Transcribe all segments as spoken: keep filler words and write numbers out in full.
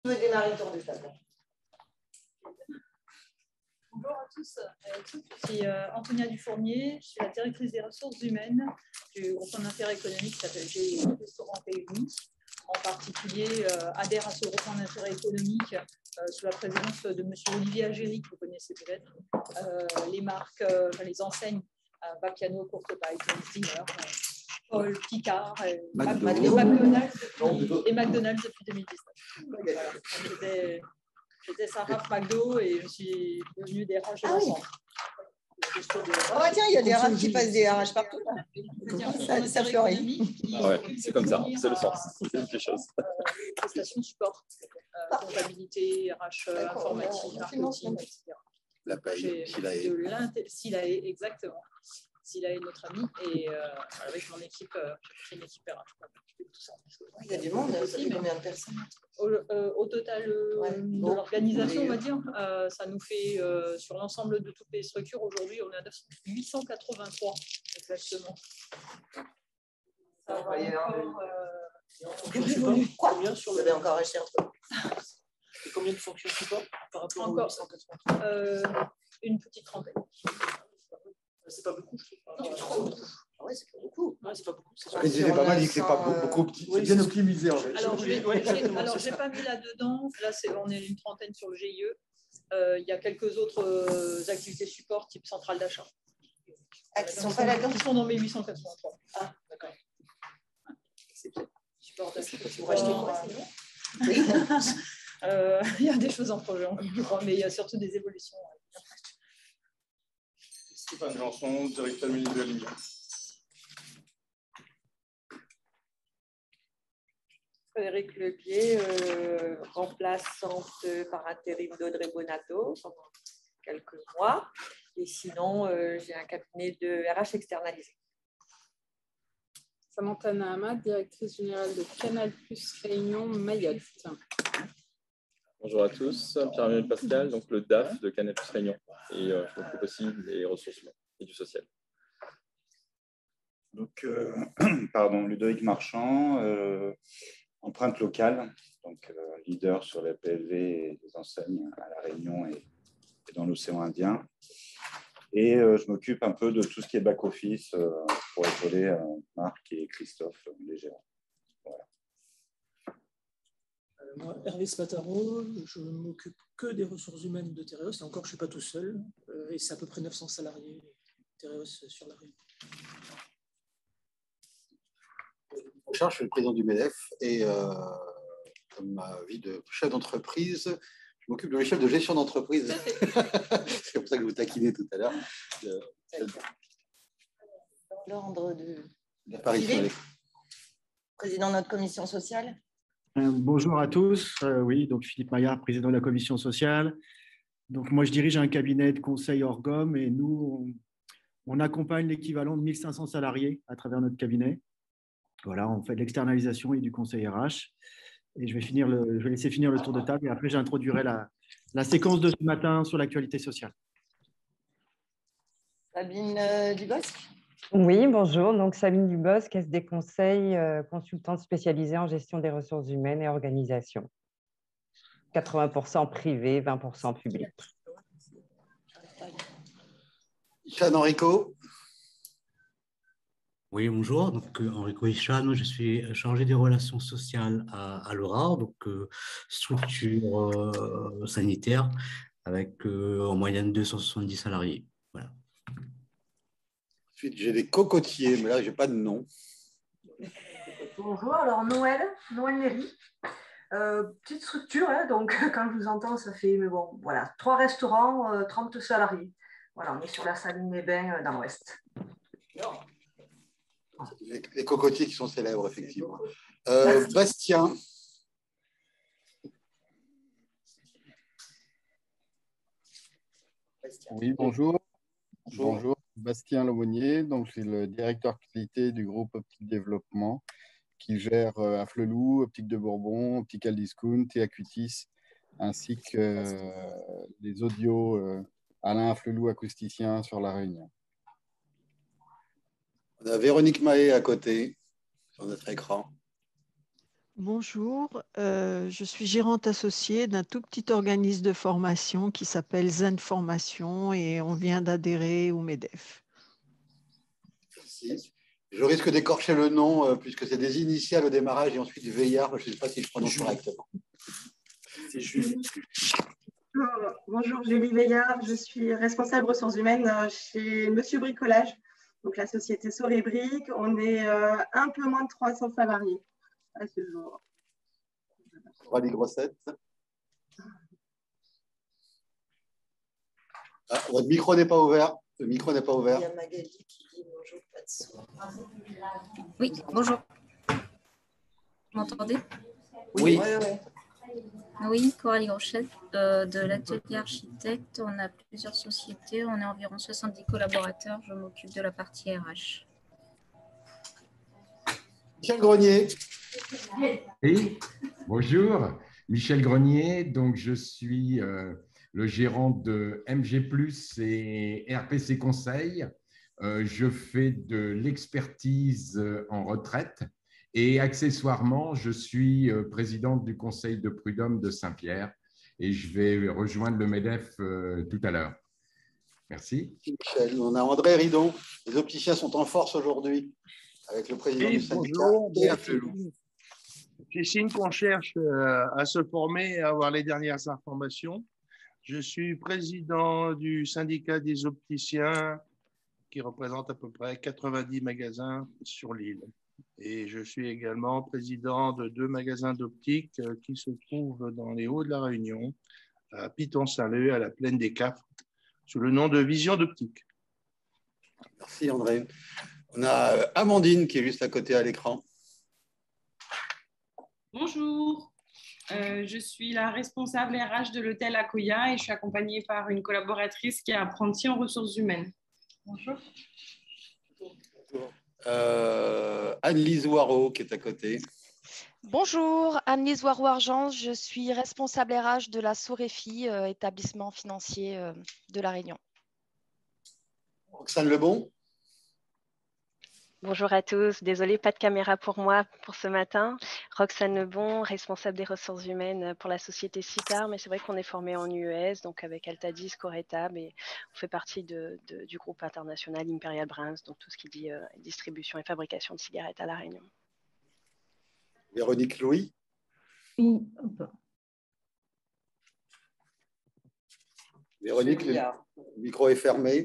Je veux démarrer le tour de table. Bonjour à tous. Je suis euh, Antonia Dufournier, je suis la directrice des ressources humaines du groupe d'intérêt économique qui s'appelle G I Restaurant Réunis. En particulier, euh, adhère à ce groupe d'intérêt économique euh, sous la présidence de M. Olivier Agéry, que vous connaissez peut-être. Euh, les marques, euh, les enseignes euh, Vapiano, Courte Paille, Steamer, Paul, Picard et, McDo. et McDonald's depuis, et McDonald's depuis deux mille dix-neuf. Voilà. J'étais, j'étais Sarah McDo et je suis devenue D R H de Ah l'ensemble. Oui. Oh bah tiens, il y a des R H qui passent des R H partout. Là. Ça, ça fleurit. Ah ouais, c'est comme ça, c'est le sens, c'est une chose. Euh, prestations de support, euh, comptabilité, R H euh, informatique, marketing, et cetera. La paille, Silae. De l'inté- Silae, exactement. Silae, notre ami, et euh, avec mon équipe, euh, j'ai une équipe R H. Quoi. Tout ça. Il y a du monde, ça fait combien de personnes? Au, euh, au total euh, ouais. de bon. l'organisation, on va dire, euh, ça nous fait, euh, sur l'ensemble de toutes les structures, aujourd'hui, on est à huit cent quatre-vingt-trois, exactement. Ça va encore... Euh, Quoi bien sur le... Vous avez encore acheté un peu. Et combien de fonctions support par rapport encore, aux huit cent quatre-vingt-trois euh, une petite trentaine. C'est pas beaucoup, je trouve. Non, c'est trop beaucoup. Ah ouais, c'est pas beaucoup. Ouais, c'est pas beaucoup. C'est Mais c'était pas mal, il n'est pas beaucoup petit. Oui, c'est bien optimisé en fait. Alors, je n'ai pas mis là-dedans. Là, c'est, on est une trentaine sur le G I E. Euh, il y a quelques autres euh, activités support, type centrale d'achat. Ah, qui ne sont pas là-dedans. Qui sont dans mes huit cent quatre-vingt-trois. Ah, d'accord. C'est bien. Support d'achat. Vous rachetez quoi, sinon? Oui. euh, il y a des choses en projet, je crois, mais il y a surtout des évolutions. Stéphane Janson, directeur administratif de la ligne. Frédéric Lebier, euh, remplaçante par intérim d'Audrey Bonato pendant quelques mois. Et sinon, euh, j'ai un cabinet de R H externalisé. Samantha Nahama, directrice générale de Canal Plus Réunion Mayotte. Bonjour à tous, Pierre-Emmanuel Pascal, donc le D A F de Canal Plus Réunion. Et euh, je m'occupe aussi des ressources humaines et du social. Donc, euh, pardon, Ludovic Marchand, euh, empreinte locale, donc euh, leader sur les P L V et les enseignes à La Réunion et, et dans l'océan Indien. Et euh, je m'occupe un peu de tout ce qui est back-office euh, pour épauler euh, Marc et Christophe, euh, les gérants. Voilà. Euh, moi, Hervé Spataro, je ne m'occupe que des ressources humaines de Tereos, et encore, je ne suis pas tout seul. Euh, et c'est à peu près neuf cents salariés, Tereos sur La Réunion. Je suis le président du MEDEF et euh, comme ma vie de chef d'entreprise, je m'occupe de mes chefs de gestion d'entreprise. C'est pour ça que je vous taquinez tout à l'heure. Dans l'ordre de l'apparition. Président de notre commission sociale. Euh, bonjour à tous. Euh, oui, donc Philippe Maillard, président de la commission sociale. Donc moi, je dirige un cabinet de conseil Orgom et nous, on, on accompagne l'équivalent de mille cinq cents salariés à travers notre cabinet. Voilà, on fait de l'externalisation et du conseil R H. Et je vais, finir le, je vais laisser finir le tour de table et après, j'introduirai la, la séquence de ce matin sur l'actualité sociale. Sabine euh, Dubosc. Oui, bonjour. Donc, Sabine Dubosc, Caisse des conseils, euh, consultante spécialisée en gestion des ressources humaines et organisation. quatre-vingts pour cent privé, vingt pour cent public. Jeanne Enrico. Oui, bonjour. Donc, euh, Enrico Hicham, je suis chargé des relations sociales à, à l'O R A, donc euh, structure euh, sanitaire avec euh, en moyenne deux cent soixante-dix salariés. Voilà. Ensuite, j'ai des cocotiers, mais là, je n'ai pas de nom. Bonjour, alors Noël, Noël Méry. Euh, petite structure, hein, donc quand je vous entends, ça fait, mais bon, voilà, trois restaurants, euh, trente salariés. Voilà, on est sur la saline des Bains euh, dans l'Ouest. Les, les cocotiers qui sont célèbres, effectivement. Euh, Bastien. Oui, bonjour. Bonjour. Bonjour. Bastien Laumonier, donc je suis le directeur qualité du groupe Optique Développement qui gère euh, Afflelou, Optique de Bourbon, Optical Discount et Acutis, ainsi que euh, les audios euh, Alain Afflelou, acousticien sur La Réunion. On a Véronique Mahé à côté, sur notre écran. Bonjour, euh, je suis gérante associée d'un tout petit organisme de formation qui s'appelle Zen Formation et on vient d'adhérer au MEDEF. Merci. Je risque d'écorcher le nom euh, puisque c'est des initiales au démarrage et ensuite Veillard. Je ne sais pas si je prononce correctement. C'est juste. Bonjour, bonjour, Julie Veillard, je suis responsable ressources humaines chez Monsieur Bricolage, donc la société Solebric. On est euh, un peu moins de trois cents salariés à ce jour. Coralie Grossette. Ah, votre micro n'est pas ouvert. Le micro n'est pas ouvert. Il y a Magali qui dit bonjour, pas de son. Oui, bonjour. Vous m'entendez? Oui. Oui, oui. Oui, Coralie Grossette, euh, de l'atelier architecte. On a plusieurs sociétés, on est environ soixante-dix collaborateurs. Je m'occupe de la partie R H. Michel Grenier. Oui, bonjour, Michel Grenier. Donc, je suis euh, le gérant de M G plus et R P C Conseil. Euh, je fais de l'expertise en retraite et accessoirement, je suis euh, présidente du conseil de prud'homme de Saint-Pierre et je vais rejoindre le MEDEF euh, tout à l'heure. Merci. Michel, on a André Ridon. Les opticiens sont en force aujourd'hui avec le président Oui, du syndicat. bonjour. Et Afflelou. Je signe qu'on cherche euh, à se former et à avoir les dernières informations. Je suis président du syndicat des opticiens qui représente à peu près quatre-vingt-dix magasins sur l'île. Et je suis également président de deux magasins d'optique euh, qui se trouvent dans les Hauts de la Réunion, à Piton-Saint-Leu, à la Plaine des Cafres, sous le nom de Vision d'Optique. Merci André. On a euh, Amandine qui est juste à côté à l'écran. Bonjour, euh, je suis la responsable R H de l'hôtel Akoya et je suis accompagnée par une collaboratrice qui est apprentie en ressources humaines. Bonjour. Euh, Anne-Lise Waro qui est à côté. Bonjour, Anne-Lise Waro-Argent, je suis responsable R H de la Sorefi, euh, établissement financier euh, de La Réunion. Roxane Lebon. Bonjour à tous, désolée, pas de caméra pour moi pour ce matin. Roxane Lebon, responsable des ressources humaines pour la société CITAR, mais c'est vrai qu'on est formé en U E S, donc avec Altadis, Coretab, et on fait partie de, de, du groupe international Imperial Brands, donc tout ce qui dit euh, distribution et fabrication de cigarettes à La Réunion. Véronique Louis. Oui. Véronique, le micro est fermé.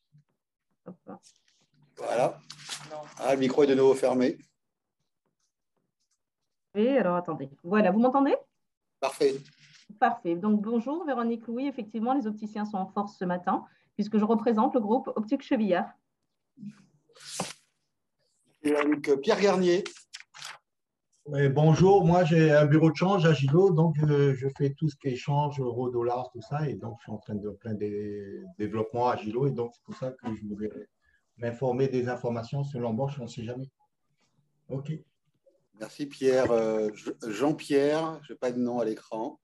Voilà. Ah, le micro est de nouveau fermé. Et alors, attendez. Voilà, vous m'entendez? Parfait. Parfait. Donc, bonjour, Véronique Louis. Effectivement, les opticiens sont en force ce matin, puisque je représente le groupe Optique Chevillard. Et avec Pierre Garnier. Oui, bonjour, moi j'ai un bureau de change à Gilo, donc je, je fais tout ce qui est échange, euro, dollars, tout ça, et donc je suis en train de plein de développement à Gilo, et donc c'est pour ça que je voulais m'informer des informations sur l'embauche, on ne sait jamais. OK. Merci Pierre. Euh, Jean-Pierre, je n'ai pas de nom à l'écran.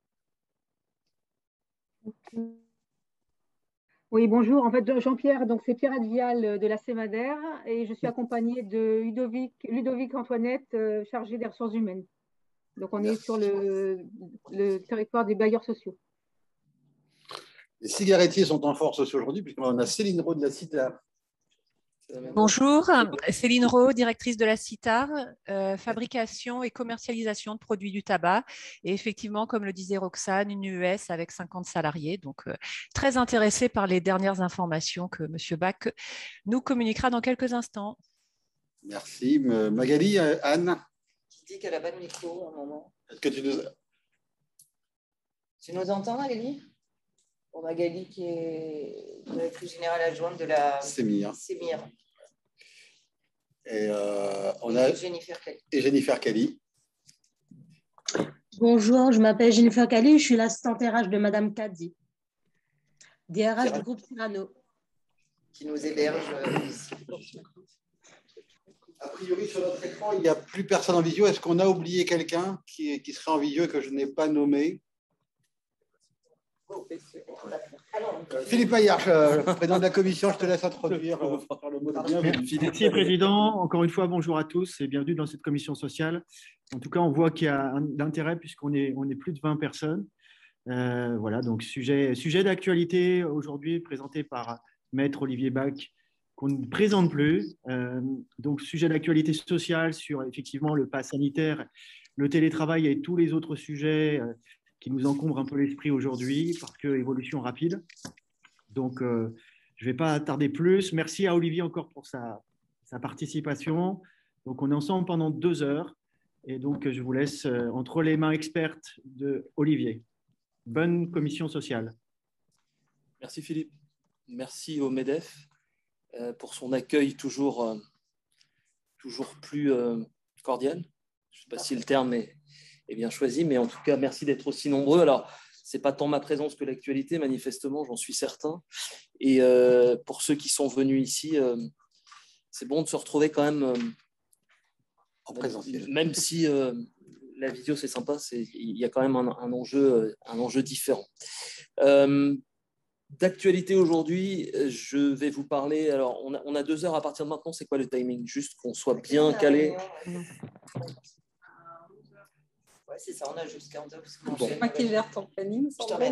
Oui, bonjour. En fait, Jean-Pierre, donc c'est Pierre Advial de la CEMADER et je suis accompagnée de Ludovic, Ludovic Antoinette, euh, chargé des ressources humaines. Donc, on Merci. est sur le, le territoire des bailleurs sociaux. Les cigarettiers sont en force aujourd'hui, puisqu'on a Céline Rowe de la CITAR. Bonjour, Céline Rowe, directrice de la CITAR, euh, fabrication et commercialisation de produits du tabac. Et effectivement, comme le disait Roxane, une U E S avec cinquante salariés. Donc, euh, très intéressée par les dernières informations que M. Bach nous communiquera dans quelques instants. Merci. Magali, Anne. Qui dit qu'elle n'a pas de micro à un moment. Est-ce que tu nous... Tu nous entends, Magali? Pour Magali, qui est directrice générale adjointe de la Sémir. Sémir. Et euh, on a et Jennifer Kelly. Et Jennifer Kelly. Bonjour, je m'appelle Jennifer Kelly, je suis l'assistante R H de Madame Kadzi, D R H du groupe Cyrano. Qui nous héberge ici. A priori, sur notre écran, il n'y a plus personne en visio. Est-ce qu'on a oublié quelqu'un qui, qui serait en visio et que je n'ai pas nommé? Philippe Maillard, euh, président de la commission, je te laisse introduire. euh, faire le mot de bienvenue. Merci, Président. Encore une fois, bonjour à tous et bienvenue dans cette commission sociale. En tout cas, on voit qu'il y a un intérêt puisqu'on est, on est plus de vingt personnes. Euh, voilà, donc sujet, sujet d'actualité aujourd'hui présenté par Maître Olivier Bach, qu'on ne présente plus. Euh, donc, sujet d'actualité sociale sur effectivement le pass sanitaire, le télétravail et tous les autres sujets euh, qui nous encombrent un peu l'esprit aujourd'hui parce que évolution rapide. Donc, euh, je ne vais pas tarder plus. Merci à Olivier encore pour sa, sa participation. Donc, on est ensemble pendant deux heures. Et donc, je vous laisse euh, entre les mains expertes de Olivier. Bonne commission sociale. Merci Philippe. Merci au MEDEF euh, pour son accueil toujours, euh, toujours plus euh, cordial. Je ne sais pas si le terme est, est bien choisi, mais en tout cas, merci d'être aussi nombreux. Alors, ce n'est pas tant ma présence que l'actualité, manifestement, j'en suis certain. Et euh, pour ceux qui sont venus ici, euh, c'est bon de se retrouver quand même, euh, en présentiel. Même si euh, la vidéo, c'est sympa, il y a quand même un, un, enjeu, un enjeu différent. Euh, D'actualité aujourd'hui, je vais vous parler. Alors, on a, on a deux heures à partir de maintenant. C'est quoi le timing? Juste qu'on soit bien calé. Ouais, c'est ça, on a jusqu'à onze heures. Bon. Je ne sais pas qui gère ton planning.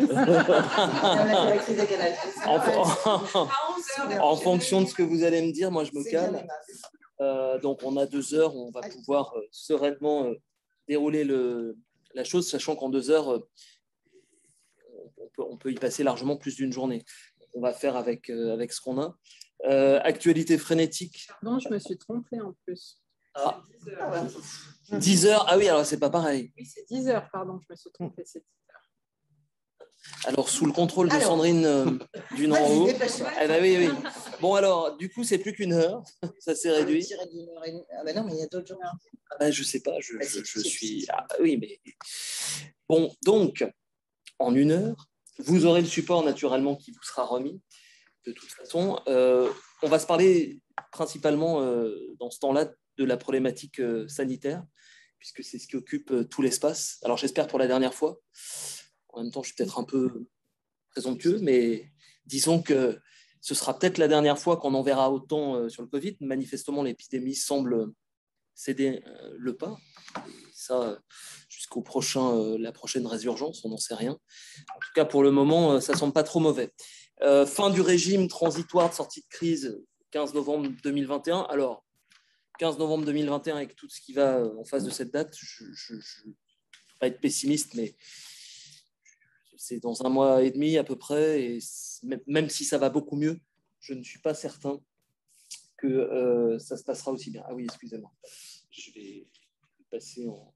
en, en fonction de ce que vous allez me dire, moi je me calme. Euh, donc, on a deux heures, on va pouvoir euh, sereinement euh, dérouler le, la chose, sachant qu'en deux heures, euh, on, peut, on peut y passer largement plus d'une journée. On va faire avec, euh, avec ce qu'on a. Euh, actualité frénétique. Non, je me suis trompée en plus. Ah. dix heures, ah oui, alors c'est pas pareil. Oui, c'est dix heures, pardon, je me suis trompée, c'est dix heures. Alors, sous le contrôle de alors. Sandrine euh, du en haut. Eh ben oui, oui. Bon, alors, du coup, c'est plus qu'une heure. Ça s'est réduit. Ah ben non, mais il y a d'autres gens. Ah ben, je sais pas, je, je, je suis. Ah, oui, mais. Bon, donc, en une heure, vous aurez le support naturellement qui vous sera remis. De toute façon, euh, on va se parler principalement euh, dans ce temps-là de la problématique euh, sanitaire, puisque c'est ce qui occupe euh, tout l'espace. Alors, j'espère pour la dernière fois. En même temps, je suis peut-être un peu présomptueux, mais disons que ce sera peut-être la dernière fois qu'on en verra autant euh, sur le Covid. Manifestement, l'épidémie semble céder euh, le pas. Et ça, jusqu'au prochain, euh, la prochaine résurgence, on n'en sait rien. En tout cas, pour le moment, euh, ça ne semble pas trop mauvais. Euh, fin du régime transitoire de sortie de crise, quinze novembre deux mille vingt et un. Alors, quinze novembre deux mille vingt et un, avec tout ce qui va en face de cette date, je ne vais pas être pessimiste, mais c'est dans un mois et demi à peu près, et même si ça va beaucoup mieux, je ne suis pas certain que euh, ça se passera aussi bien. Ah oui, excusez-moi. Je vais passer en...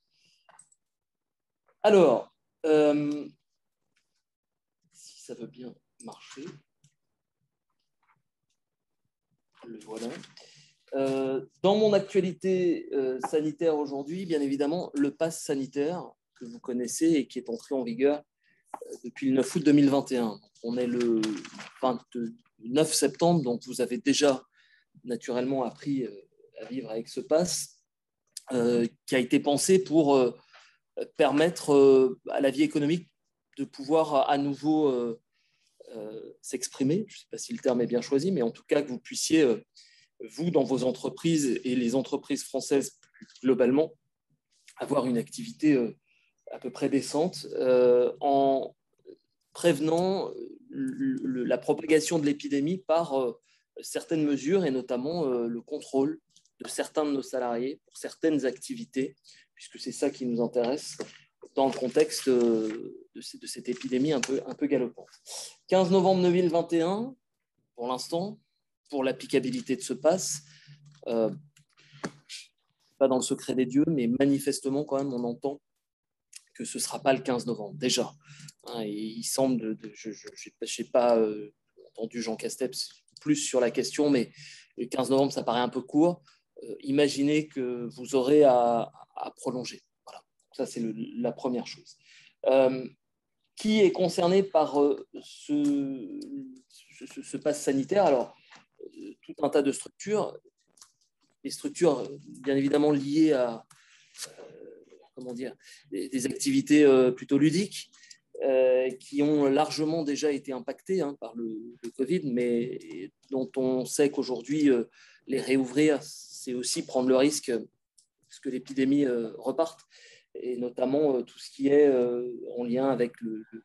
Alors, euh, si ça veut bien marcher, le voilà. Euh, dans mon actualité euh, sanitaire aujourd'hui, bien évidemment, le pass sanitaire que vous connaissez et qui est entré en vigueur depuis le neuf août deux mille vingt et un. On est le vingt-neuf septembre, donc vous avez déjà naturellement appris à vivre avec ce pass euh, qui a été pensé pour euh, permettre euh, à la vie économique de pouvoir à nouveau euh, euh, s'exprimer. Je ne sais pas si le terme est bien choisi, mais en tout cas que vous puissiez, euh, vous, dans vos entreprises et les entreprises françaises plus globalement, avoir une activité euh, à peu près décente, euh, en prévenant le, le, la propagation de l'épidémie par euh, certaines mesures, et notamment euh, le contrôle de certains de nos salariés pour certaines activités, puisque c'est ça qui nous intéresse dans le contexte euh, de, de cette épidémie un peu, un peu galopante. quinze novembre deux mille vingt et un, pour l'instant, pour l'applicabilité de ce pass, euh, pas dans le secret des dieux, mais manifestement quand même on entend que ce ne sera pas le quinze novembre, déjà. Hein, et il semble, de, de, je n'ai pas euh, entendu Jean Castex plus sur la question, mais le quinze novembre, ça paraît un peu court. Euh, imaginez que vous aurez à, à prolonger. Voilà. Ça, c'est le, la première chose. Euh, qui est concerné par euh, ce, ce, ce pass sanitaire? Alors, euh, tout un tas de structures. Les structures, bien évidemment, liées à... Euh, comment dire, des, des activités euh, plutôt ludiques, euh, qui ont largement déjà été impactés hein, par le, le Covid, mais dont on sait qu'aujourd'hui, euh, les réouvrir, c'est aussi prendre le risque que l'épidémie euh, reparte, et notamment euh, tout ce qui est euh, en lien avec le, le,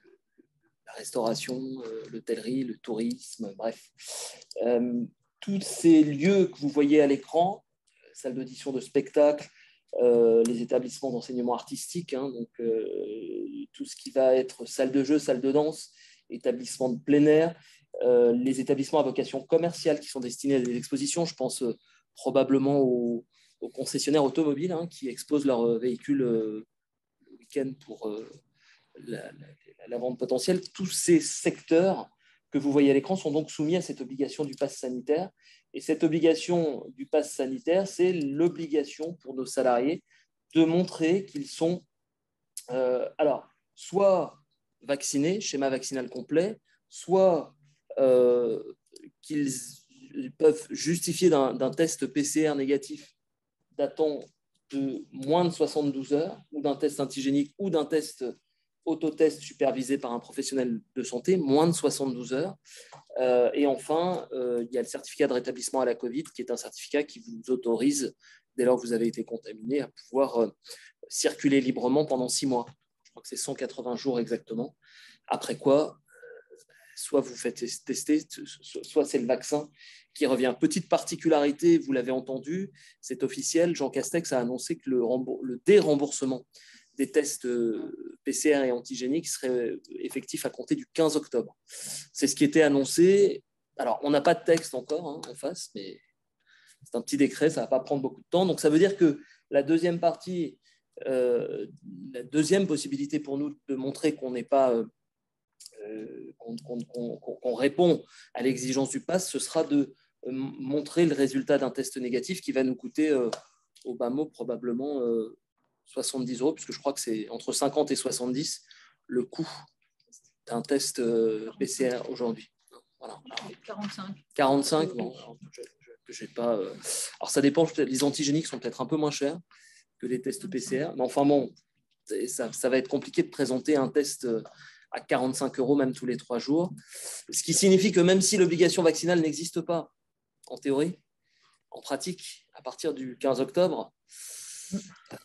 la restauration, euh, l'hôtellerie, le tourisme, bref. Euh, tous ces lieux que vous voyez à l'écran, salles d'audition de spectacle, euh, les établissements d'enseignement artistique, hein, donc euh, tout ce qui va être salle de jeu, salle de danse, établissements de plein air, euh, les établissements à vocation commerciale qui sont destinés à des expositions, je pense euh, probablement aux aux concessionnaires automobiles hein, qui exposent leurs véhicules euh, le week-end pour euh, la, la, la vente potentielle. Tous ces secteurs que vous voyez à l'écran sont donc soumis à cette obligation du pass sanitaire. Et cette obligation du pass sanitaire, c'est l'obligation pour nos salariés de montrer qu'ils sont euh, alors, soit vaccinés, schéma vaccinal complet, soit euh, qu'ils peuvent justifier d'un, d'un test P C R négatif datant de moins de soixante-douze heures, ou d'un test antigénique, ou d'un test autotest supervisé par un professionnel de santé, moins de soixante-douze heures. Euh, et enfin, euh, il y a le certificat de rétablissement à la Covid, qui est un certificat qui vous autorise, dès lors que vous avez été contaminé, à pouvoir euh, circuler librement pendant six mois. Je crois que c'est cent quatre-vingts jours exactement. Après quoi, soit vous faites tester, soit c'est le vaccin qui revient. Petite particularité, vous l'avez entendu, c'est officiel, Jean Castex a annoncé que le, le déremboursement des tests P C R et antigéniques serait effectif à compter du quinze octobre. C'est ce qui était annoncé. Alors, on n'a pas de texte encore hein, en face, mais c'est un petit décret, ça ne va pas prendre beaucoup de temps. Donc, ça veut dire que la deuxième partie, euh, la deuxième possibilité pour nous de montrer qu'on n'est pas... Euh, Qu'on, qu'on, qu'on, qu'on répond à l'exigence du pass, ce sera de montrer le résultat d'un test négatif qui va nous coûter euh, au bas mot probablement euh, soixante-dix euros, puisque je crois que c'est entre cinquante et soixante-dix le coût d'un test euh, P C R aujourd'hui. Voilà. quarante-cinq. quarante-cinq, bon, je, je, j'ai pas, euh... alors ça dépend, les antigéniques sont peut-être un peu moins chers que les tests P C R, mais enfin bon, ça, ça va être compliqué de présenter un test à quarante-cinq euros même tous les trois jours, ce qui signifie que même si l'obligation vaccinale n'existe pas, en théorie, en pratique, à partir du quinze octobre, euh,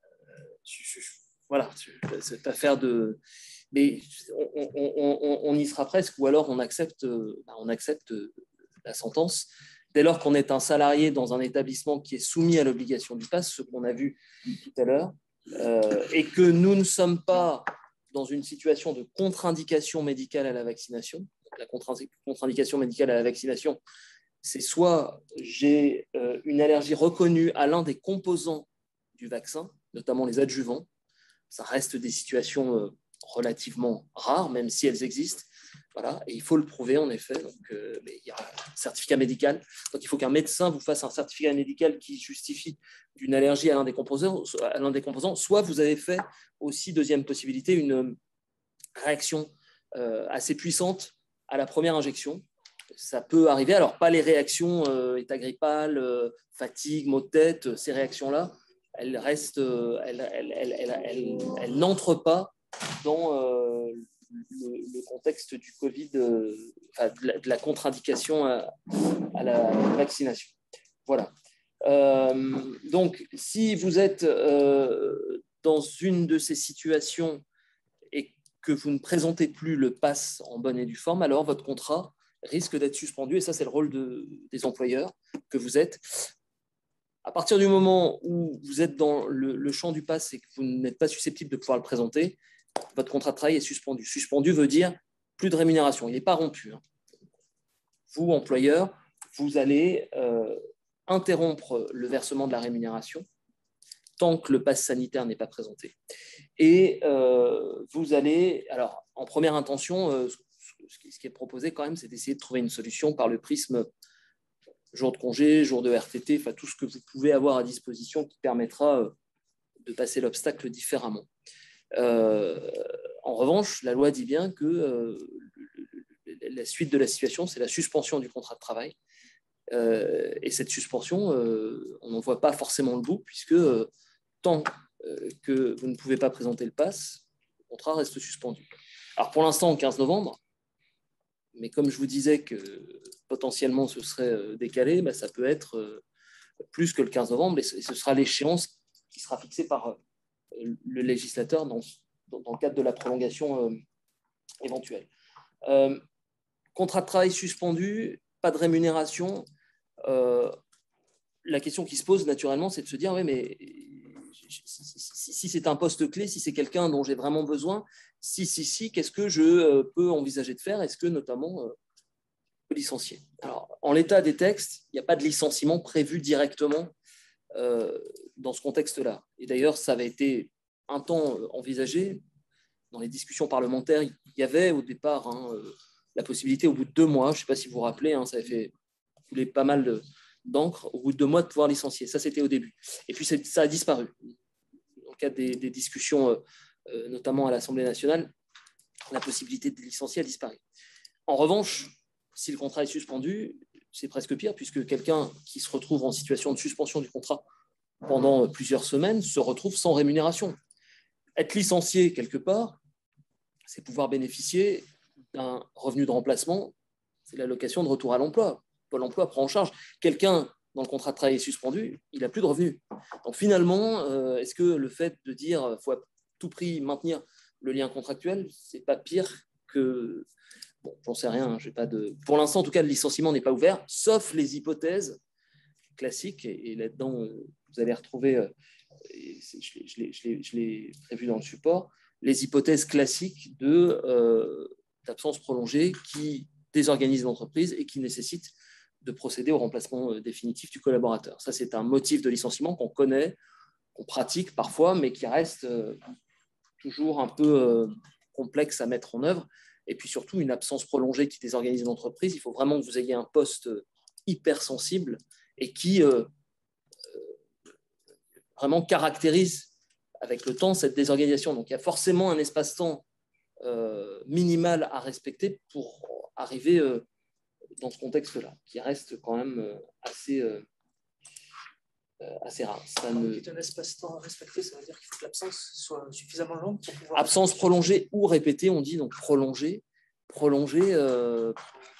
je, je, voilà, cette affaire de... Mais on, on, on, on y sera presque, ou alors on accepte, on accepte la sentence. Dès lors qu'on est un salarié dans un établissement qui est soumis à l'obligation du pass, ce qu'on a vu tout à l'heure, euh, et que nous ne sommes pas dans une situation de contre-indication médicale à la vaccination. La contre-indication médicale à la vaccination, c'est soit j'ai euh, une allergie reconnue à l'un des composants du vaccin, notamment les adjuvants. Ça reste des situations euh, relativement rares, même si elles existent. Voilà, et il faut le prouver en effet. Donc, euh, mais il y a un certificat médical. Donc, il faut qu'un médecin vous fasse un certificat médical qui justifie d'une allergie à l'un des composants, à l'un des composants. Soit vous avez fait aussi, deuxième possibilité, une réaction euh, assez puissante à la première injection. Ça peut arriver. Alors, pas les réactions euh, état grippal, euh, fatigue, maux de tête. Ces réactions-là, elles restent, euh, elles, elles, elles, elles, elles, elles n'entrent pas dans euh, le, le contexte du Covid, euh, enfin, de, la, de la contre-indication à, à la vaccination. Voilà. Euh, donc, si vous êtes euh, dans une de ces situations et que vous ne présentez plus le pass en bonne et due forme, alors votre contrat risque d'être suspendu. Et ça, c'est le rôle de, des employeurs que vous êtes. À partir du moment où vous êtes dans le, le champ du pass et que vous n'êtes pas susceptible de pouvoir le présenter, votre contrat de travail est suspendu. Suspendu veut dire plus de rémunération. Il n'est pas rompu. Hein. Vous, employeur, vous allez euh, interrompre le versement de la rémunération tant que le pass sanitaire n'est pas présenté. Et euh, vous allez, alors en première intention, euh, ce qui est proposé quand même, c'est d'essayer de trouver une solution par le prisme jour de congé, jour de R T T, enfin tout ce que vous pouvez avoir à disposition qui permettra euh, de passer l'obstacle différemment. Euh, en revanche, la loi dit bien que euh, la suite de la situation, c'est la suspension du contrat de travail. Euh, et cette suspension, euh, on n'en voit pas forcément le bout, puisque euh, tant euh, que vous ne pouvez pas présenter le pass, contrat reste suspendu. Alors pour l'instant, au quinze novembre, mais comme je vous disais que potentiellement ce serait décalé, bah, ça peut être plus que le quinze novembre, et ce sera l'échéance qui sera fixée par le législateur dans, dans le cadre de la prolongation euh, éventuelle. Euh, contrat de travail suspendu, pas de rémunération. Euh, la question qui se pose naturellement, c'est de se dire, oui, mais si, si, si c'est un poste clé, si c'est quelqu'un dont j'ai vraiment besoin, si, si, si, qu'est-ce que je peux envisager de faire? Est-ce que notamment, euh, je peux licencier? Alors, en l'état des textes, il n'y a pas de licenciement prévu directement euh, dans ce contexte-là. Et d'ailleurs, ça avait été un temps envisagé. Dans les discussions parlementaires, il y avait au départ hein, euh, la possibilité, au bout de deux mois, je ne sais pas si vous vous rappelez, hein, ça avait fait couler pas mal de, d'encre, au bout de deux mois de pouvoir licencier. Ça, c'était au début. Et puis, ça a disparu. Dans le cadre des, des discussions, euh, euh, notamment à l'Assemblée nationale, la possibilité de licencier a disparu. En revanche, si le contrat est suspendu, c'est presque pire, puisque quelqu'un qui se retrouve en situation de suspension du contrat pendant plusieurs semaines se retrouve sans rémunération. Être licencié quelque part, c'est pouvoir bénéficier d'un revenu de remplacement, c'est l'allocation de retour à l'emploi. Pôle emploi prend en charge. Quelqu'un dans le contrat de travail est suspendu, il n'a plus de revenus. Donc finalement, euh, est-ce que le fait de dire qu'il faut à tout prix maintenir le lien contractuel, c'est pas pire que... Bon, j'en sais rien, j'ai pas de... Pour l'instant, en tout cas, le licenciement n'est pas ouvert, sauf les hypothèses classiques, et, et là-dedans, euh, vous allez retrouver, euh, et je l'ai prévu dans le support, les hypothèses classiques de, euh, d'absence prolongée qui désorganisent l'entreprise et qui nécessitent de procéder au remplacement définitif du collaborateur. Ça, c'est un motif de licenciement qu'on connaît, qu'on pratique parfois, mais qui reste euh, toujours un peu euh, complexe à mettre en œuvre. Et puis surtout, une absence prolongée qui désorganise l'entreprise, il faut vraiment que vous ayez un poste hypersensible et qui euh, euh, vraiment caractérise avec le temps cette désorganisation. Donc, il y a forcément un espace-temps euh, minimal à respecter pour arriver euh, dans ce contexte-là, qui reste quand même euh, assez, euh, assez rare. Ça ne... Un espace-temps à respecter, ça veut dire qu'il faut que l'absence soit suffisamment longue pour pouvoir... Absence prolongée ou répétée, on dit donc prolongée. Prolongée euh,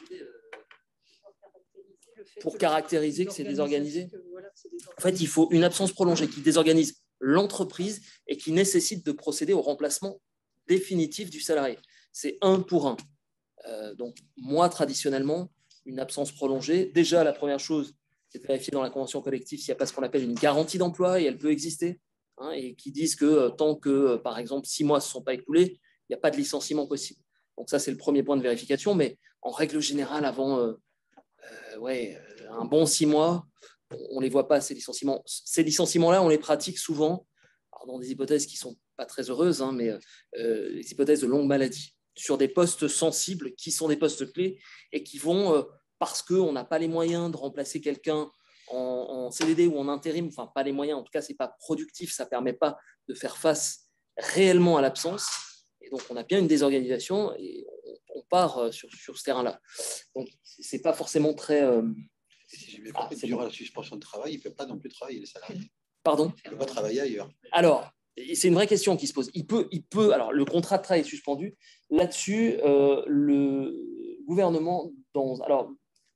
pour caractériser que c'est désorganisé. En fait, il faut une absence prolongée qui désorganise l'entreprise et qui nécessite de procéder au remplacement définitif du salarié. C'est un pour un. Euh, donc, moi, traditionnellement, une absence prolongée, déjà, la première chose, c'est de vérifier dans la convention collective s'il n'y a pas ce qu'on appelle une garantie d'emploi, et elle peut exister, hein, et qui disent que euh, tant que, euh, par exemple, six mois ne se sont pas écoulés, il n'y a pas de licenciement possible. Donc ça, c'est le premier point de vérification, mais en règle générale, avant euh, euh, ouais, un bon six mois, on ne les voit pas, ces licenciements. Ces licenciements-là, on les pratique souvent alors, dans des hypothèses qui ne sont pas très heureuses, hein, mais euh, les hypothèses de longue maladie, sur des postes sensibles qui sont des postes clés et qui vont, euh, parce qu'on n'a pas les moyens de remplacer quelqu'un en, en C D D ou en intérim, enfin pas les moyens, en tout cas, ce n'est pas productif, ça ne permet pas de faire face réellement à l'absence. Et donc, on a bien une désorganisation et on, on part sur, sur ce terrain-là. Donc, ce n'est pas forcément très... Euh... Si j'ai bien compris, ah, durant la suspension de travail, il ne peut pas non plus travailler, les salariés. Pardon ? Il ne peut pas travailler ailleurs. Alors, c'est une vraie question qui se pose. Il peut, il peut, alors, le contrat de travail est suspendu. Là-dessus, euh, le gouvernement, dans, alors,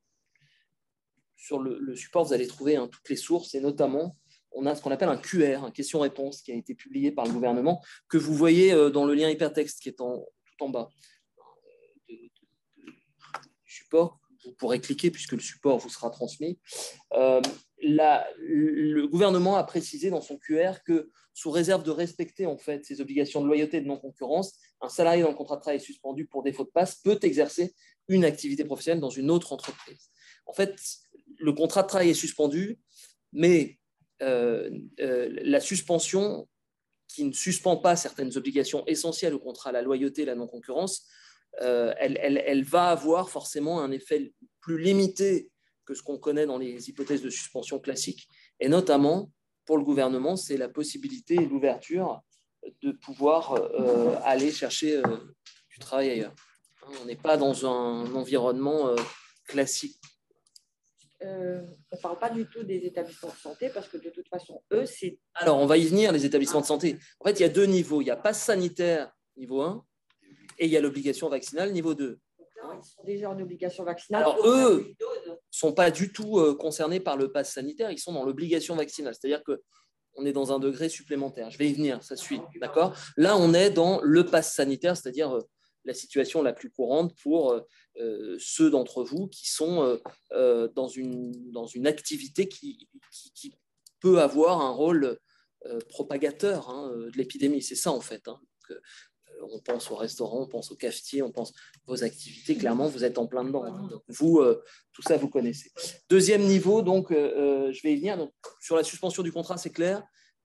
sur le, le support, vous allez trouver hein, toutes les sources, et notamment, on a ce qu'on appelle un Q R, un question-réponse, qui a été publié par le gouvernement, que vous voyez euh, dans le lien hypertexte qui est en, tout en bas de, de, de, du support. Vous pourrez cliquer puisque le support vous sera transmis. Euh, la, le gouvernement a précisé dans son Q R que, sous réserve de respecter en fait ses obligations de loyauté et de non-concurrence, un salarié dans le contrat de travail suspendu pour défaut de passe peut exercer une activité professionnelle dans une autre entreprise. En fait, le contrat de travail est suspendu, mais euh, euh, la suspension qui ne suspend pas certaines obligations essentielles au contrat, la loyauté et la non-concurrence, Euh, elle, elle, elle va avoir forcément un effet plus limité que ce qu'on connaît dans les hypothèses de suspension classiques. Et notamment, pour le gouvernement, c'est la possibilité et l'ouverture de pouvoir euh, aller chercher euh, du travail ailleurs. On n'est pas dans un environnement euh, classique. Euh, on ne parle pas du tout des établissements de santé parce que de toute façon, eux, c'est... Alors, on va y venir, les établissements de santé. En fait, il y a deux niveaux. Il y a passe sanitaire niveau un, et il y a l'obligation vaccinale, niveau deux. Là, ils sont déjà en obligation vaccinale. Alors, eux ne sont pas du tout euh, concernés par le pass sanitaire, ils sont dans l'obligation vaccinale. C'est-à-dire qu'on est dans un degré supplémentaire. Je vais y venir, ça suit. D'accord ? Là, on est dans le pass sanitaire, c'est-à-dire euh, la situation la plus courante pour euh, ceux d'entre vous qui sont euh, euh, dans, une, dans une activité qui, qui, qui peut avoir un rôle euh, propagateur hein, de l'épidémie. C'est ça, en fait. Hein. Donc, on pense au restaurant, on pense au cafetier, on pense vos activités. Clairement, vous êtes en plein dedans. Hein. Donc, vous, euh, tout ça, vous connaissez. Deuxième niveau, donc, euh, je vais y venir. Donc, sur la suspension du contrat, c'est clair.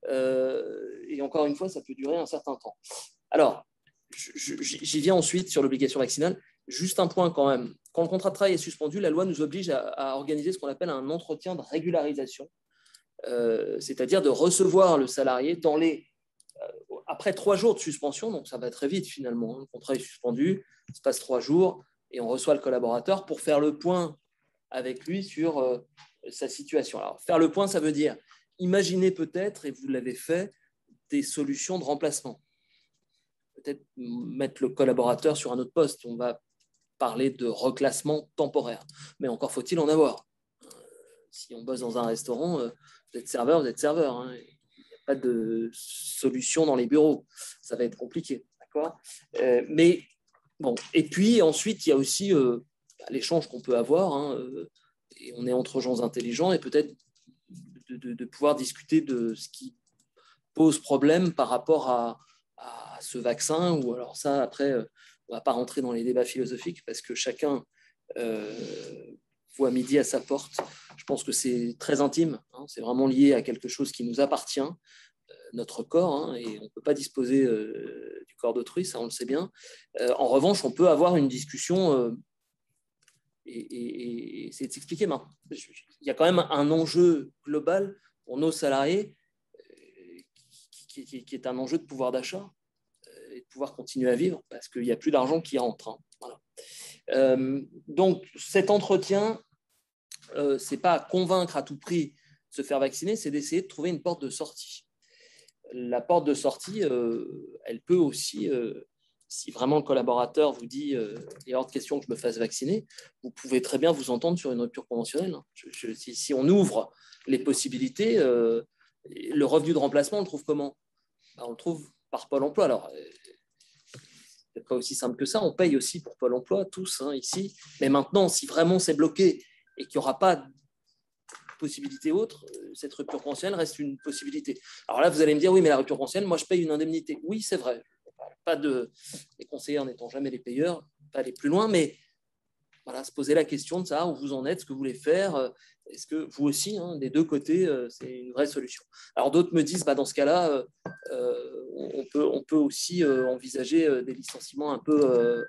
Euh, et encore une fois, ça peut durer un certain temps. Alors, j'y viens ensuite sur l'obligation vaccinale. Juste un point quand même. Quand le contrat de travail est suspendu, la loi nous oblige à, à organiser ce qu'on appelle un entretien de régularisation, euh, c'est-à-dire de recevoir le salarié dans les après trois jours de suspension, donc ça va très vite finalement. Le contrat est suspendu, il se passe trois jours et on reçoit le collaborateur pour faire le point avec lui sur euh, sa situation. Alors, faire le point, ça veut dire imaginer peut-être, et vous l'avez fait, des solutions de remplacement. Peut-être mettre le collaborateur sur un autre poste. On va parler de reclassement temporaire. Mais encore faut-il en avoir. Euh, si on bosse dans un restaurant, euh, vous êtes serveur, vous êtes serveur. Hein. Pas de solution dans les bureaux, ça va être compliqué, d'accord euh, mais bon, et puis ensuite il y a aussi euh, l'échange qu'on peut avoir, hein, euh, et on est entre gens intelligents et peut-être de, de, de pouvoir discuter de ce qui pose problème par rapport à, à ce vaccin, ou alors ça après euh, on ne va pas rentrer dans les débats philosophiques parce que chacun euh, voit midi à sa porte. Je pense que c'est très intime, hein, c'est vraiment lié à quelque chose qui nous appartient, euh, notre corps, hein, et on ne peut pas disposer euh, du corps d'autrui, ça on le sait bien. Euh, en revanche, on peut avoir une discussion euh, et, et, et essayer de s'expliquer. Mais il y a quand même un enjeu global pour nos salariés euh, qui, qui, qui est un enjeu de pouvoir d'achat euh, et de pouvoir continuer à vivre parce qu'il n'y a plus d'argent qui rentre. Hein, voilà. Euh, donc cet entretien, euh, ce n'est pas convaincre à tout prix de se faire vacciner, c'est d'essayer de trouver une porte de sortie. La porte de sortie, euh, elle peut aussi, euh, si vraiment le collaborateur vous dit euh, il est hors de question que je me fasse vacciner, vous pouvez très bien vous entendre sur une rupture conventionnelle. Je, je, si, si on ouvre les possibilités, euh, le revenu de remplacement, on le trouve comment? Ben, on le trouve par Pôle emploi. Alors, c'est pas aussi simple que ça, on paye aussi pour Pôle emploi, tous hein, ici. Mais maintenant, si vraiment c'est bloqué et qu'il n'y aura pas de possibilité autre, cette rupture conventionnelle reste une possibilité. Alors là, vous allez me dire, oui, mais la rupture conventionnelle, moi, je paye une indemnité. Oui, c'est vrai. Pas de, les conseillers n'étant jamais les payeurs, pas aller plus loin, mais voilà, se poser la question de ça, où vous en êtes, ce que vous voulez faire. Est-ce que vous aussi, hein, des deux côtés, c'est une vraie solution? Alors d'autres me disent, bah, dans ce cas-là, euh, on, peut, on peut aussi euh, envisager euh, des licenciements un peu, euh,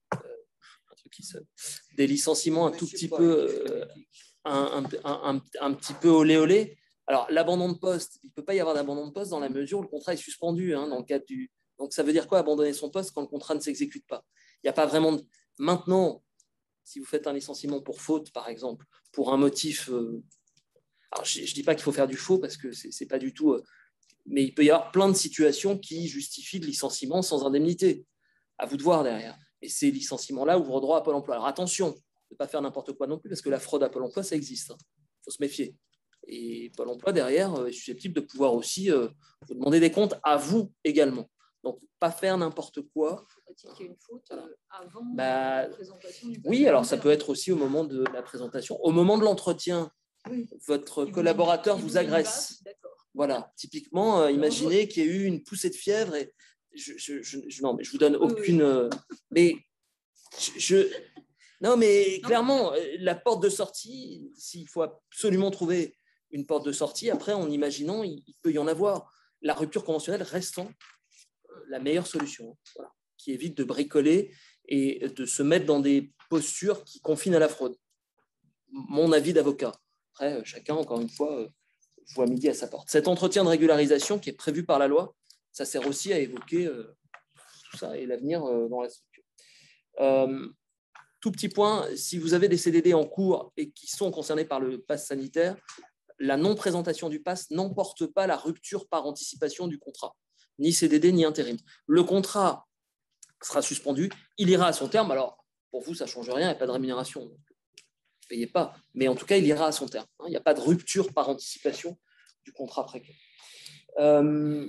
un truc qui se, des licenciements un tout petit peu, euh, un, un, un, un petit peu olé olé. Alors l'abandon de poste, il ne peut pas y avoir d'abandon de poste dans la mesure où le contrat est suspendu, hein, dans le cadre du. Donc ça veut dire quoi abandonner son poste quand le contrat ne s'exécute pas? Il n'y a pas vraiment de. Maintenant. Si vous faites un licenciement pour faute, par exemple, pour un motif, euh, alors je ne dis pas qu'il faut faire du faux parce que ce n'est pas du tout, euh, mais il peut y avoir plein de situations qui justifient le licenciement sans indemnité. À vous de voir derrière. Et ces licenciements-là ouvrent droit à Pôle emploi. Alors attention, de ne pas faire n'importe quoi non plus parce que la fraude à Pôle emploi, ça existe. Il hein. faut se méfier. Et Pôle emploi, derrière, euh, est susceptible de pouvoir aussi euh, vous demander des comptes à vous également. Donc, pas faire n'importe quoi. Faut-il qu'il y ait une faute avant bah, la présentation du oui, alors ça peut être aussi au moment de la présentation. Au moment de l'entretien, oui. votre il collaborateur vous, vous agresse. Voilà, typiquement, euh, imaginez qu'il y ait eu une poussée de fièvre et je, je, je, je non, mais je vous donne aucune. Euh, mais je, je, non, mais clairement, la porte de sortie, s'il faut absolument trouver une porte de sortie, après, en imaginant, il, il peut y en avoir. La rupture conventionnelle restant la meilleure solution, voilà, qui évite de bricoler et de se mettre dans des postures qui confinent à la fraude. Mon avis d'avocat. Après, chacun, encore une fois, voit midi à sa porte. Cet entretien de régularisation qui est prévu par la loi, ça sert aussi à évoquer euh, tout ça et l'avenir euh, dans la structure. Euh, tout petit point, si vous avez des C D D en cours et qui sont concernés par le pass sanitaire, la non-présentation du pass n'emporte pas la rupture par anticipation du contrat. Ni C D D, ni intérim. Le contrat sera suspendu, il ira à son terme. Alors, pour vous, ça ne change rien, il n'y a pas de rémunération. Donc, ne payez pas. Mais en tout cas, il ira à son terme. Il n'y a pas de rupture par anticipation du contrat précaire. Euh,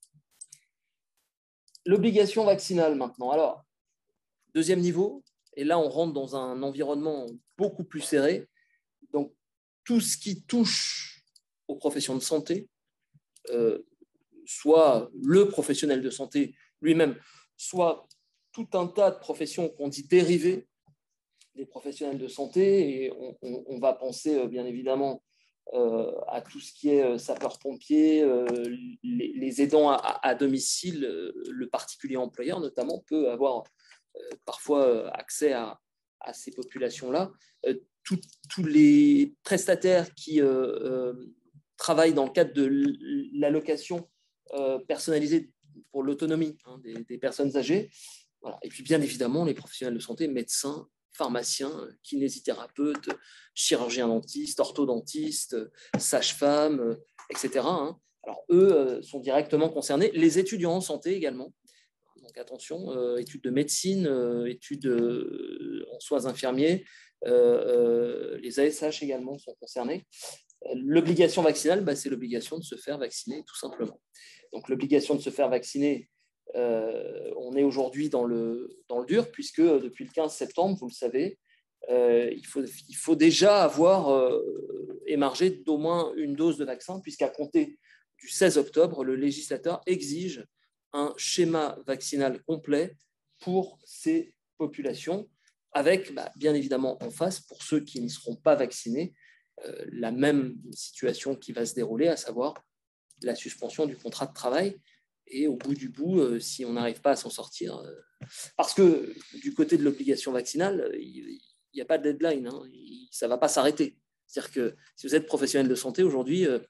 L'obligation vaccinale maintenant. Alors, deuxième niveau, et là, on rentre dans un environnement beaucoup plus serré. Donc, tout ce qui touche aux professions de santé, euh, soit le professionnel de santé lui-même, soit tout un tas de professions qu'on dit dérivées des professionnels de santé, et on, on, on va penser euh, bien évidemment euh, à tout ce qui est euh, sapeurs-pompiers, euh, les, les aidants à, à domicile, euh, le particulier employeur notamment peut avoir euh, parfois euh, accès à, à ces populations-là. Euh, tous les prestataires qui euh, euh, travaillent dans le cadre de l'allocation euh, personnalisée pour l'autonomie hein, des, des personnes âgées. Voilà. Et puis bien évidemment les professionnels de santé, médecins, pharmaciens, kinésithérapeutes, chirurgiens dentistes, orthodontistes, sages-femmes, et cetera. Hein. Alors eux euh, sont directement concernés. Les étudiants en santé également. Donc attention, euh, études de médecine, euh, études euh, en soins infirmiers, euh, euh, les A S H également sont concernés. L'obligation vaccinale, bah, c'est l'obligation de se faire vacciner tout simplement. Donc l'obligation de se faire vacciner, euh, on est aujourd'hui dans le, dans le dur puisque depuis le quinze septembre, vous le savez, euh, il, faut, il faut déjà avoir euh, émargé d'au moins une dose de vaccin puisqu'à compter du seize octobre, le législateur exige un schéma vaccinal complet pour ces populations, avec bah, bien évidemment en face, pour ceux qui ne seront pas vaccinés, euh, la même situation qui va se dérouler, à savoir la suspension du contrat de travail. Et au bout du bout, euh, si on n'arrive pas à s'en sortir, euh, parce que du côté de l'obligation vaccinale, il n'y a pas de deadline, hein, il, ça ne va pas s'arrêter. C'est-à-dire que si vous êtes professionnel de santé aujourd'hui, euh,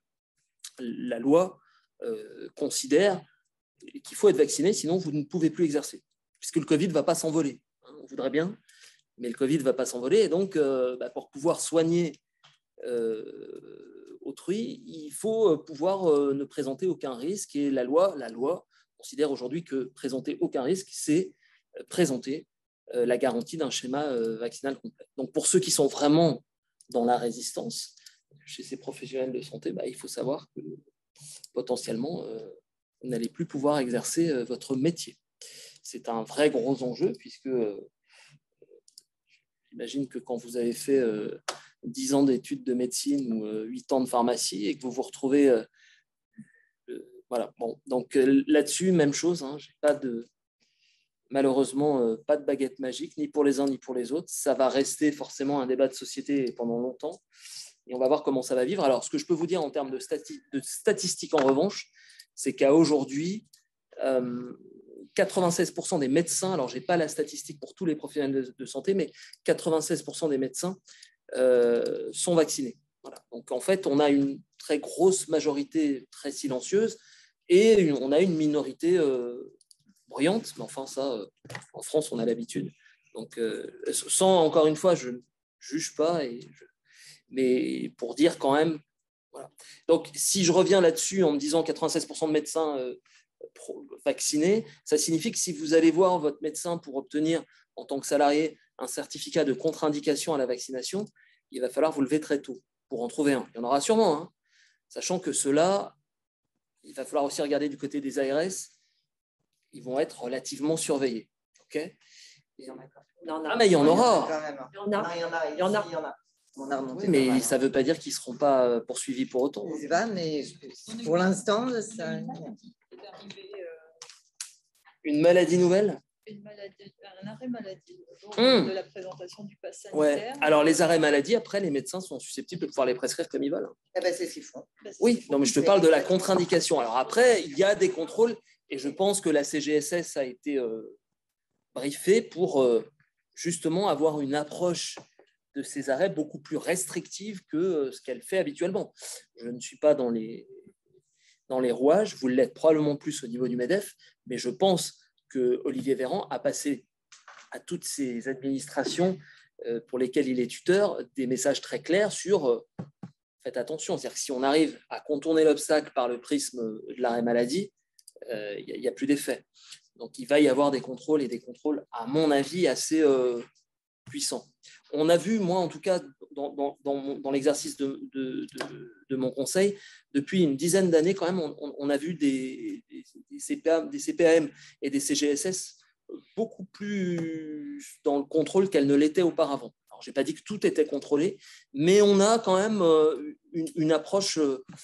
la loi euh, considère qu'il faut être vacciné, sinon vous ne pouvez plus exercer, puisque le Covid ne va pas s'envoler. Hein, on voudrait bien, mais le Covid ne va pas s'envoler. Et donc, euh, bah, pour pouvoir soigner euh, autrui, il faut pouvoir euh, ne présenter aucun risque. Et la loi, la loi considère aujourd'hui que présenter aucun risque, c'est euh, présenter euh, la garantie d'un schéma euh, vaccinal complet. Donc, pour ceux qui sont vraiment dans la résistance, chez ces professionnels de santé, bah, il faut savoir que potentiellement, euh, vous n'allez plus pouvoir exercer euh, votre métier. C'est un vrai gros enjeu puisque euh, j'imagine que quand vous avez fait euh, dix ans d'études de médecine ou euh, huit ans de pharmacie et que vous vous retrouvez... Euh, euh, voilà, bon, donc euh, là-dessus, même chose, hein, j'ai pas de, malheureusement, euh, pas de baguette magique, ni pour les uns ni pour les autres. Ça va rester forcément un débat de société pendant longtemps et on va voir comment ça va vivre. Alors, ce que je peux vous dire en termes de, stati de statistiques, en revanche, c'est qu'à aujourd'hui, euh, quatre-vingt-seize pour cent des médecins, alors je n'ai pas la statistique pour tous les professionnels de, de santé, mais quatre-vingt-seize pour cent des médecins euh, sont vaccinés. Voilà. Donc en fait, on a une très grosse majorité très silencieuse et une, on a une minorité euh, bruyante, mais enfin ça, euh, en France, on a l'habitude. Donc euh, sans, encore une fois, je ne juge pas, et je, mais pour dire quand même, voilà. Donc, si je reviens là-dessus en me disant quatre-vingt-seize pour cent de médecins euh, vaccinés, ça signifie que si vous allez voir votre médecin pour obtenir, en tant que salarié, un certificat de contre-indication à la vaccination, il va falloir vous lever très tôt pour en trouver un. Il y en aura sûrement, hein, sachant que ceux-là, il va falloir aussi regarder du côté des A R S, ils vont être relativement surveillés. Okay, il y en a. Ah, mais il y en aura. Il y en a. Il y en a. Il y en a. Il y en a. On a oui, mais ça ne veut pas dire qu'ils ne seront pas poursuivis pour autant. Je ne sais pas, mais pour l'instant, ça... Une maladie nouvelle? Une maladie, un arrêt maladie au jour mmh. de la présentation du pass sanitaire. Ouais. Alors, les arrêts maladie, après, les médecins sont susceptibles de pouvoir les prescrire comme ils veulent. Eh ben, c'est ce qu'ils font. Oui, non, mais je te parle de la contre-indication. Alors après, il y a des contrôles, et je pense que la C G S S a été euh, briefée pour euh, justement avoir une approche de ces arrêts beaucoup plus restrictive que ce qu'elle fait habituellement. Je ne suis pas dans les, dans les rouages, vous l'êtes probablement plus au niveau du MEDEF, mais je pense que Olivier Véran a passé à toutes ces administrations euh, pour lesquelles il est tuteur des messages très clairs sur euh, faites attention, c'est-à-dire que si on arrive à contourner l'obstacle par le prisme de l'arrêt maladie, il euh, n'y a, a plus d'effet. Donc, il va y avoir des contrôles et des contrôles, à mon avis, assez euh, puissants. On a vu, moi, en tout cas, dans, dans, dans, dans l'exercice de, de, de, de mon conseil, depuis une dizaine d'années, quand même, on, on a vu des, des, des, C P A, des C P A M et des C G S S beaucoup plus dans le contrôle qu'elles ne l'étaient auparavant. Alors, je n'ai pas dit que tout était contrôlé, mais on a quand même une, une approche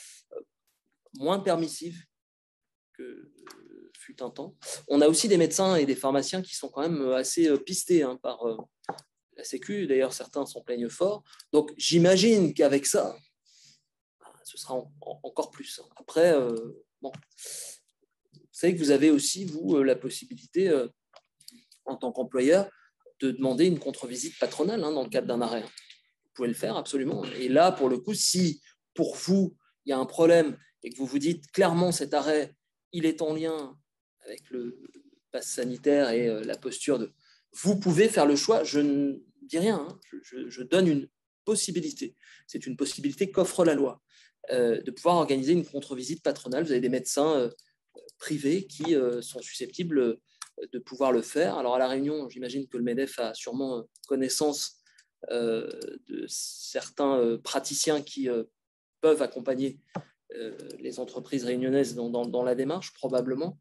moins permissive que fut un temps. On a aussi des médecins et des pharmaciens qui sont quand même assez pistés hein, par la Sécu. D'ailleurs, certains s'en plaignent fort. Donc, j'imagine qu'avec ça, ce sera en, en, encore plus. Après, euh, bon, vous savez que vous avez aussi, vous, la possibilité, euh, en tant qu'employeur, de demander une contre-visite patronale hein, dans le cadre d'un arrêt. Vous pouvez le faire, absolument. Et là, pour le coup, si pour vous, il y a un problème et que vous vous dites clairement cet arrêt, il est en lien avec le pass sanitaire et euh, la posture de... Vous pouvez faire le choix, je ne dis rien, hein, je, je, je donne une possibilité. C'est une possibilité qu'offre la loi, euh, de pouvoir organiser une contre-visite patronale. Vous avez des médecins euh, privés qui euh, sont susceptibles de pouvoir le faire. Alors à La Réunion, j'imagine que le MEDEF a sûrement connaissance euh, de certains euh, praticiens qui euh, peuvent accompagner euh, les entreprises réunionnaises dans, dans, dans la démarche, probablement.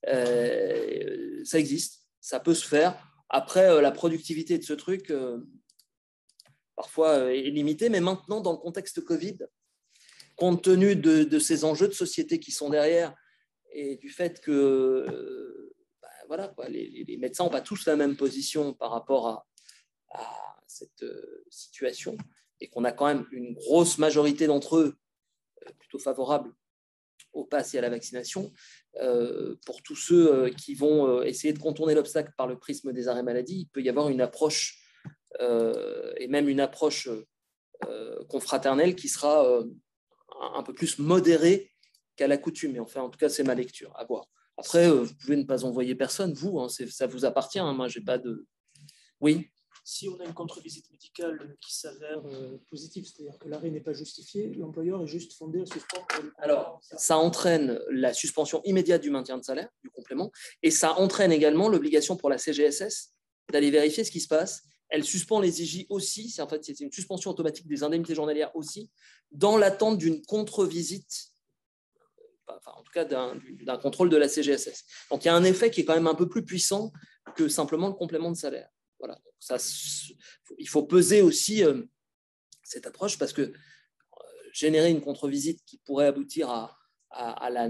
Euh, ça existe, ça peut se faire. Après, euh, la productivité de ce truc, euh, parfois, euh, est limitée, mais maintenant, dans le contexte Covid, compte tenu de, de ces enjeux de société qui sont derrière et du fait que euh, ben, voilà, quoi, les, les médecins n'ont pas tous la même position par rapport à, à cette euh, situation et qu'on a quand même une grosse majorité d'entre eux euh, plutôt favorables au pass et à la vaccination, euh, pour tous ceux euh, qui vont euh, essayer de contourner l'obstacle par le prisme des arrêts maladie, il peut y avoir une approche, euh, et même une approche euh, confraternelle qui sera euh, un, un peu plus modérée qu'à l'accoutumée. Enfin, en tout cas, c'est ma lecture, à voir. Après, euh, vous pouvez ne pas envoyer personne, vous, hein, ça vous appartient, hein, moi, j'ai pas de... Oui. Si on a une contre-visite médicale qui s'avère euh, positive, c'est-à-dire que l'arrêt n'est pas justifié, l'employeur est juste fondé à suspendre. Alors, ça entraîne la suspension immédiate du maintien de salaire, du complément, et ça entraîne également l'obligation pour la C G S S d'aller vérifier ce qui se passe. Elle suspend les I J aussi, c'est en fait c'est une suspension automatique des indemnités journalières aussi, dans l'attente d'une contre-visite, enfin, en tout cas d'un, d'un contrôle de la C G S S. Donc, il y a un effet qui est quand même un peu plus puissant que simplement le complément de salaire. Voilà, ça, il faut peser aussi euh, cette approche parce que euh, générer une contre-visite qui pourrait aboutir à, à, à la,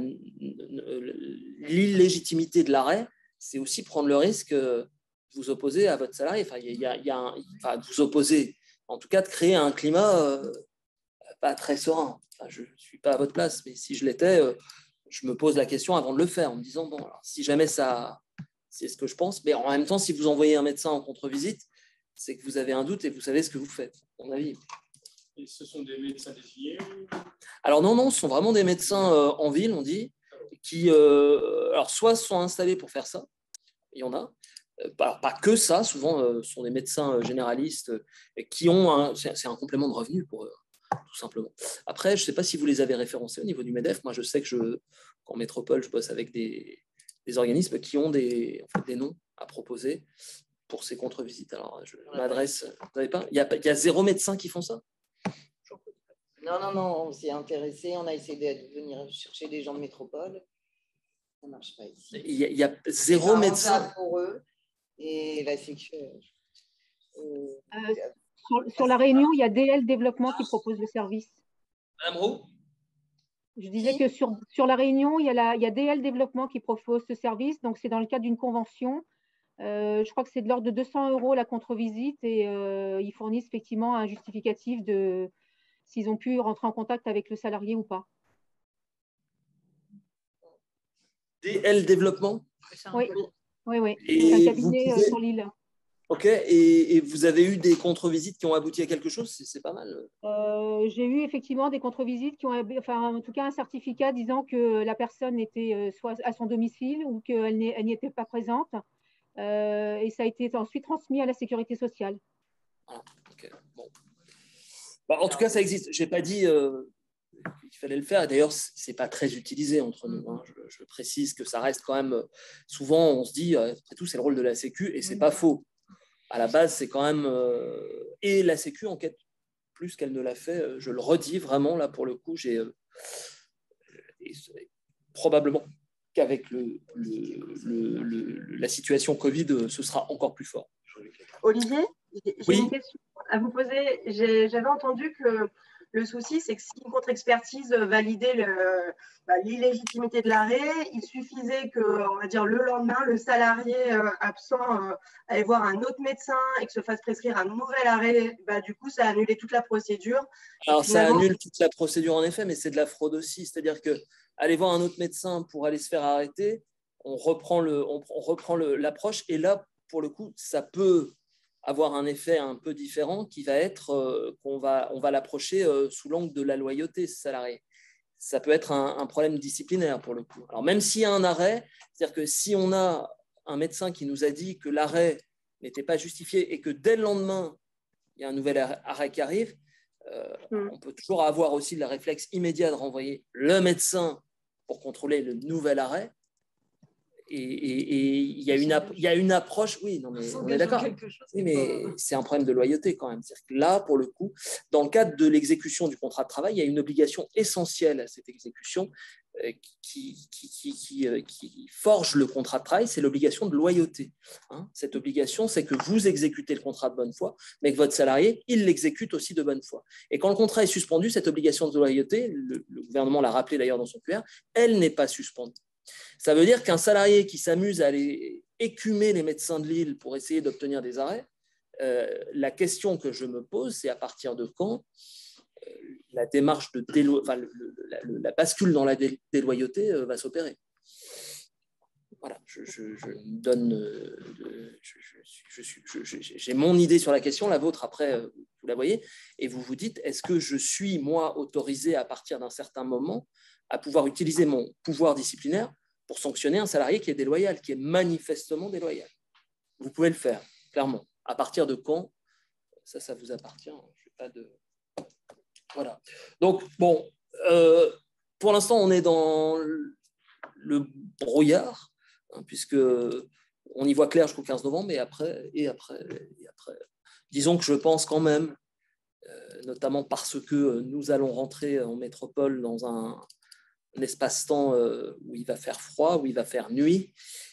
l'illégitimité de l'arrêt, c'est aussi prendre le risque de vous opposer à votre salarié. Enfin, il y a, il y a un, enfin, vous opposer, en tout cas de créer un climat euh, pas très serein. Enfin, je ne suis pas à votre place, mais si je l'étais, euh, je me pose la question avant de le faire en me disant, bon, alors, si jamais ça... C'est ce que je pense. Mais en même temps, si vous envoyez un médecin en contre-visite, c'est que vous avez un doute et vous savez ce que vous faites, à mon avis. Et ce sont des médecins désignés? Alors non, non, ce sont vraiment des médecins euh, en ville, on dit, qui euh, alors soit sont installés pour faire ça, il y en a, euh, pas, pas que ça, souvent euh, ce sont des médecins euh, généralistes euh, qui ont, un, c'est, c'est un complément de revenu pour eux, tout simplement. Après, je ne sais pas si vous les avez référencés au niveau du MEDEF. Moi, je sais que je, qu'en métropole, je bosse avec des... des organismes qui ont des, en fait, des noms à proposer pour ces contre-visites. Alors, je m'adresse... Vous savez pas, il y a, il y a zéro médecin qui font ça? Non, non, non, on s'est intéressé, on a essayé de venir chercher des gens de métropole. Ça ne marche pas ici. Il y a, il y a zéro médecin pour eux. Et la Sécu... Euh, euh, sur, sur La Réunion, il y a D L Développement qui propose le service. Madame Roux? Je disais que sur, sur La Réunion, il y, a la, il y a D L Développement qui propose ce service. Donc, c'est dans le cadre d'une convention. Euh, je crois que c'est de l'ordre de deux cents euros la contre-visite et euh, ils fournissent effectivement un justificatif de s'ils ont pu rentrer en contact avec le salarié ou pas. D L Développement? Oui, oui, oui. Et c'est un cabinet pouvez... sur l'île. Ok, et, et vous avez eu des contre-visites qui ont abouti à quelque chose? C'est, c'est pas mal. Euh, j'ai eu effectivement des contre-visites qui ont, enfin, en tout cas, un certificat disant que la personne était soit à son domicile ou qu'elle n'y, elle n'y était pas présente. Euh, et ça a été ensuite transmis à la sécurité sociale. Ah, okay. Bon. Bah, en tout cas, ça existe. Je n'ai pas dit, euh, qu'il fallait le faire. Et d'ailleurs, ce n'est pas très utilisé entre nous. Hein. Je, je précise que ça reste quand même… Souvent, on se dit, après tout, c'est le rôle de la Sécu, et ce n'est pas faux. À la base, c'est quand même… Euh, et la Sécu enquête plus qu'elle ne l'a fait. Je le redis vraiment, là, pour le coup, j'ai… Euh, probablement qu'avec le, le, le, le, la situation Covid, ce sera encore plus fort. Olivier, j'ai oui. une question à vous poser. J'avais entendu que le souci, c'est que si une contre-expertise validait le, bah, l'illégitimité de l'arrêt, il suffisait que, on va dire, le lendemain, le salarié euh, absent euh, aille voir un autre médecin et que se fasse prescrire un nouvel arrêt. Bah, du coup, ça annulait toute la procédure. Alors, finalement, ça annule toute la procédure, en effet, mais c'est de la fraude aussi. C'est-à-dire que aller voir un autre médecin pour aller se faire arrêter, on reprend, le, on, on reprend le, l'approche, et là, pour le coup, ça peut avoir un effet un peu différent qui va être euh, qu'on va, on va l'approcher euh, sous l'angle de la loyauté salariée. Ça peut être un, un problème disciplinaire pour le coup. Alors même s'il y a un arrêt, c'est-à-dire que si on a un médecin qui nous a dit que l'arrêt n'était pas justifié et que dès le lendemain, il y a un nouvel arrêt qui arrive, euh, mmh. on peut toujours avoir aussi le réflexe immédiat de renvoyer le médecin pour contrôler le nouvel arrêt. Et, et, et il, y a une, il y a une approche, oui, non, mais on est d'accord. Oui, mais c'est un problème de loyauté quand même. C'est-à-dire que là, pour le coup, dans le cadre de l'exécution du contrat de travail, il y a une obligation essentielle à cette exécution euh, qui, qui, qui, qui, euh, qui forge le contrat de travail, c'est l'obligation de loyauté. Hein, cette obligation, c'est que vous exécutez le contrat de bonne foi, mais que votre salarié, il l'exécute aussi de bonne foi. Et quand le contrat est suspendu, cette obligation de loyauté, le, le gouvernement l'a rappelé d'ailleurs dans son Q R, elle n'est pas suspendue. Ça veut dire qu'un salarié qui s'amuse à aller écumer les médecins de l'île pour essayer d'obtenir des arrêts, euh, la question que je me pose, c'est à partir de quand euh, la démarche de délo... enfin, le, le, la, la bascule dans la dé... déloyauté euh, va s'opérer. Voilà, je, je, je donne, euh, je, je, je, je, je, j'ai mon idée sur la question, la vôtre après, euh, vous la voyez, et vous vous dites, est-ce que je suis, moi, autorisé à partir d'un certain moment à pouvoir utiliser mon pouvoir disciplinaire pour sanctionner un salarié qui est déloyal, qui est manifestement déloyal. Vous pouvez le faire, clairement. À partir de quand? Ça, ça vous appartient. Je n'ai pas de… Voilà. Donc, bon, euh, pour l'instant, on est dans le brouillard, hein, puisque on y voit clair jusqu'au quinze novembre, et après, et après, et après. Disons que je pense quand même, euh, notamment parce que nous allons rentrer en métropole dans un… un espace-temps où il va faire froid, où il va faire nuit,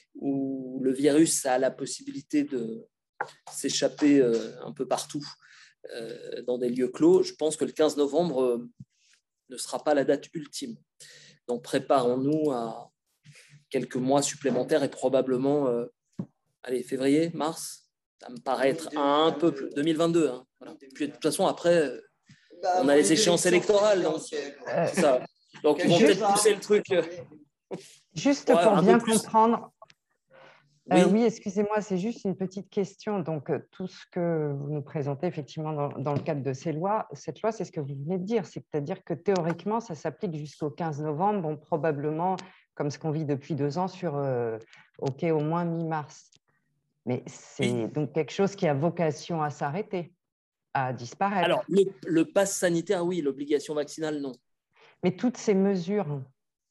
où le virus a la possibilité de s'échapper un peu partout dans des lieux clos. Je pense que le quinze novembre ne sera pas la date ultime. Donc préparons-nous à quelques mois supplémentaires et probablement, allez, février, mars, ça me paraît être un peu plus… deux mille vingt-deux. Hein, voilà. Puis de toute façon, après, on a les échéances électorales. Donc, c'est ça. Donc, ils vont peut-être pousser le truc. Juste ouais, pour bien plus. comprendre. Oui, euh, oui excusez-moi, c'est juste une petite question. Donc, tout ce que vous nous présentez effectivement dans, dans le cadre de ces lois, cette loi, c'est ce que vous venez de dire. C'est-à-dire que théoriquement, ça s'applique jusqu'au quinze novembre, bon, probablement, comme ce qu'on vit depuis deux ans, sur euh, OK, au moins mi-mars. Mais c'est oui. donc quelque chose qui a vocation à s'arrêter, à disparaître. Alors, le, le pass sanitaire, oui, l'obligation vaccinale, non. Mais toutes ces mesures…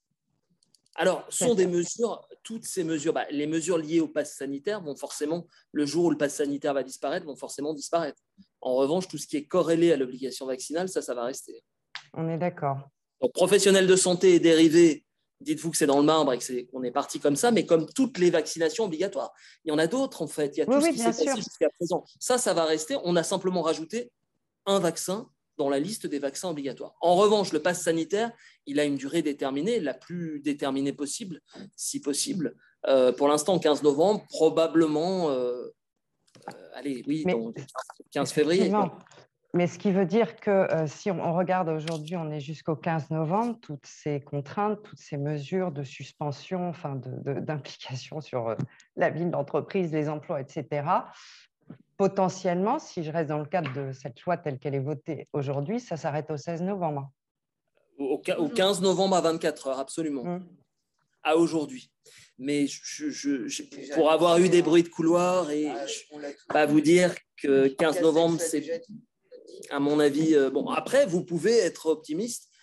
Alors, sont des mesures, toutes ces mesures, bah, les mesures liées au pass sanitaire vont forcément, le jour où le pass sanitaire va disparaître, vont forcément disparaître. En revanche, tout ce qui est corrélé à l'obligation vaccinale, ça, ça va rester. On est d'accord. Donc, professionnels de santé et dérivés, dites-vous que c'est dans le marbre et que c'est, qu'on est parti comme ça, mais comme toutes les vaccinations obligatoires. Il y en a d'autres, en fait. Il y a tout oui, ce oui, qui s'est sûr. passé jusqu'à présent. Ça, ça va rester. On a simplement rajouté un vaccin dans la liste des vaccins obligatoires. En revanche, le pass sanitaire, il a une durée déterminée, la plus déterminée possible, si possible. Euh, pour l'instant, quinze novembre, probablement, euh, euh, allez, oui, Mais, donc quinze février. Quoi. Mais ce qui veut dire que euh, si on, on regarde aujourd'hui, on est jusqu'au quinze novembre, toutes ces contraintes, toutes ces mesures de suspension, enfin de, de, d'implication sur euh, la vie de l'entreprise, les emplois, et cetera, potentiellement, si je reste dans le cadre de cette loi telle qu'elle est votée aujourd'hui, ça s'arrête au seize novembre. Au, au quinze novembre à vingt-quatre heures, absolument. Mmh. À aujourd'hui. Mais je, je, je, pour avoir eu des bruits de couloir, et je ne vais pas vous dire que quinze novembre, c'est, à mon avis… Euh, bon, après, vous pouvez être optimiste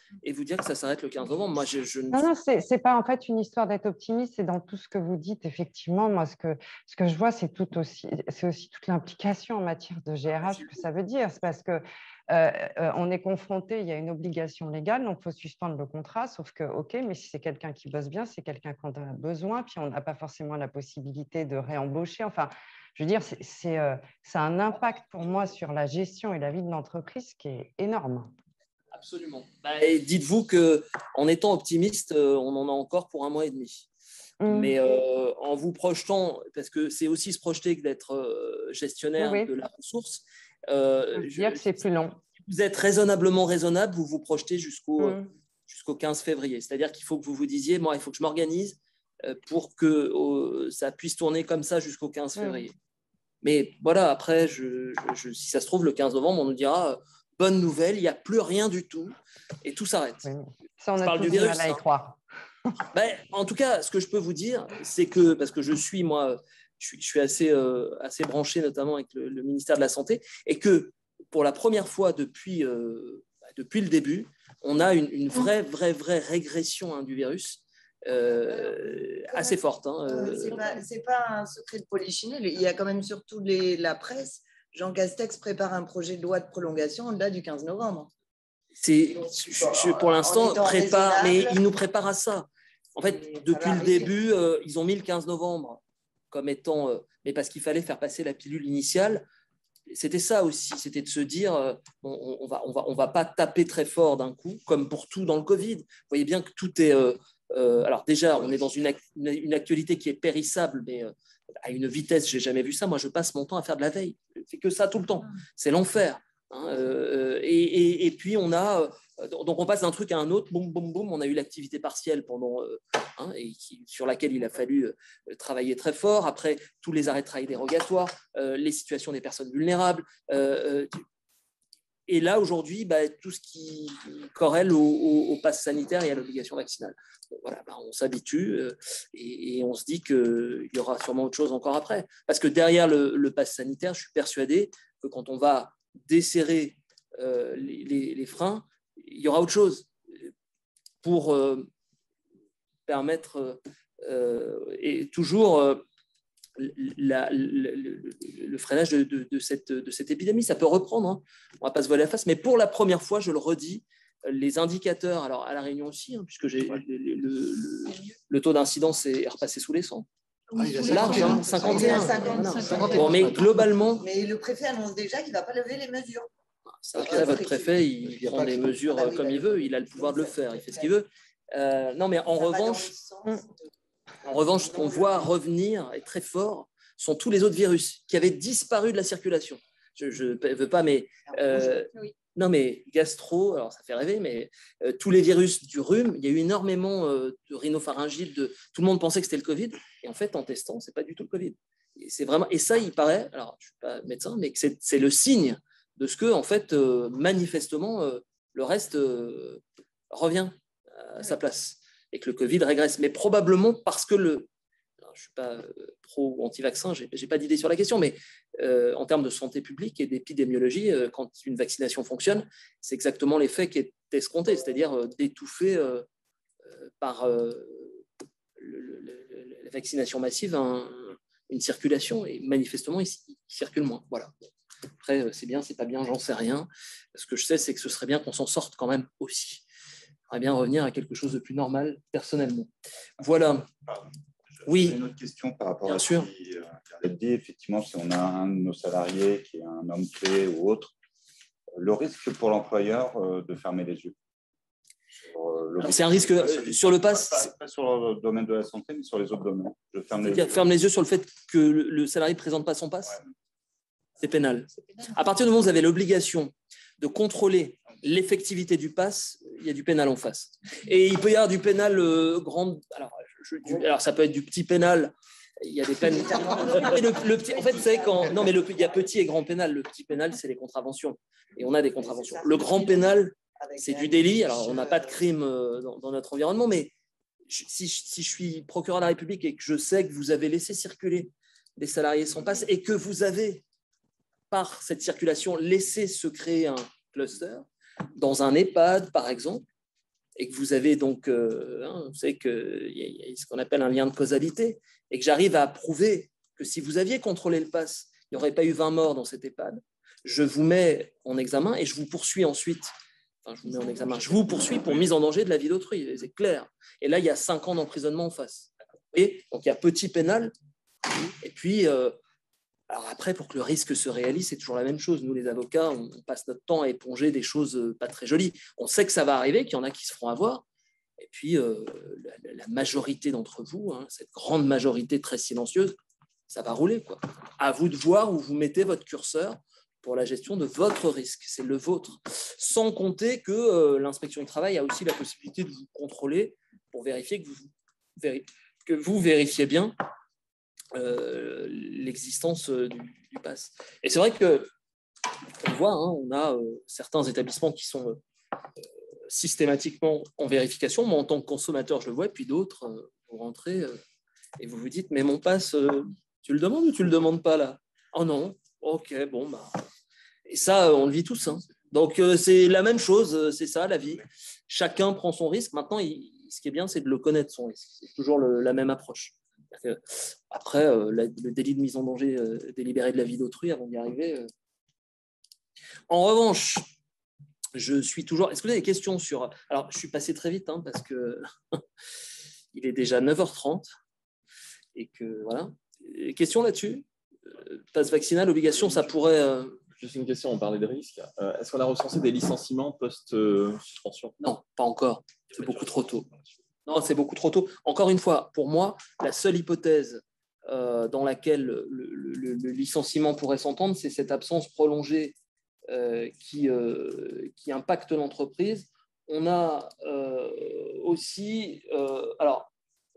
et vous dire que ça s'arrête le quinze novembre. Moi, je, je ne... Non, non, ce n'est pas en fait une histoire d'être optimiste, c'est dans tout ce que vous dites, effectivement. Moi, ce que, ce que je vois, c'est tout aussi, c'est aussi toute l'implication en matière de G R H que ça veut dire. C'est parce que euh, euh, on est confronté, il y a une obligation légale, donc il faut suspendre le contrat, sauf que, OK, mais si c'est quelqu'un qui bosse bien, c'est quelqu'un qu'on a besoin, puis on n'a pas forcément la possibilité de réembaucher. Enfin, je veux dire, c'est, c'est, euh, ça a un impact pour moi sur la gestion et la vie de l'entreprise qui est énorme. Absolument. Bah, et dites-vous qu'en étant optimiste, euh, on en a encore pour un mois et demi. Mmh. Mais euh, en vous projetant, parce que c'est aussi se projeter que d'être euh, gestionnaire oui, oui. de la ressource, euh, je veux dire que c'est plus long. Si vous êtes raisonnablement raisonnable, vous vous projetez jusqu'au, mmh. jusqu'au quinze février. C'est-à-dire qu'il faut que vous vous disiez, moi, il faut que je m'organise pour que euh, ça puisse tourner comme ça jusqu'au quinze février. Mmh. Mais voilà, après, je, je, si ça se trouve, le quinze novembre, on nous dira... Bonne nouvelle, il n'y a plus rien du tout et tout s'arrête. Oui. Ça, on je a parle du virus. Mal à y croire. Ben, en tout cas, ce que je peux vous dire, c'est que, parce que je suis, moi, je suis, je suis assez, euh, assez branché, notamment avec le, le ministère de la Santé, et que pour la première fois depuis, euh, depuis le début, on a une, une vraie, vraie, vraie régression hein, du virus. Euh, assez forte. Hein, euh... Ce n'est pas, pas un secret de polichinelle. Il y a quand même surtout les, la presse. Jean Castex prépare un projet de loi de prolongation au-delà du quinze novembre. C'est, je, je, pour l'instant, prépare, mais il nous prépare à ça. En fait, depuis le début, euh, ils ont mis le quinze novembre comme étant, euh, mais parce qu'il fallait faire passer la pilule initiale. C'était ça aussi, c'était de se dire, euh, on, on va, on va, on va pas taper très fort d'un coup, comme pour tout dans le Covid. Vous voyez bien que tout est, euh, euh, alors déjà, on est dans une, une, une actualité qui est périssable, mais euh, à une vitesse, je n'ai jamais vu ça. Moi, je passe mon temps à faire de la veille. Je fais que ça tout le temps. C'est l'enfer. Hein, euh, et, et, et puis, on a... Euh, donc, on passe d'un truc à un autre. Boum, boum, boum. On a eu l'activité partielle pendant... Euh, hein, et qui, sur laquelle il a fallu euh, travailler très fort. Après, tous les arrêts de travail dérogatoires, euh, les situations des personnes vulnérables. Euh, euh, et là, aujourd'hui, bah, tout ce qui corrèle au, au, au pass sanitaire et à l'obligation vaccinale. Voilà, bah, on s'habitue euh, et, et on se dit qu'il y aura sûrement autre chose encore après. Parce que derrière le, le pass sanitaire, je suis persuadé que quand on va desserrer euh, les, les, les freins, il y aura autre chose pour euh, permettre, euh, et toujours euh, la, le, le, le freinage de, de, de, cette, de cette épidémie. Ça peut reprendre, hein. On ne va pas se voiler la face, mais pour la première fois, je le redis, les indicateurs, alors à La Réunion aussi, hein, puisque j'ai, ouais. le, le, le, le taux d'incidence est repassé sous les cent. Ah, large, hein, cinquante et un. cinquante, cinquante, bon, mais globalement. Mais le préfet annonce déjà qu'il ne va pas lever les mesures. Ça, après, votre préfet, il prend des mesures ah, oui, comme il veut, il a le pouvoir de le faire, il fait ce qu'il veut. Euh, non, mais en ça revanche, en revanche, ce qu'on voit revenir et très fort sont tous les autres virus qui avaient disparu de la circulation. Je ne veux pas, mais. Euh, oui. Non, mais gastro, alors ça fait rêver, mais euh, tous les virus du rhume, il y a eu énormément euh, de rhinopharyngite, de... tout le monde pensait que c'était le Covid, et en fait, en testant, ce n'est pas du tout le Covid. Et, c'est vraiment... et ça, il paraît, alors je ne suis pas médecin, mais que c'est, c'est le signe de ce que, en fait, euh, manifestement, euh, le reste euh, revient à sa place, et que le Covid régresse. Mais probablement parce que le... Alors, je ne suis pas pro ou anti-vaccin, je n'ai pas d'idée sur la question, mais euh, en termes de santé publique et d'épidémiologie, euh, quand une vaccination fonctionne, c'est exactement l'effet qui est escompté, c'est-à-dire euh, d'étouffer euh, euh, par euh, le, le, le, la vaccination massive un, une circulation, et manifestement, il, il circule moins. Voilà. Après, c'est bien, c'est pas bien, j'en sais rien. Ce que je sais, c'est que ce serait bien qu'on s'en sorte quand même aussi. J'aimerais bien revenir à quelque chose de plus normal, personnellement. Voilà. Oui. J'ai une autre question par rapport Bien à sûr. ce qui a été dit. Effectivement, si on a un de nos salariés qui est un homme clé ou autre, le risque pour l'employeur euh, de fermer les yeux. Alors, c'est un risque euh, sur le pass. Pas, pas, pas sur le domaine de la santé, mais sur les autres domaines. Je ferme les, yeux. ferme les yeux sur le fait que le, le salarié ne présente pas son pass. Ouais. C'est pénal. À partir du moment où vous avez l'obligation de contrôler l'effectivité du pass, il y a du pénal en face. Et il peut y avoir du pénal euh, grand. Alors, je, du, alors, ça peut être du petit pénal. Il y a des peines. le, le petit, en fait, vous savez, quand. Non, mais le, il y a petit et grand pénal. Le petit pénal, c'est les contraventions. Et on a des contraventions. Le grand pénal, c'est du délit. Alors, on n'a pas de crime dans, dans notre environnement, mais si, si je suis procureur de la République et que je sais que vous avez laissé circuler des salariés sans passe et que vous avez, par cette circulation, laissé se créer un cluster, dans un EHPAD, par exemple, et que vous avez donc, euh, hein, vous savez qu'il y, y a ce qu'on appelle un lien de causalité, et que j'arrive à prouver que si vous aviez contrôlé le pass, il n'y aurait pas eu vingt morts dans cette EHPAD, je vous mets en examen et je vous poursuis ensuite. Enfin, je vous mets en examen. Je vous poursuis pour mise en danger de la vie d'autrui, c'est clair. Et là, il y a cinq ans d'emprisonnement en face. Et donc, il y a petit pénal. Et puis, euh, alors après, pour que le risque se réalise, c'est toujours la même chose. Nous, les avocats, on, on passe notre temps à éponger des choses pas très jolies. On sait que ça va arriver, qu'il y en a qui se feront avoir. Et puis, euh, la, la majorité d'entre vous, hein, cette grande majorité très silencieuse, ça va rouler, quoi. À vous de voir où vous mettez votre curseur pour la gestion de votre risque, c'est le vôtre. Sans compter que euh, l'inspection du travail a aussi la possibilité de vous contrôler pour vérifier que vous, véri que vous vérifiez bien euh, l'existence euh, du, du pass. Et c'est vrai que, on voit, hein, on a euh, certains établissements qui sont euh, systématiquement en vérification. Moi, en tant que consommateur, je le vois, et puis d'autres, euh, vous rentrez euh, et vous vous dites, mais mon pass, euh, tu le demandes ou tu le demandes pas là? Oh non. Ok, bon, bah. Et ça, on le vit tous. Hein. Donc, euh, c'est la même chose, c'est ça, la vie. Chacun prend son risque. Maintenant, il, ce qui est bien, c'est de le connaître, son risque. C'est toujours le, la même approche. Après, euh, la, le délit de mise en danger euh, délibéré de la vie d'autrui, avant d'y arriver. Euh... En revanche, je suis toujours... Est-ce que vous avez des questions sur... Alors, je suis passé très vite, hein, parce que il est déjà neuf heures trente. Et que, voilà. Des questions là-dessus? Passe vaccinal, obligation, ça pourrait... Euh... Juste une question, on parlait de risques. Euh, Est-ce qu'on a recensé des licenciements post-suspension? Non, pas encore. C'est beaucoup trop tôt. Non, c'est beaucoup trop tôt. Encore une fois, pour moi, la seule hypothèse euh, dans laquelle le, le, le licenciement pourrait s'entendre, c'est cette absence prolongée euh, qui, euh, qui impacte l'entreprise. On a euh, aussi... Euh, alors,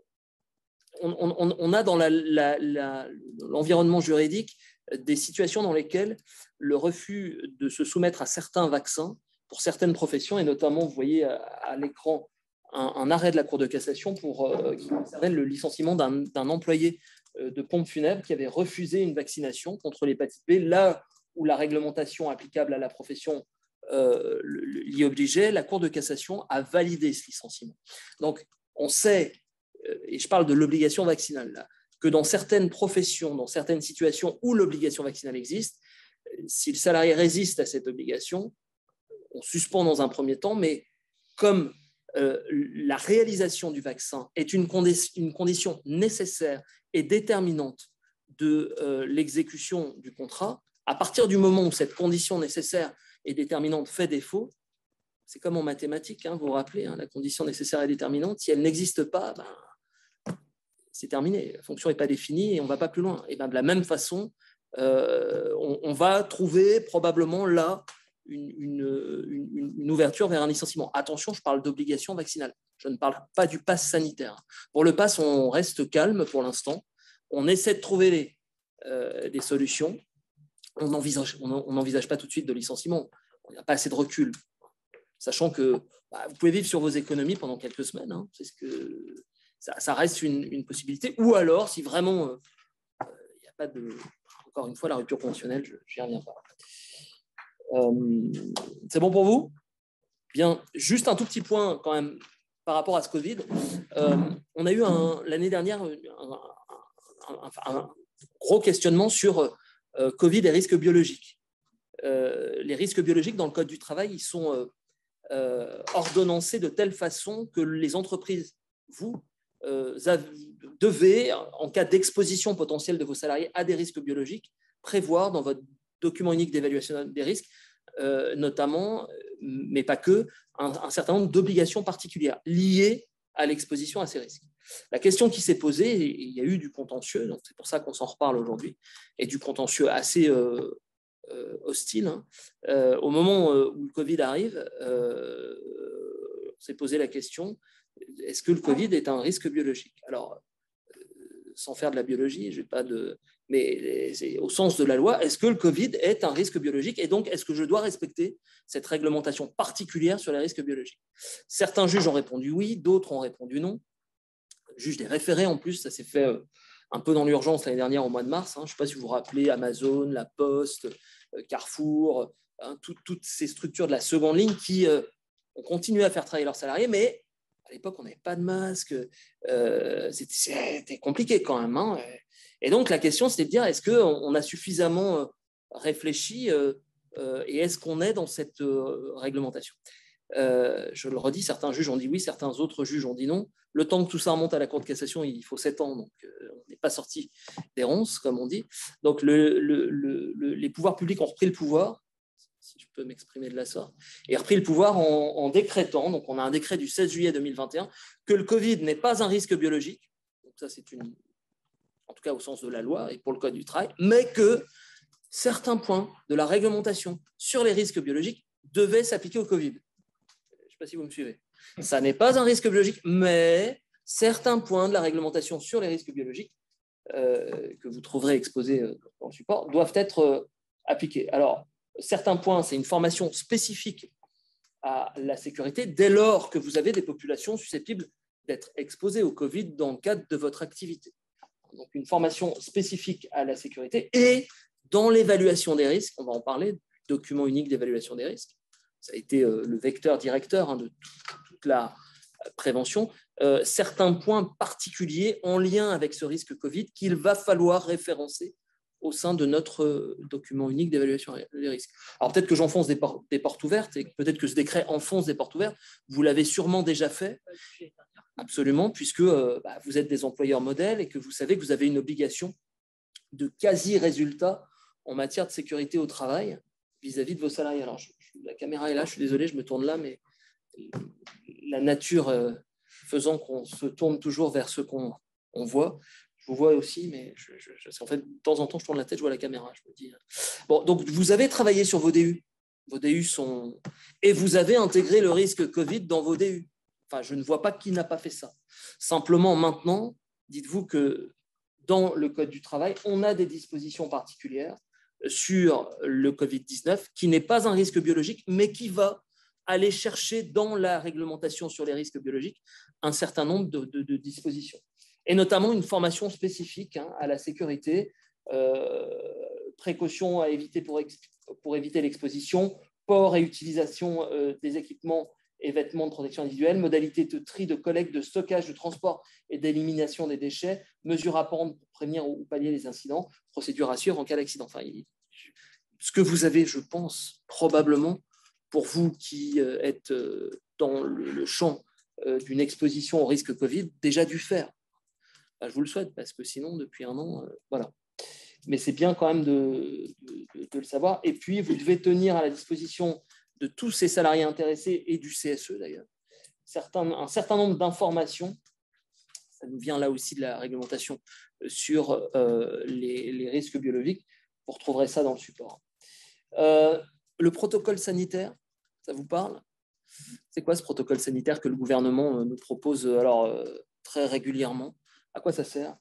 on, on, on a dans l'environnement juridique des situations dans lesquelles le refus de se soumettre à certains vaccins pour certaines professions, et notamment, vous voyez à, à l'écran un, un arrêt de la Cour de cassation pour, euh, qui concernait le licenciement d'un employé euh, de pompe funèbre qui avait refusé une vaccination contre l'hépatite B, là où la réglementation applicable à la profession euh, l'y obligeait, la Cour de cassation a validé ce licenciement. Donc, on sait, et je parle de l'obligation vaccinale là, que dans certaines professions, dans certaines situations où l'obligation vaccinale existe, si le salarié résiste à cette obligation, on suspend dans un premier temps, mais comme euh, la réalisation du vaccin est une, condi une condition nécessaire et déterminante de euh, l'exécution du contrat, à partir du moment où cette condition nécessaire et déterminante fait défaut, c'est comme en mathématiques, hein, vous vous rappelez, hein, la condition nécessaire et déterminante, si elle n'existe pas, ben, c'est terminé, la fonction n'est pas définie et on ne va pas plus loin. Et bien, de la même façon, euh, on, on va trouver probablement là une, une, une, une ouverture vers un licenciement. Attention, je parle d'obligation vaccinale, je ne parle pas du pass sanitaire. Pour le pass, on reste calme pour l'instant, on essaie de trouver les, euh, des solutions, on n'envisage on, on n'envisage pas tout de suite de licenciement, on n'a pas assez de recul, sachant que bah, vous pouvez vivre sur vos économies pendant quelques semaines, hein, c'est ce que... Ça, ça reste une, une possibilité. Ou alors, si vraiment il euh, n'y a pas de... Encore une fois, la rupture conventionnelle, je n'y reviens pas. Euh, c'est bon pour vous? Bien, juste un tout petit point quand même par rapport à ce Covid. Euh, on a eu l'année dernière un, un, un, un gros questionnement sur euh, Covid et risques biologiques. Euh, les risques biologiques dans le Code du travail, ils sont euh, euh, ordonnancés de telle façon que les entreprises, vous, Euh, devez, en cas d'exposition potentielle de vos salariés à des risques biologiques, prévoir dans votre document unique d'évaluation des risques, euh, notamment, mais pas que, un, un certain nombre d'obligations particulières liées à l'exposition à ces risques. La question qui s'est posée, et il y a eu du contentieux, donc c'est pour ça qu'on s'en reparle aujourd'hui, et du contentieux assez euh, euh, hostile, hein, euh, au moment où le Covid arrive, euh, on s'est posé la question: est-ce que le Covid est un risque biologique? Alors, sans faire de la biologie, j'ai pas de... mais c'est au sens de la loi, est-ce que le Covid est un risque biologique? Et donc, est-ce que je dois respecter cette réglementation particulière sur les risques biologiques? Certains juges ont répondu oui, d'autres ont répondu non. Le juge des référés, en plus, ça s'est fait un peu dans l'urgence l'année dernière au mois de mars. Hein. Je ne sais pas si vous vous rappelez, Amazon, La Poste, Carrefour, hein, tout, toutes ces structures de la seconde ligne qui... Euh, ont continué à faire travailler leurs salariés, mais à l'époque, on n'avait pas de masque, euh, c'était compliqué quand même. Hein. Et donc, la question, c'était de dire, est-ce qu'on a suffisamment réfléchi euh, euh, et est-ce qu'on est dans cette euh, réglementation? euh, Je le redis, certains juges ont dit oui, certains autres juges ont dit non. Le temps que tout ça remonte à la Cour de cassation, il faut sept ans, donc euh, on n'est pas sorti des ronces, comme on dit. Donc, le, le, le, le, les pouvoirs publics ont repris le pouvoir, si je peux m'exprimer de la sorte, et repris le pouvoir en, en décrétant, donc on a un décret du seize juillet deux mille vingt et un, que le Covid n'est pas un risque biologique, donc ça c'est une, en tout cas au sens de la loi et pour le Code du travail, mais que certains points de la réglementation sur les risques biologiques devaient s'appliquer au Covid. Je ne sais pas si vous me suivez. Ça n'est pas un risque biologique, mais certains points de la réglementation sur les risques biologiques, euh, que vous trouverez exposés dans le support, doivent être euh, appliqués. Alors, certains points, c'est une formation spécifique à la sécurité dès lors que vous avez des populations susceptibles d'être exposées au Covid dans le cadre de votre activité. Donc, une formation spécifique à la sécurité et dans l'évaluation des risques, on va en parler, document unique d'évaluation des risques. Ça a été euh, le vecteur directeur hein, de toute la prévention. Euh, certains points particuliers en lien avec ce risque Covid qu'il va falloir référencer au sein de notre document unique d'évaluation des risques. Alors peut-être que j'enfonce des, por- des portes ouvertes et peut-être que ce décret enfonce des portes ouvertes. Vous l'avez sûrement déjà fait, absolument, puisque euh, bah, vous êtes des employeurs modèles et que vous savez que vous avez une obligation de quasi-résultat en matière de sécurité au travail vis-à-vis de vos salariés. Alors, je, je, la caméra est là, je suis désolé, je me tourne là, mais la nature euh, faisant qu'on se tourne toujours vers ce qu'on on voit. Je vous vois aussi, mais je, je, je, en fait, de temps en temps, je tourne la tête, je vois la caméra. Je me dis. Bon, donc, vous avez travaillé sur vos D U. Vos D U sont... Et vous avez intégré le risque Covid dans vos D U. Enfin, je ne vois pas qui n'a pas fait ça. Simplement, maintenant, dites-vous que dans le Code du travail, on a des dispositions particulières sur le Covid dix-neuf qui n'est pas un risque biologique, mais qui va aller chercher dans la réglementation sur les risques biologiques un certain nombre de, de, de dispositions. Et notamment une formation spécifique hein, à la sécurité, euh, précautions à éviter pour, pour éviter l'exposition, port et utilisation euh, des équipements et vêtements de protection individuelle, modalités de tri, de collecte, de stockage, de transport et d'élimination des déchets, mesures à prendre pour prévenir ou pallier les incidents, procédures à suivre en cas d'accident. Enfin, ce que vous avez, je pense, probablement, pour vous qui euh, êtes euh, dans le, le champ euh, d'une exposition au risque Covid, déjà dû faire. Enfin, je vous le souhaite, parce que sinon, depuis un an, euh, voilà. Mais c'est bien quand même de, de, de le savoir. Et puis, vous devez tenir à la disposition de tous ces salariés intéressés et du C S E d'ailleurs, certains, un certain nombre d'informations, ça nous vient là aussi de la réglementation sur euh, les, les risques biologiques, vous retrouverez ça dans le support. Euh, le protocole sanitaire, ça vous parle? C'est quoi ce protocole sanitaire que le gouvernement nous propose alors, euh, très régulièrement? À quoi ça sert?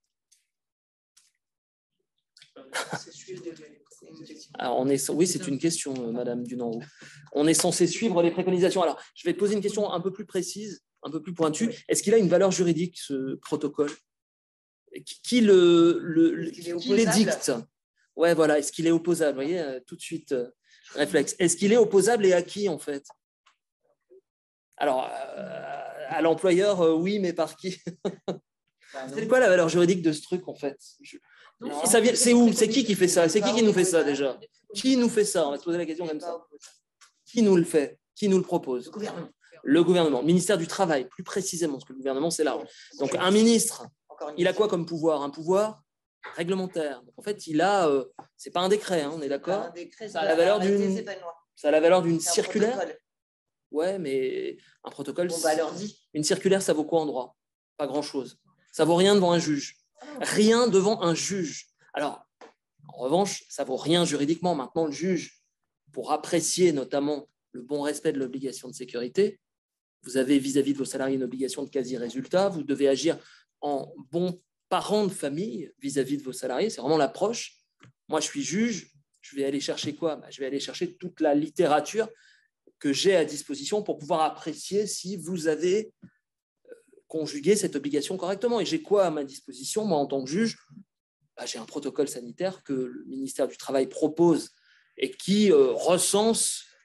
Alors, on est, oui, c'est une question, Madame Dunanroux. On est censé suivre les préconisations. Alors, je vais poser une question un peu plus précise, un peu plus pointue. Est-ce qu'il a une valeur juridique, ce protocole? Qui, qui le, le, qui l'édicte? Ouais, voilà. Est-ce qu'il est opposable? Vous voyez, tout de suite, euh, réflexe. Est-ce qu'il est opposable et à qui, en fait? Alors, euh, à l'employeur, euh, oui, mais par qui? C'est quoi la valeur juridique de ce truc, en fait? Je... C'est où? C'est qui qui fait ça? C'est qui qui nous fait ça déjà? Qui nous fait ça? On va se poser la question comme ça. Qui nous le fait? Qui nous le propose? Le gouvernement. Le gouvernement. Le ministère du Travail, plus précisément, parce que le gouvernement, c'est large. Donc, un ministre, il a quoi comme pouvoir? Un pouvoir réglementaire. Donc, en fait, il a. Euh, c'est pas un décret, hein, on est d'accord? Ça a la valeur d'une. Ça a la valeur d'une circulaire. Ouais, mais un protocole. Bon, bah, alors dis. Une circulaire, ça vaut quoi en droit? Pas grand-chose. Ça vaut rien devant un juge. Rien devant un juge. Alors, en revanche, ça vaut rien juridiquement. Maintenant, le juge, pour apprécier notamment le bon respect de l'obligation de sécurité, vous avez vis-à-vis de vos salariés une obligation de quasi-résultat. Vous devez agir en bon parent de famille vis-à-vis de vos salariés. C'est vraiment l'approche. Moi, je suis juge. Je vais aller chercher quoi? Je vais aller chercher toute la littérature que j'ai à disposition pour pouvoir apprécier si vous avez conjuguer cette obligation correctement. Et j'ai quoi à ma disposition, moi, en tant que juge? Bah, j'ai un protocole sanitaire que le ministère du Travail propose et qui euh, recense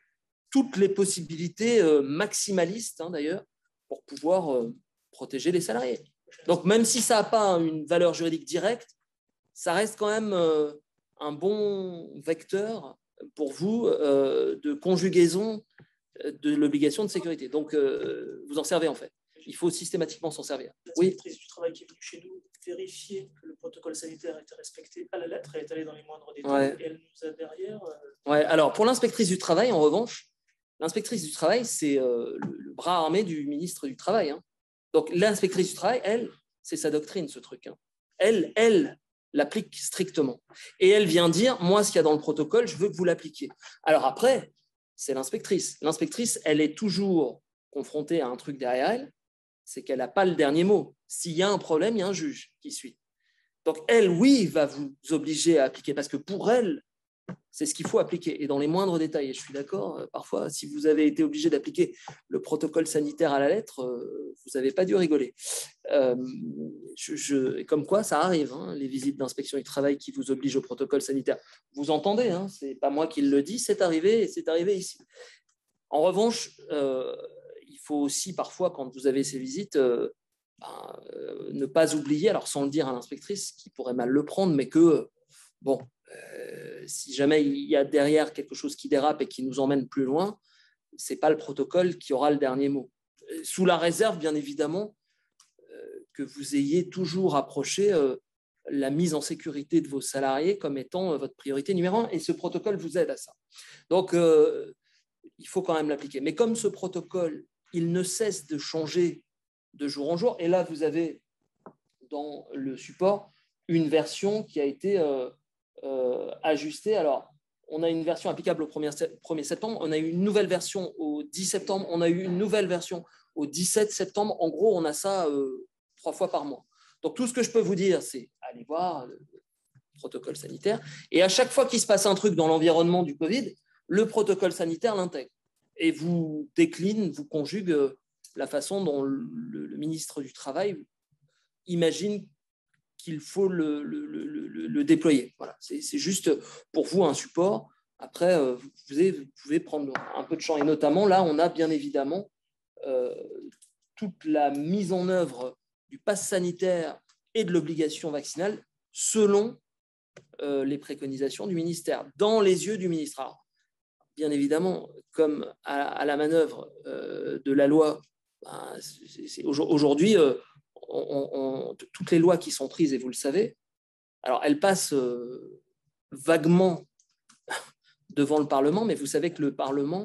toutes les possibilités euh, maximalistes, hein, d'ailleurs, pour pouvoir euh, protéger les salariés. Donc, même si ça n'a pas une valeur juridique directe, ça reste quand même euh, un bon vecteur pour vous euh, de conjugaison de l'obligation de sécurité. Donc, euh, vous en servez en fait. Il faut systématiquement s'en servir. La Oui. directrice du travail qui est venue chez nous vérifier que le protocole sanitaire a été respecté à la lettre. Elle est allée dans les moindres détails Ouais. et elle nous a derrière. Euh... Ouais, alors, pour l'inspectrice du travail, en revanche, l'inspectrice du travail, c'est euh, le, le bras armé du ministre du Travail. Hein. Donc, l'inspectrice du travail, elle, c'est sa doctrine, ce truc. Hein. Elle, elle l'applique strictement. Et elle vient dire, moi, ce qu'il y a dans le protocole, je veux que vous l'appliquiez. Alors après, c'est l'inspectrice. L'inspectrice, elle est toujours confrontée à un truc derrière elle, c'est qu'elle n'a pas le dernier mot. S'il y a un problème, il y a un juge qui suit. Donc, elle, oui, va vous obliger à appliquer, parce que pour elle, c'est ce qu'il faut appliquer, et dans les moindres détails. Et je suis d'accord, parfois, si vous avez été obligé d'appliquer le protocole sanitaire à la lettre, vous n'avez pas dû rigoler. Euh, je, je, comme quoi, ça arrive, hein, les visites d'inspection du travail qui vous obligent au protocole sanitaire. Vous entendez, hein, ce n'est pas moi qui le dis, c'est arrivé, et c'est arrivé ici. En revanche, euh, il faut aussi parfois, quand vous avez ces visites, euh, ben, euh, ne pas oublier, alors sans le dire à l'inspectrice, qui pourrait mal le prendre, mais que, bon, Euh, si jamais il y a derrière quelque chose qui dérape et qui nous emmène plus loin, ce n'est pas le protocole qui aura le dernier mot. Sous la réserve, bien évidemment, euh, que vous ayez toujours approché euh, la mise en sécurité de vos salariés comme étant euh, votre priorité numéro un, et ce protocole vous aide à ça. Donc, euh, il faut quand même l'appliquer. Mais comme ce protocole, il ne cesse de changer de jour en jour, et là, vous avez dans le support une version qui a été... Euh, Euh, ajusté. Alors, on a une version applicable au premier septembre, on a eu une nouvelle version au dix septembre, on a eu une nouvelle version au dix-sept septembre. En gros, on a ça euh, trois fois par mois. Donc, tout ce que je peux vous dire, c'est aller voir le protocole sanitaire. Et à chaque fois qu'il se passe un truc dans l'environnement du Covid, le protocole sanitaire l'intègre et vous décline, vous conjugue la façon dont le, le ministre du Travail imagine qu'il faut le, le, le, le déployer. Voilà. C'est, c'est juste pour vous un support. Après, vous pouvez, vous pouvez prendre un peu de champ. Et notamment, là, on a bien évidemment euh, toute la mise en œuvre du pass sanitaire et de l'obligation vaccinale selon euh, les préconisations du ministère, dans les yeux du ministre. Alors, bien évidemment, comme à, à la manœuvre euh, de la loi, ben, c'est, c'est, aujourd'hui, euh, On, on, toutes les lois qui sont prises, et vous le savez, alors elles passent euh, vaguement devant le Parlement, mais vous savez que le Parlement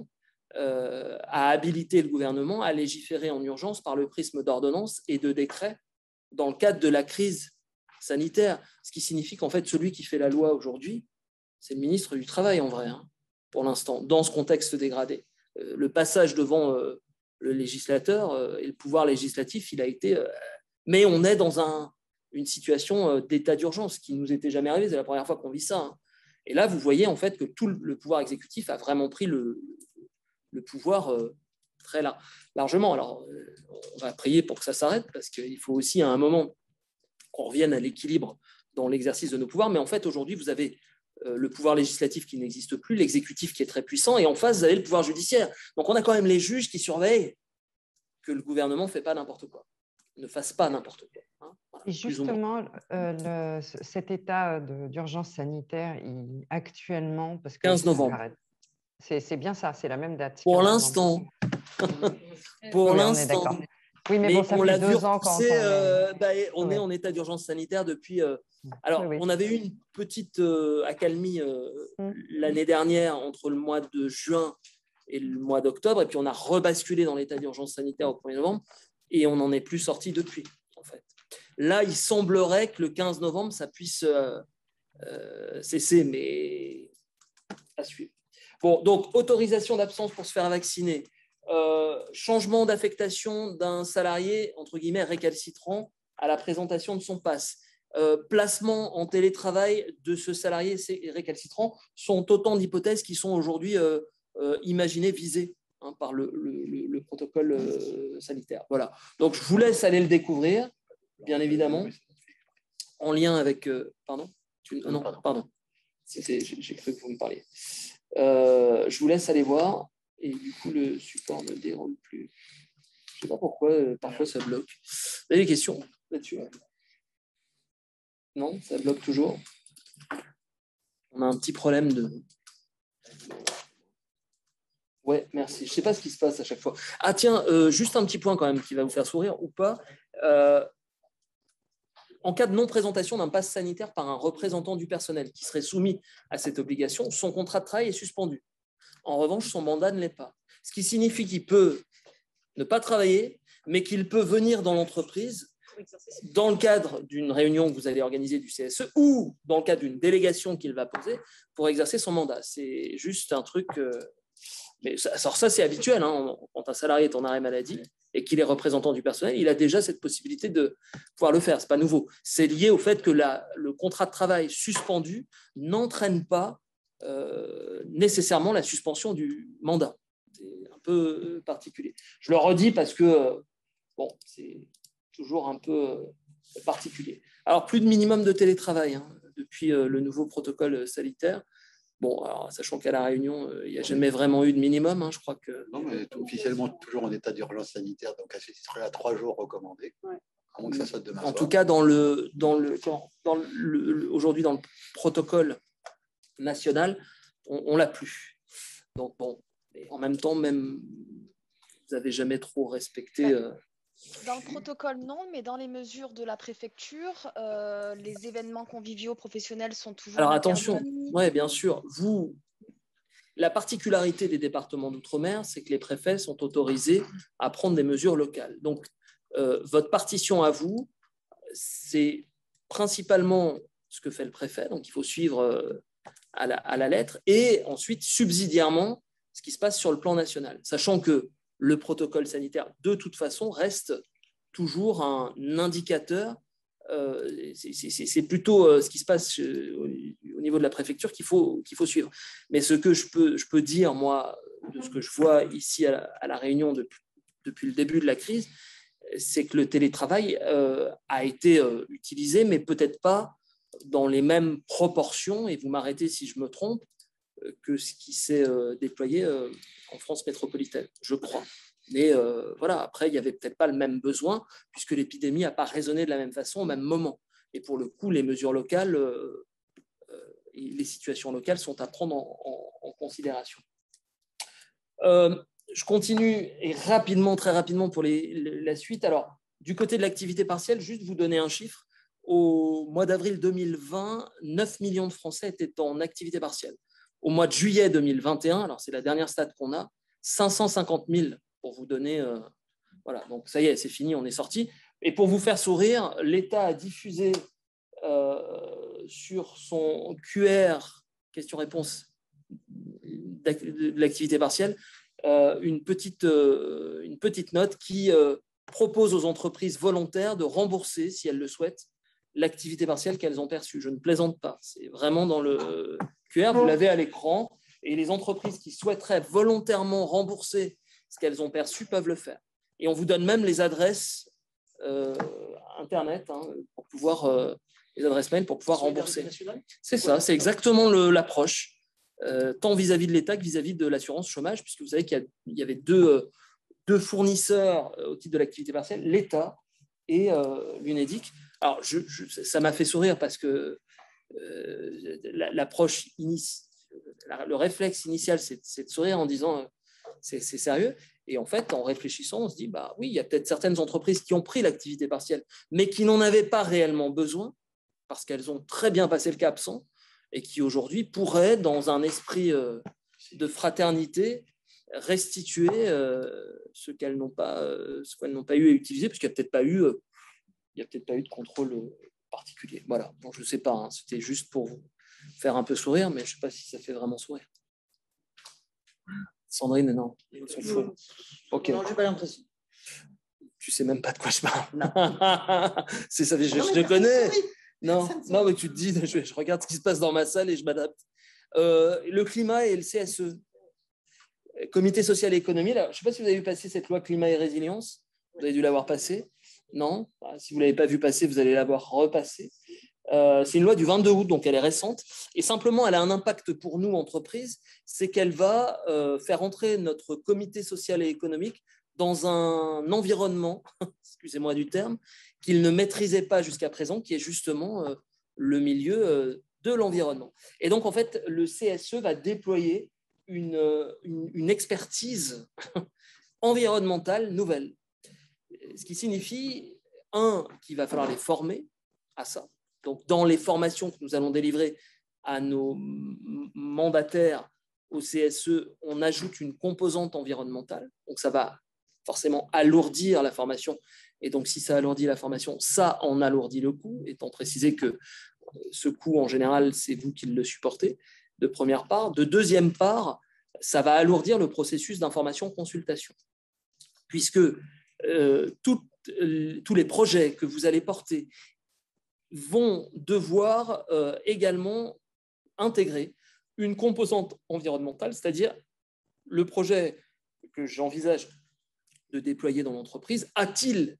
euh, a habilité le gouvernement à légiférer en urgence par le prisme d'ordonnances et de décrets dans le cadre de la crise sanitaire, ce qui signifie qu'en fait, celui qui fait la loi aujourd'hui, c'est le ministre du Travail en vrai, hein, pour l'instant, dans ce contexte dégradé. Euh, le passage devant euh, le législateur euh, et le pouvoir législatif, il a été... Euh, Mais on est dans un, une situation d'état d'urgence qui ne nous était jamais arrivée. C'est la première fois qu'on vit ça. Hein. Et là, vous voyez en fait que tout le pouvoir exécutif a vraiment pris le, le pouvoir euh, très lar- largement. Alors, euh, on va prier pour que ça s'arrête parce qu'il faut aussi à un moment qu'on revienne à l'équilibre dans l'exercice de nos pouvoirs. Mais en fait, aujourd'hui, vous avez euh, le pouvoir législatif qui n'existe plus, l'exécutif qui est très puissant, et en face, vous avez le pouvoir judiciaire. Donc, on a quand même les juges qui surveillent que le gouvernement ne fait pas n'importe quoi. Ne fasse pas n'importe quoi. Hein. Voilà, et justement, euh, le, cet état de, d'urgence sanitaire, il, actuellement, parce que quinze novembre. C'est, c'est bien ça, c'est la même date. Pour l'instant. Pour oui, l'instant. Oui, mais, mais bon, ça on fait l'a deux vu ans quand repousser, on, euh, bah, on oui. est en état d'urgence sanitaire depuis... Euh, alors, oui, oui. on avait eu une petite euh, accalmie euh, mm. l'année dernière entre le mois de juin et le mois d'octobre, et puis on a rebasculé dans l'état d'urgence sanitaire au premier novembre, et on n'en est plus sorti depuis, en fait. Là, il semblerait que le quinze novembre, ça puisse euh, euh, cesser, mais à suivre. Bon, donc, autorisation d'absence pour se faire vacciner, euh, changement d'affectation d'un salarié, entre guillemets, récalcitrant à la présentation de son pass, euh, placement en télétravail de ce salarié récalcitrant, sont autant d'hypothèses qui sont aujourd'hui euh, euh, imaginées, visées par le, le, le protocole euh, sanitaire. Voilà. Donc, je vous laisse aller le découvrir, bien évidemment, en lien avec... Euh, pardon tu, Non, pardon. C'était, j'ai, j'ai cru que vous me parliez. Euh, je vous laisse aller voir et du coup, le support ne déroule plus. Je ne sais pas pourquoi, euh, parfois ça bloque. Vous avez des questions là-dessus? Non, ça bloque toujours. On a un petit problème de... Ouais, merci. Je ne sais pas ce qui se passe à chaque fois. Ah tiens, euh, juste un petit point quand même qui va vous faire sourire ou pas. Euh, en cas de non-présentation d'un pass sanitaire par un représentant du personnel qui serait soumis à cette obligation, son contrat de travail est suspendu. En revanche, son mandat ne l'est pas. Ce qui signifie qu'il peut ne pas travailler, mais qu'il peut venir dans l'entreprise dans le cadre d'une réunion que vous allez organiser du C S E ou dans le cadre d'une délégation qu'il va poser pour exercer son mandat. C'est juste un truc... Euh, mais ça, alors ça, c'est habituel. Hein, quand un salarié est en arrêt maladie et qu'il est représentant du personnel, il a déjà cette possibilité de pouvoir le faire. Ce n'est pas nouveau. C'est lié au fait que la, le contrat de travail suspendu n'entraîne pas euh, nécessairement la suspension du mandat. C'est un peu particulier. Je le redis parce que euh, bon, c'est toujours un peu euh, particulier. Alors, plus de minimum de télétravail hein, depuis euh, le nouveau protocole sanitaire. Bon, alors, sachant qu'à La Réunion, il euh, n'y a jamais vraiment eu de minimum, hein, je crois que... Non, mais officiellement, toujours en état d'urgence sanitaire, donc ce serait à trois jours recommandés, ouais. À moins que ça soit demain En soir. tout cas, dans le, dans le, dans, dans le, aujourd'hui, dans le protocole national, on ne l'a plus. Donc, bon, et en même temps, même, vous n'avez jamais trop respecté... Euh, Dans le protocole, non, mais dans les mesures de la préfecture, euh, les événements conviviaux professionnels sont toujours Alors interdits. attention, oui, bien sûr. Vous, la particularité des départements d'outre-mer, c'est que les préfets sont autorisés à prendre des mesures locales. Donc, euh, votre partition à vous, c'est principalement ce que fait le préfet, donc il faut suivre euh, à, la, à la lettre, et ensuite, subsidiairement, ce qui se passe sur le plan national, sachant que le protocole sanitaire, de toute façon, reste toujours un indicateur. Euh, c'est plutôt euh, ce qui se passe euh, au niveau de la préfecture qu'il faut, qu'il faut suivre. Mais ce que je peux, je peux dire, moi, de ce que je vois ici à la, à la Réunion depuis, depuis le début de la crise, c'est que le télétravail euh, a été euh, utilisé, mais peut-être pas dans les mêmes proportions, et vous m'arrêtez si je me trompe, que ce qui s'est euh, déployé euh, en France métropolitaine, je crois. Mais euh, voilà, après, il n'y avait peut-être pas le même besoin, puisque l'épidémie n'a pas résonné de la même façon au même moment. Et pour le coup, les mesures locales, euh, euh, et les situations locales sont à prendre en, en, en considération. Euh, je continue, et rapidement, très rapidement pour les, la suite. Alors, du côté de l'activité partielle, juste vous donner un chiffre. Au mois d'avril deux mille vingt, neuf millions de Français étaient en activité partielle. Au mois de juillet deux mille vingt et un, alors c'est la dernière stat qu'on a, cinq cent cinquante mille pour vous donner. Euh, voilà, donc ça y est, c'est fini, on est sorti. Et pour vous faire sourire, l'État a diffusé euh, sur son Q R, question-réponse de l'activité partielle, euh, une, petite, euh, une petite note qui euh, propose aux entreprises volontaires de rembourser, si elles le souhaitent, l'activité partielle qu'elles ont perçue. Je ne plaisante pas, c'est vraiment dans le Q R, vous l'avez à l'écran, et les entreprises qui souhaiteraient volontairement rembourser ce qu'elles ont perçu peuvent le faire. Et on vous donne même les adresses euh, Internet, hein, pour pouvoir, euh, les adresses mail pour pouvoir rembourser. C'est ça, c'est exactement l'approche, euh, tant vis-à-vis -vis de l'État que vis-à-vis -vis de l'assurance chômage, puisque vous savez qu'il y, y avait deux, euh, deux fournisseurs euh, au titre de l'activité partielle, l'État et euh, l'UNEDIC. Alors, je, je, ça m'a fait sourire parce que euh, l'approche, la, le réflexe initial, c'est de sourire en disant euh, c'est sérieux. Et en fait, en réfléchissant, on se dit bah oui, il y a peut-être certaines entreprises qui ont pris l'activité partielle, mais qui n'en avaient pas réellement besoin parce qu'elles ont très bien passé le cap sans et qui aujourd'hui pourraient, dans un esprit euh, de fraternité, restituer euh, ce qu'elles n'ont pas, euh, ce qu'elles n'ont pas eu à utiliser, parce qu'il n'y a peut-être pas eu euh, il n'y a peut-être pas eu de contrôle particulier. Voilà, bon, je ne sais pas, hein. C'était juste pour vous faire un peu sourire, mais je ne sais pas si ça fait vraiment sourire. Sandrine, non, on s'en fout. Ok. Non, je n'ai pas l'impression. Tu ne sais même pas de quoi je parle. C'est ça, je, je te connais. Non, non, mais tu te dis, je, je regarde ce qui se passe dans ma salle et je m'adapte. Euh, le climat et le C S E. Comité social et économique. Je ne sais pas si vous avez vu passer cette loi climat et résilience. Vous avez dû l'avoir passée. Non, si vous ne l'avez pas vu passer, vous allez l'avoir repassé. Euh, c'est une loi du vingt-deux août, donc elle est récente. Et simplement, elle a un impact pour nous, entreprises, c'est qu'elle va euh, faire entrer notre comité social et économique dans un environnement, excusez-moi du terme, qu'il ne maîtrisait pas jusqu'à présent, qui est justement euh, le milieu euh, de l'environnement. Et donc, en fait, le C S E va déployer une, une, une expertise environnementale nouvelle. Ce qui signifie, un, qu'il va falloir les former à ça. Donc, dans les formations que nous allons délivrer à nos mandataires au C S E, on ajoute une composante environnementale. Donc, ça va forcément alourdir la formation. Et donc, si ça alourdit la formation, ça en alourdit le coût, étant précisé que ce coût, en général, c'est vous qui le supportez, de première part. De deuxième part, ça va alourdir le processus d'information-consultation, puisque euh, tout, euh, tous les projets que vous allez porter vont devoir euh, également intégrer une composante environnementale, c'est-à-dire le projet que j'envisage de déployer dans l'entreprise, a-t-il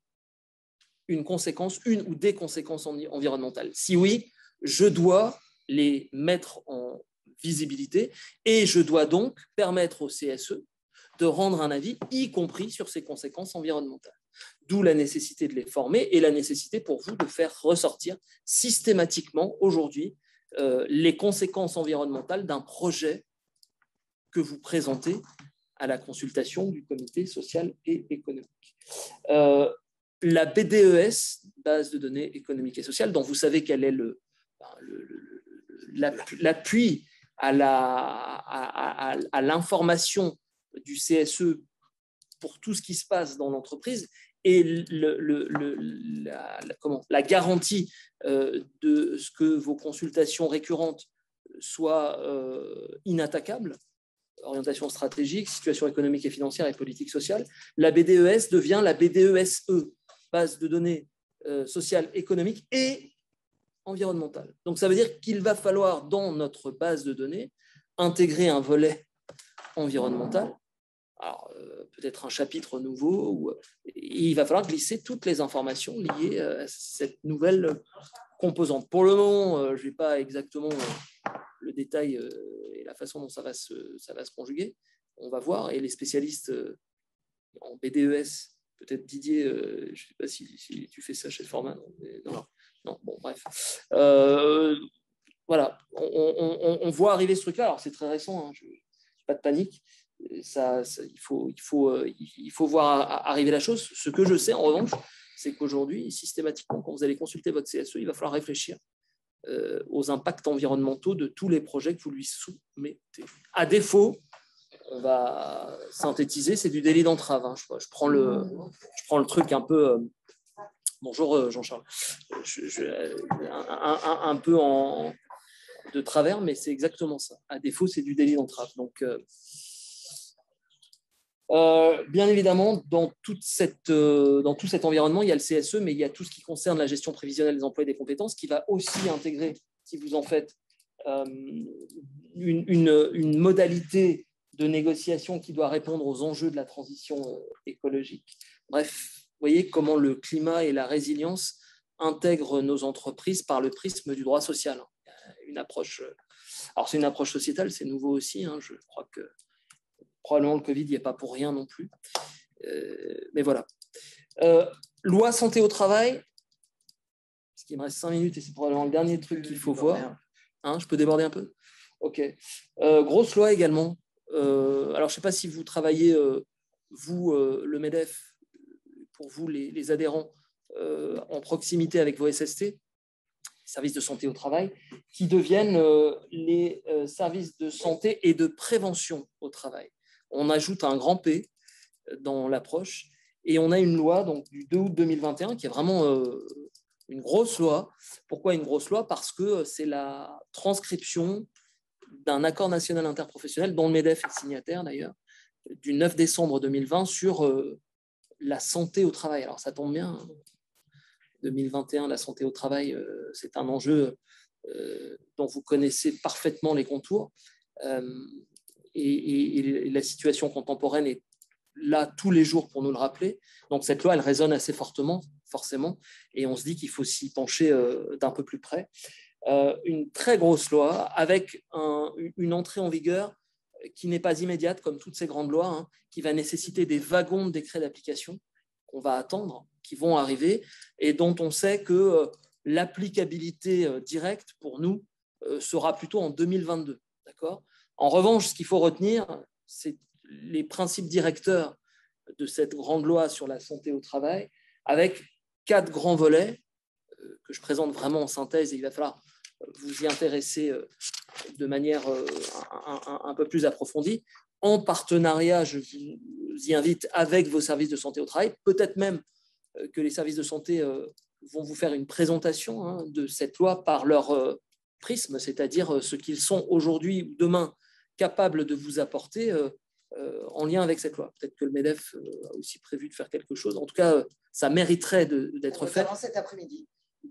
une conséquence, une ou des conséquences environnementales? Si oui, je dois les mettre en visibilité et je dois donc permettre au C S E de rendre un avis, y compris sur ces conséquences environnementales. D'où la nécessité de les former et la nécessité pour vous de faire ressortir systématiquement aujourd'hui euh, les conséquences environnementales d'un projet que vous présentez à la consultation du comité social et économique. Euh, la B D E S, base de données économiques et sociales, dont vous savez quel est le, le, le, l'appui à, la, à, à, à l'information du C S E pour tout ce qui se passe dans l'entreprise, et le, le, le, la, la, comment, la garantie euh, de ce que vos consultations récurrentes soient euh, inattaquables, orientation stratégique, situation économique et financière et politique sociale, la B D E S devient la B D E S E, base de données euh, sociales, économiques et environnementales. Donc ça veut dire qu'il va falloir, dans notre base de données, intégrer un volet environnemental. Alors, euh, peut-être un chapitre nouveau, où, et il va falloir glisser toutes les informations liées à cette nouvelle composante. Pour le moment, euh, je n'ai pas exactement euh, le détail euh, et la façon dont ça va, se, ça va se conjuguer. On va voir, et les spécialistes euh, en B D E S, peut-être Didier, euh, je ne sais pas si, si tu fais ça chez Forman. Non, non, non, bon, bref. Euh, voilà, on, on, on voit arriver ce truc-là. Alors, c'est très récent, hein, je, pas de panique. Ça, ça, il, faut, il, faut, il faut voir arriver la chose. Ce que je sais, en revanche, c'est qu'aujourd'hui, systématiquement, quand vous allez consulter votre C S E, il va falloir réfléchir euh, aux impacts environnementaux de tous les projets que vous lui soumettez. À défaut, on va synthétiser, c'est du délit d'entrave. Hein. Je, je, prends le, je prends le truc un peu... Euh, bonjour Jean-Charles. Je, je, un, un, un peu en, de travers, mais c'est exactement ça. À défaut, c'est du délit d'entrave. Donc... Euh, Euh, bien évidemment, dans, toute cette, euh, dans tout cet environnement, il y a le C S E, mais il y a tout ce qui concerne la gestion prévisionnelle des emplois et des compétences qui va aussi intégrer, si vous en faites, euh, une, une, une modalité de négociation qui doit répondre aux enjeux de la transition euh, écologique. Bref, vous voyez comment le climat et la résilience intègrent nos entreprises par le prisme du droit social. Une approche, alors c'est une approche sociétale, c'est nouveau aussi, hein, je crois que probablement le Covid n'y est pas pour rien non plus. Euh, mais voilà. Euh, loi santé au travail, parce qu'il me reste cinq minutes et c'est probablement le dernier truc qu'il faut voir. Hein, je peux déborder un peu? Ok. Euh, grosse loi également. Euh, alors, je ne sais pas si vous travaillez, euh, vous, euh, le MEDEF, pour vous, les, les adhérents, euh, en proximité avec vos S S T, services de santé au travail, qui deviennent euh, les euh, services de santé et de prévention au travail. On ajoute un grand P dans l'approche et on a une loi donc, du deux août deux mille vingt et un qui est vraiment euh, une grosse loi. Pourquoi une grosse loi? Parce que c'est la transcription d'un accord national interprofessionnel dont le MEDEF est signataire d'ailleurs, du neuf décembre deux mille vingt sur euh, la santé au travail. Alors ça tombe bien, deux mille vingt et un, la santé au travail, euh, c'est un enjeu euh, dont vous connaissez parfaitement les contours. Euh, Et, et, et la situation contemporaine est là tous les jours pour nous le rappeler. Donc cette loi, elle résonne assez fortement, forcément, et on se dit qu'il faut s'y pencher euh, d'un peu plus près. Euh, une très grosse loi avec un, une entrée en vigueur qui n'est pas immédiate, comme toutes ces grandes lois, hein, qui va nécessiter des wagons de décrets d'application qu'on va attendre, qui vont arriver, et dont on sait que euh, l'applicabilité euh, directe pour nous euh, sera plutôt en deux mille vingt-deux. D'accord ? En revanche, ce qu'il faut retenir, c'est les principes directeurs de cette grande loi sur la santé au travail, avec quatre grands volets euh, que je présente vraiment en synthèse, et il va falloir vous y intéresser euh, de manière euh, un, un, un peu plus approfondie, en partenariat, je vous y invite, avec vos services de santé au travail, peut-être même euh, que les services de santé euh, vont vous faire une présentation hein, de cette loi par leur euh, prisme, c'est-à-dire euh, ce qu'ils sont aujourd'hui ou demain capables de vous apporter euh, euh, en lien avec cette loi. Peut-être que le MEDEF euh, a aussi prévu de faire quelque chose. En tout cas, euh, ça mériterait d'être fait. Cet après-midi.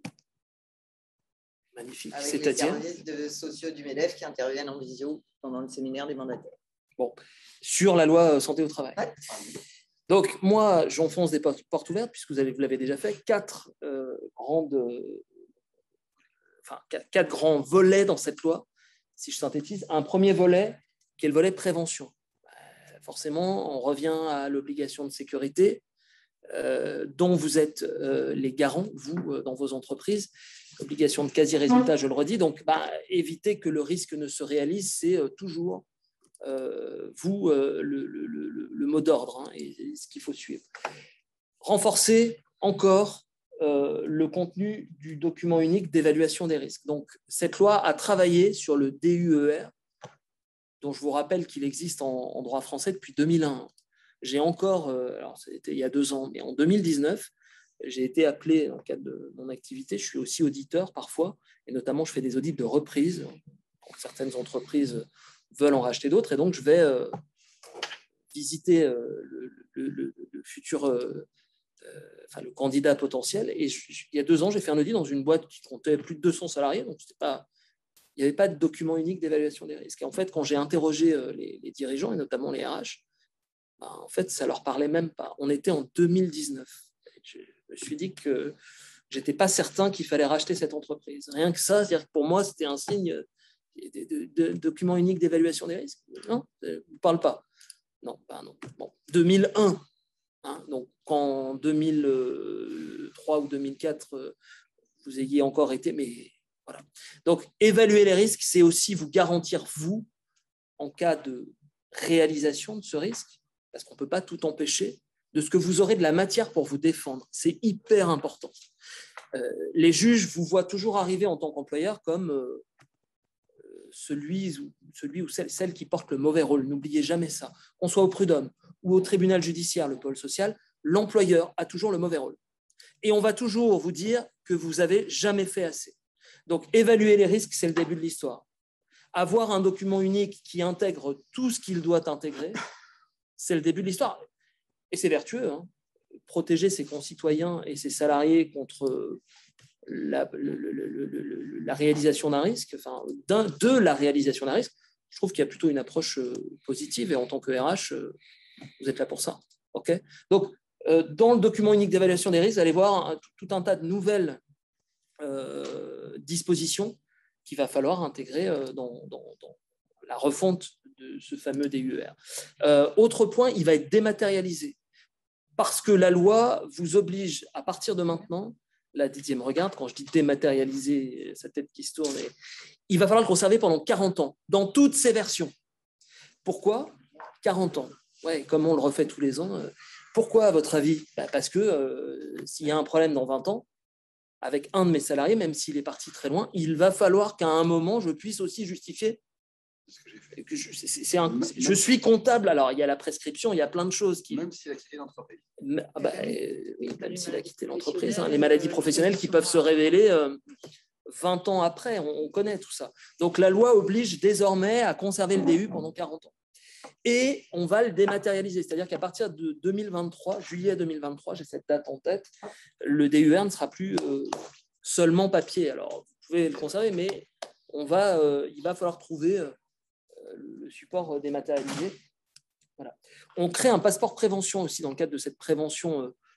Magnifique. Avec C'est-à-dire les services de sociaux du MEDEF qui interviennent en visio pendant le séminaire des mandataires. Bon, sur la loi santé au travail. Ouais. Donc, moi, j'enfonce des portes, portes ouvertes, puisque vous l'avez déjà fait, quatre, euh, grandes, euh, enfin, quatre, quatre grands volets dans cette loi, si je synthétise. Un premier volet, qui est le volet prévention. Euh, forcément, on revient à l'obligation de sécurité, euh, dont vous êtes euh, les garants, vous, euh, dans vos entreprises. Obligation de quasi-résultat, je le redis. Donc, bah, éviter que le risque ne se réalise, c'est euh, toujours euh, vous euh, le, le, le, le mot d'ordre hein, et, et ce qu'il faut suivre. Renforcer encore euh, le contenu du document unique d'évaluation des risques. Donc, cette loi a travaillé sur le D U E R, dont je vous rappelle qu'il existe en, en droit français depuis deux mille un. J'ai encore, euh, alors c'était il y a deux ans, mais en deux mille dix-neuf, j'ai été appelé dans le cadre de mon activité, je suis aussi auditeur parfois, et notamment je fais des audits de reprise, quand certaines entreprises veulent en racheter d'autres, et donc je vais euh, visiter euh, le, le, le, le futur, euh, euh, enfin le candidat potentiel, et je, il y a deux ans, j'ai fait un audit dans une boîte qui comptait plus de deux cents salariés, donc c'était pas, il n'y avait pas de document unique d'évaluation des risques. Et en fait, quand j'ai interrogé euh, les, les dirigeants, et notamment les R H, ben, en fait, ça leur parlait même pas. On était en deux mille dix-neuf. Je me suis dit que je n'étais pas certain qu'il fallait racheter cette entreprise. Rien que ça, c'est-à-dire que pour moi, c'était un signe de, de, de, de document unique d'évaluation des risques. Non, je ne parle pas. Non, ben non. Bon, deux mille un. Hein, donc, qu'en deux mille trois ou deux mille quatre, vous ayez encore été... Mais voilà. Donc, évaluer les risques, c'est aussi vous garantir, vous, en cas de réalisation de ce risque, parce qu'on ne peut pas tout empêcher, de ce que vous aurez de la matière pour vous défendre. C'est hyper important. Euh, les juges vous voient toujours arriver en tant qu'employeur comme euh, celui, ou, celui ou celle, celle qui porte le mauvais rôle. N'oubliez jamais ça. Qu'on soit au prud'homme ou au tribunal judiciaire, le pôle social, l'employeur a toujours le mauvais rôle. Et on va toujours vous dire que vous n'avez jamais fait assez. Donc, évaluer les risques, c'est le début de l'histoire. Avoir un document unique qui intègre tout ce qu'il doit intégrer, c'est le début de l'histoire. Et c'est vertueux, hein. Protéger ses concitoyens et ses salariés contre la, le, le, le, le, la réalisation d'un risque, enfin, d'un, de la réalisation d'un risque, je trouve qu'il y a plutôt une approche positive et en tant que R H, vous êtes là pour ça. Okay, donc, euh, dans le document unique d'évaluation des risques, vous allez voir un, tout un tas de nouvelles euh, dispositions qu'il va falloir intégrer euh, dans, dans, dans la refonte de ce fameux D U E R. Euh, autre point, il va être dématérialisé. Parce que la loi vous oblige, à partir de maintenant, là Didier me regarde, quand je dis dématérialiser, sa tête qui se tourne, et il va falloir le conserver pendant quarante ans, dans toutes ses versions. Pourquoi quarante ans? Ouais, comme on le refait tous les ans. Pourquoi, à votre avis? Bah parce que euh, s'il y a un problème dans vingt ans, avec un de mes salariés, même s'il est parti très loin, il va falloir qu'à un moment, je puisse aussi justifier que je, c'est, c'est un, je suis comptable. Alors, il y a la prescription, il y a plein de choses qui... Même s'il a quitté l'entreprise. Ah bah, euh, oui, même s'il a quitté l'entreprise. Hein, les maladies professionnelles qui peuvent se révéler euh, vingt ans après, on, on connaît tout ça. Donc, la loi oblige désormais à conserver le D U pendant quarante ans. Et on va le dématérialiser. C'est-à-dire qu'à partir de deux mille vingt-trois, juillet deux mille vingt-trois, j'ai cette date en tête, le D U R ne sera plus euh, seulement papier. Alors, vous pouvez le conserver, mais on va, euh, il va falloir trouver... Euh, le support dématérialisé. Voilà. On crée un passeport prévention aussi dans le cadre de cette prévention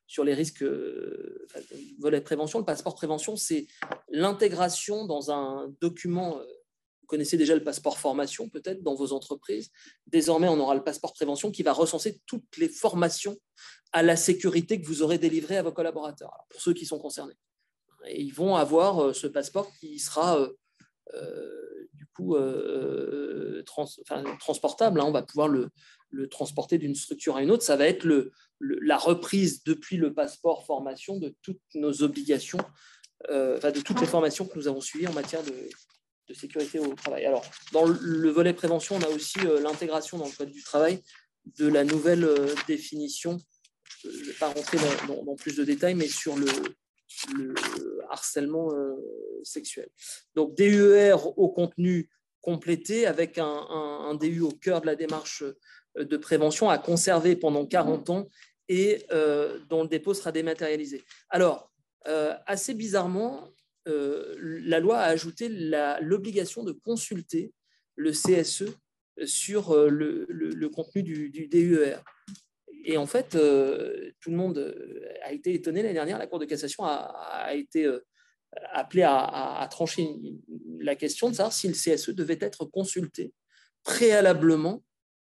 sur les risques, euh, enfin, volet prévention. Le passeport prévention, c'est l'intégration dans un document. Euh, vous connaissez déjà le passeport formation, peut-être, dans vos entreprises. Désormais, on aura le passeport prévention qui va recenser toutes les formations à la sécurité que vous aurez délivrées à vos collaborateurs, alors, pour ceux qui sont concernés. Et ils vont avoir euh, ce passeport qui sera euh, euh, du coup euh, trans, enfin, transportable. Hein. On va pouvoir le, le transporter d'une structure à une autre. Ça va être le, le, la reprise depuis le passeport formation de toutes nos obligations, euh, enfin, de toutes les formations que nous avons suivies en matière de, de sécurité au travail. Alors, dans le volet prévention, on a aussi euh, l'intégration dans le code du travail de la nouvelle euh, définition. Je ne vais pas rentrer dans, dans, dans plus de détails, mais sur le, le harcèlement euh, sexuel. Donc, D U E R au contenu complété avec un, un, un D U au cœur de la démarche de prévention à conserver pendant quarante ans et euh, dont le dépôt sera dématérialisé. Alors, euh, assez bizarrement, euh, la loi a ajouté la, l'obligation de consulter le C S E sur euh, le, le, le contenu du, du D U E R. Et en fait, euh, tout le monde a été étonné l'année dernière. La Cour de cassation a, a été euh, appelée à, à, à trancher une, la question de savoir si le C S E devait être consulté préalablement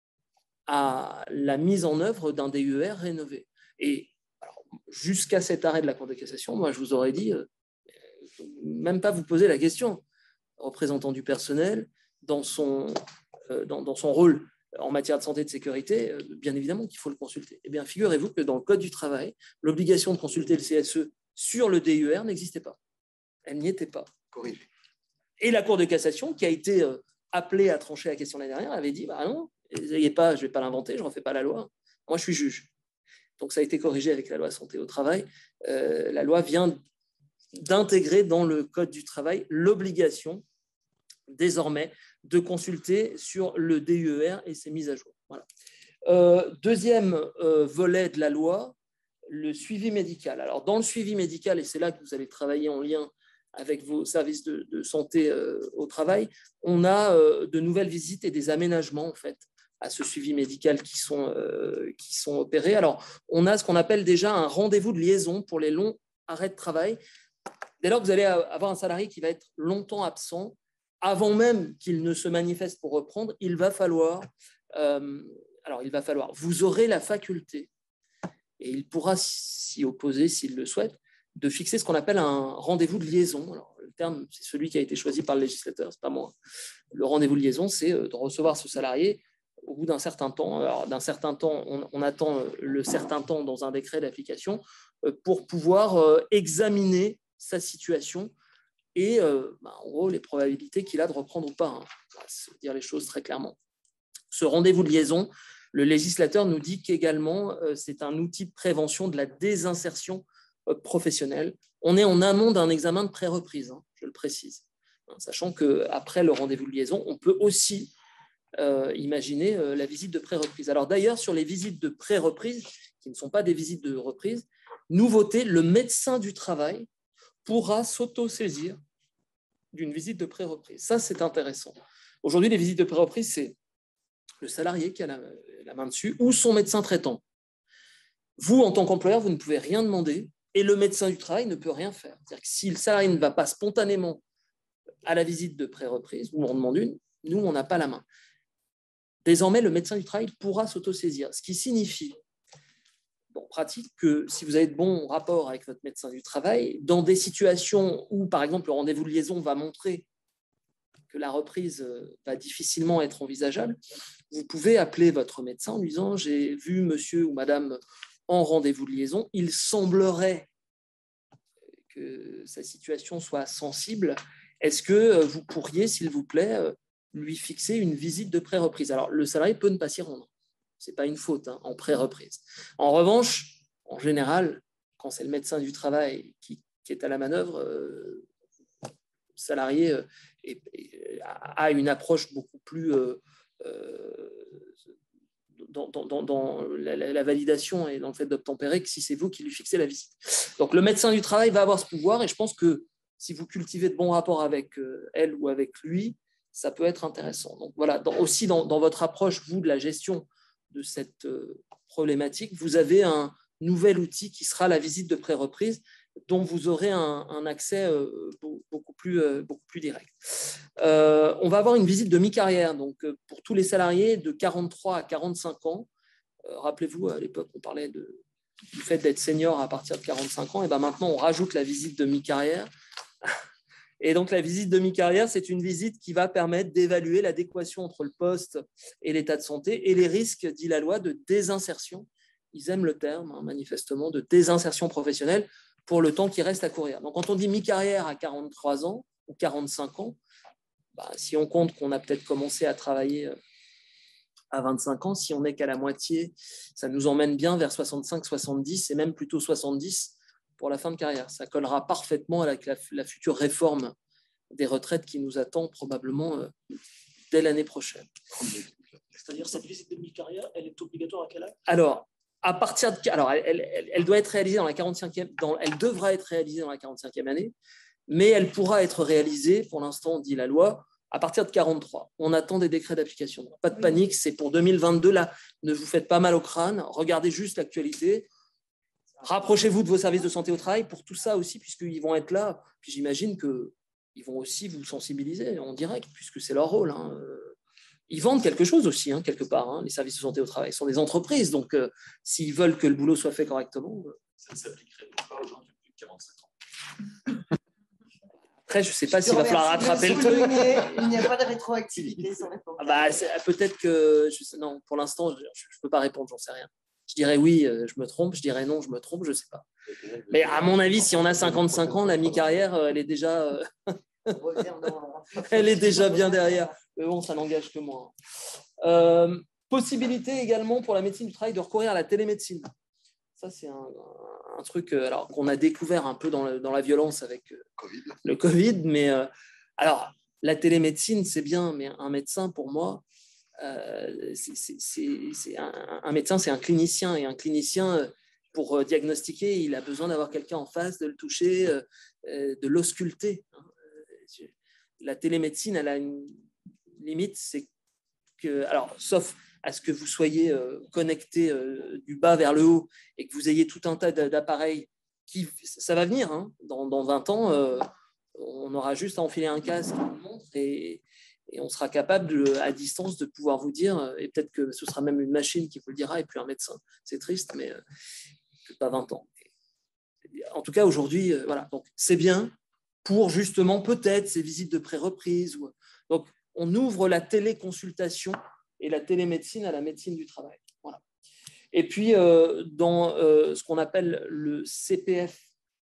à la mise en œuvre d'un D U E R rénové. Et alors, jusqu'à cet arrêt de la Cour de cassation, moi, je vous aurais dit, euh, même pas vous poser la question. Représentant du personnel, dans son, euh, dans, dans son rôle en matière de santé et de sécurité, bien évidemment qu'il faut le consulter. Eh bien, figurez-vous que dans le Code du travail, l'obligation de consulter le C S E sur le D U E R n'existait pas. Elle n'y était pas. Corrigé. Et la Cour de cassation, qui a été appelée à trancher la question l'année dernière, avait dit bah non, n'ayez pas, je ne vais pas l'inventer, je ne refais pas la loi. Moi, je suis juge. Donc, ça a été corrigé avec la loi santé au travail. Euh, la loi vient d'intégrer dans le Code du travail l'obligation désormais de consulter sur le D U E R et ses mises à jour. Voilà. Euh, deuxième euh, volet de la loi, le suivi médical. Alors, dans le suivi médical, et c'est là que vous allez travailler en lien avec vos services de, de santé euh, au travail, on a euh, de nouvelles visites et des aménagements en fait à ce suivi médical qui sont, euh, qui sont opérés. Alors, on a ce qu'on appelle déjà un rendez-vous de liaison pour les longs arrêts de travail. Dès lors que vous allez avoir un salarié qui va être longtemps absent, avant même qu'il ne se manifeste pour reprendre, il va falloir, euh, alors il va falloir, vous aurez la faculté, et il pourra s'y opposer s'il le souhaite, de fixer ce qu'on appelle un rendez-vous de liaison. Alors, le terme, c'est celui qui a été choisi par le législateur, c'est pas moi. Le rendez-vous de liaison, c'est de recevoir ce salarié au bout d'un certain temps. Alors, d'un certain temps, on, on attend le certain temps dans un décret d'application pour pouvoir examiner sa situation et euh, bah, en gros les probabilités qu'il a de reprendre ou pas. Hein. On va se dire les choses très clairement. Ce rendez-vous de liaison, le législateur nous dit qu'également euh, c'est un outil de prévention de la désinsertion euh, professionnelle. On est en amont d'un examen de pré-reprise, hein, je le précise, hein, sachant qu'après le rendez-vous de liaison, on peut aussi euh, imaginer euh, la visite de pré-reprise. Alors d'ailleurs, sur les visites de pré-reprise, qui ne sont pas des visites de reprise, nouveauté, le médecin du travail pourra s'auto-saisir d'une visite de pré-reprise. Ça, c'est intéressant. Aujourd'hui, les visites de pré-reprise, c'est le salarié qui a la, la main dessus ou son médecin traitant. Vous, en tant qu'employeur, vous ne pouvez rien demander et le médecin du travail ne peut rien faire. C'est-à-dire que si le salarié ne va pas spontanément à la visite de pré-reprise, ou on en demande une, nous, on n'a pas la main. Désormais, le médecin du travail pourra s'auto-saisir, ce qui signifie en pratique que si vous avez de bons rapports avec votre médecin du travail, dans des situations où, par exemple, le rendez-vous de liaison va montrer que la reprise va difficilement être envisageable, vous pouvez appeler votre médecin en lui disant « J'ai vu monsieur ou madame en rendez-vous de liaison, il semblerait que sa situation soit sensible. Est-ce que vous pourriez, s'il vous plaît, lui fixer une visite de pré-reprise ?» Alors, le salarié peut ne pas s'y rendre. Ce n'est pas une faute hein, en pré-reprise. En revanche, en général, quand c'est le médecin du travail qui, qui est à la manœuvre, euh, le salarié euh, est, est, a une approche beaucoup plus euh, euh, dans, dans, dans la, la validation et dans le fait d'obtempérer que si c'est vous qui lui fixez la visite. Donc le médecin du travail va avoir ce pouvoir et je pense que si vous cultivez de bons rapports avec euh, elle ou avec lui, ça peut être intéressant. Donc voilà, dans, aussi dans, dans votre approche, vous, de la gestion de cette problématique, vous avez un nouvel outil qui sera la visite de pré-reprise, dont vous aurez un, un accès euh, beaucoup, plus, euh, beaucoup plus direct. Euh, on va avoir une visite de mi-carrière, donc euh, pour tous les salariés de quarante-trois à quarante-cinq ans. Euh, rappelez-vous, à l'époque, on parlait de, du fait d'être senior à partir de quarante-cinq ans, et ben maintenant, on rajoute la visite de mi-carrière. Et donc, la visite de mi-carrière, c'est une visite qui va permettre d'évaluer l'adéquation entre le poste et l'état de santé et les risques, dit la loi, de désinsertion. Ils aiment le terme, hein, manifestement, de désinsertion professionnelle pour le temps qui reste à courir. Donc, quand on dit mi-carrière à quarante-trois ans ou quarante-cinq ans, bah, si on compte qu'on a peut-être commencé à travailler à vingt-cinq ans, si on n'est qu'à la moitié, ça nous emmène bien vers soixante-cinq soixante-dix et même plutôt soixante-dix pour la fin de carrière. Ça collera parfaitement avec la, la future réforme des retraites qui nous attend probablement euh, dès l'année prochaine. C'est-à-dire cette visite de mi-carrière, elle est obligatoire à quel âge? Alors, à partir de, alors elle, elle, elle doit être réalisée dans la quarante-cinquième, dans, elle devra être réalisée dans la quarante-cinquième année, mais elle pourra être réalisée, pour l'instant, dit la loi, à partir de quarante-trois. On attend des décrets d'application. Pas de panique, c'est pour deux mille vingt-deux. Là, ne vous faites pas mal au crâne, regardez juste l'actualité. Rapprochez-vous de vos services de santé au travail pour tout ça aussi, puisqu'ils vont être là. Puis j'imagine qu'ils vont aussi vous sensibiliser en direct, puisque c'est leur rôle. Hein. Ils vendent quelque chose aussi, hein, quelque part. Hein. Les services de santé au travail sont des entreprises, donc euh, s'ils veulent que le boulot soit fait correctement… Euh... Ça ne s'appliquerait pas aux gens de plus de quarante-cinq ans. Après, je ne sais pas s'il va falloir rattraper le truc. Il n'y a pas de rétroactivité sur les ah bah, peut-être que… Je sais, non, pour l'instant, je ne peux pas répondre, j'en sais rien. Je dirais oui, je me trompe. Je dirais non, je me trompe, je ne sais pas. Mais à mon avis, si on a cinquante-cinq ans, la mi-carrière, elle est déjà… elle est déjà bien derrière. Mais bon, ça n'engage que moi. Euh, possibilité également pour la médecine du travail de recourir à la télémédecine. Ça, c'est un, un truc alors, qu'on a découvert un peu dans, le, dans la violence avec COVID. le Covid. Mais euh, alors, la télémédecine, c'est bien, mais un médecin, pour moi, euh, c'est, c'est, c'est, c'est un, un médecin, c'est un clinicien. Et un clinicien, pour diagnostiquer, il a besoin d'avoir quelqu'un en face, de le toucher, euh, de l'ausculter. La télémédecine, elle a une limite, c'est que, alors, sauf à ce que vous soyez euh, connecté euh, du bas vers le haut et que vous ayez tout un tas d'appareils qui, ça va venir, hein, dans, dans vingt ans, euh, on aura juste à enfiler un casque et, et on sera capable de, à distance de pouvoir vous dire, et peut-être que ce sera même une machine qui vous le dira et puis un médecin. C'est triste, mais euh, pas vingt ans. En tout cas, aujourd'hui, euh, voilà, donc c'est bien pour justement peut-être ces visites de pré-reprise. Ou... Donc, on ouvre la téléconsultation et la télémédecine à la médecine du travail. Voilà. Et puis, euh, dans euh, ce qu'on appelle le C P F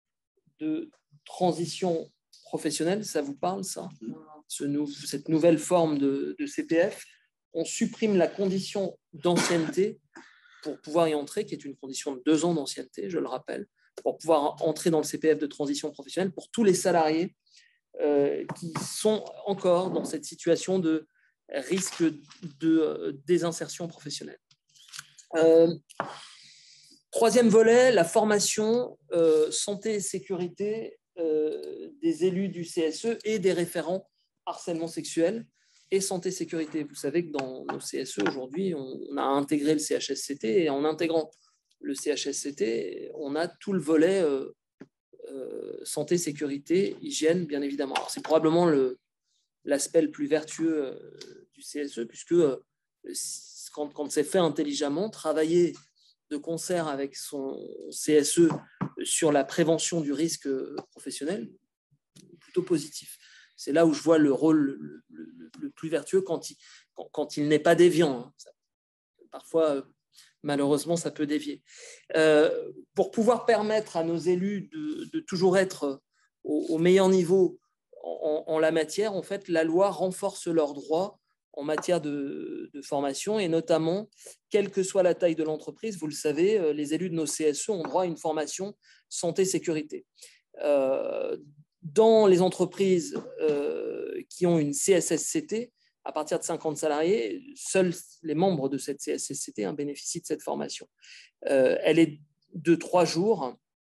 de transition professionnelle, ça vous parle, ça ? Ce nou- Cette nouvelle forme de, de C P F, on supprime la condition d'ancienneté pour pouvoir y entrer, qui est une condition de deux ans d'ancienneté, je le rappelle, pour pouvoir entrer dans le C P F de transition professionnelle pour tous les salariés euh, qui sont encore dans cette situation de risque de désinsertion professionnelle. Euh, troisième volet, la formation euh, santé et sécurité euh, des élus du C S E et des référents harcèlement sexuel et santé sécurité. Vous savez que dans nos C S E aujourd'hui, on, on a intégré le C H S C T et en intégrant le C H S C T, on a tout le volet euh, euh, santé, sécurité, hygiène, bien évidemment. Alors, c'est probablement le, l'aspect le plus vertueux euh, du C S E, puisque euh, quand, quand c'est fait intelligemment, travailler de concert avec son C S E sur la prévention du risque professionnel, plutôt positif. C'est là où je vois le rôle le, le, le plus vertueux quand il, quand, quand il n'est pas déviant. Hein. Ça, parfois, euh, malheureusement, ça peut dévier. Euh, pour pouvoir permettre à nos élus de, de toujours être au, au meilleur niveau en, en la matière, en fait, la loi renforce leurs droits en matière de, de formation et notamment, quelle que soit la taille de l'entreprise, vous le savez, les élus de nos C S E ont droit à une formation santé-sécurité. Euh, dans les entreprises euh, qui ont une C S S C T, à partir de cinquante salariés, seuls les membres de cette C S S C T hein, bénéficient de cette formation. Euh, elle est de trois jours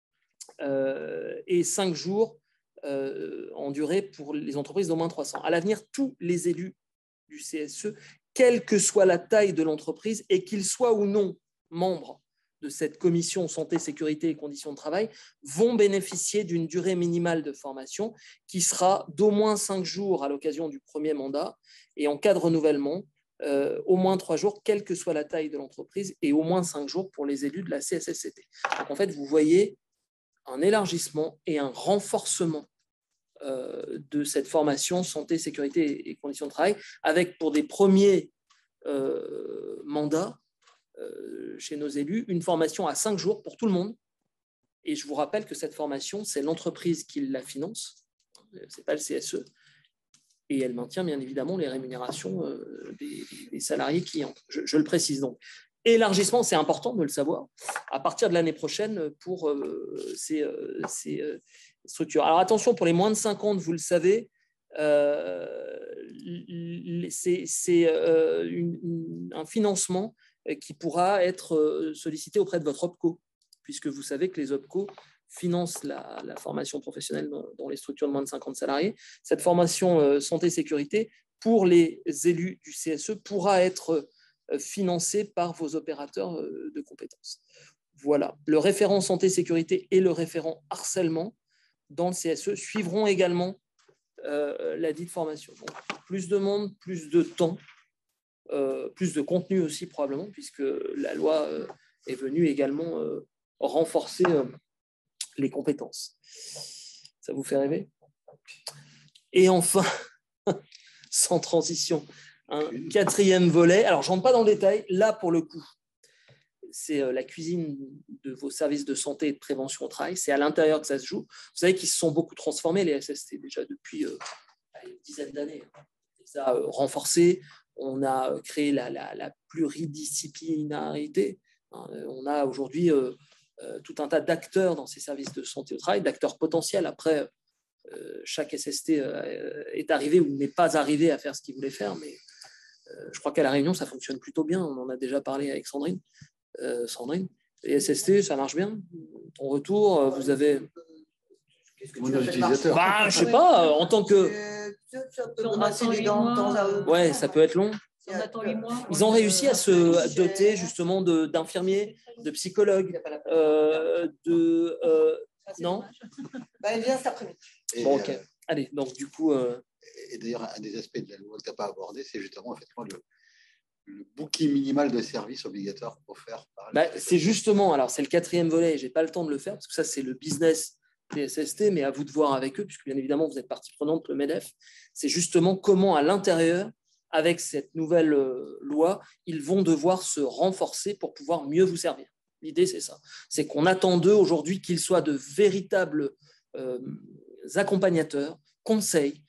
euh, et cinq jours euh, en durée pour les entreprises d'au moins trois cents. À l'avenir, tous les élus du C S E, quelle que soit la taille de l'entreprise et qu'ils soient ou non membres de cette commission santé, sécurité et conditions de travail vont bénéficier d'une durée minimale de formation qui sera d'au moins cinq jours à l'occasion du premier mandat et en cas de renouvellement, euh, au moins trois jours, quelle que soit la taille de l'entreprise, et au moins cinq jours pour les élus de la C S S C T. Donc en fait, vous voyez un élargissement et un renforcement euh, de cette formation santé, sécurité et conditions de travail, avec pour des premiers euh, mandats euh, chez nos élus, une formation à cinq jours pour tout le monde. Et je vous rappelle que cette formation, c'est l'entreprise qui la finance, ce n'est pas le C S E, et elle maintient bien évidemment les rémunérations euh, des, des salariés qui entrent. Je, je le précise donc. Élargissement, c'est important de le savoir, à partir de l'année prochaine pour euh, ces, euh, ces euh, structures. Alors attention, pour les moins de cinquante, vous le savez, euh, c'est, c'est euh, une, une, un financement qui pourra être sollicité auprès de votre OPCO, puisque vous savez que les OPCO financent la, la formation professionnelle dans, dans les structures de moins de cinquante salariés. Cette formation euh, santé-sécurité, pour les élus du C S E, pourra être financé par vos opérateurs de compétences. Voilà. Le référent santé-sécurité et le référent harcèlement dans le C S E suivront également euh, la dite formation. Donc, plus de monde, plus de temps, euh, plus de contenu aussi probablement, puisque la loi euh, est venue également euh, renforcer euh, les compétences. Ça vous fait rêver? Et enfin, sans transition, un quatrième volet. Alors, je ne rentre pas dans le détail. Là, pour le coup, c'est la cuisine de vos services de santé et de prévention au travail. C'est à l'intérieur que ça se joue. Vous savez qu'ils se sont beaucoup transformés, les S S T, déjà depuis euh, une dizaine d'années. On les a euh, renforcés. On a créé la, la, la pluridisciplinarité. Hein. On a aujourd'hui euh, euh, tout un tas d'acteurs dans ces services de santé au travail, d'acteurs potentiels. Après, euh, chaque S S T euh, est arrivé ou n'est pas arrivé à faire ce qu'il voulait faire, mais je crois qu'à La Réunion, ça fonctionne plutôt bien. On en a déjà parlé avec Sandrine. Euh, Sandrine, les S S T, ça marche bien. Ton retour, vous avez... Qu'est-ce que tu appelles marcher ? Bah, je sais pas, en tant que... Ça peut brasser les dents de temps à autre. Ouais, ça peut être long. Ils ont réussi à se doter justement de, d'infirmiers, de psychologues, euh, de... Euh, non ? Bah, elle vient cet après-midi. Bon, ok. Allez, donc du coup... Euh, Et d'ailleurs, un des aspects de la loi que tu n'as pas abordé, c'est justement effectivement le, le booking minimal de services obligatoire offert par bah, c'est justement, alors c'est le quatrième volet, je n'ai pas le temps de le faire, parce que ça, c'est le business des S S T, mais à vous de voir avec eux, puisque bien évidemment, vous êtes partie prenante, le MEDEF. C'est justement comment, à l'intérieur, avec cette nouvelle euh, loi, ils vont devoir se renforcer pour pouvoir mieux vous servir. L'idée, c'est ça. C'est qu'on attend d'eux aujourd'hui qu'ils soient de véritables euh, accompagnateurs, conseils,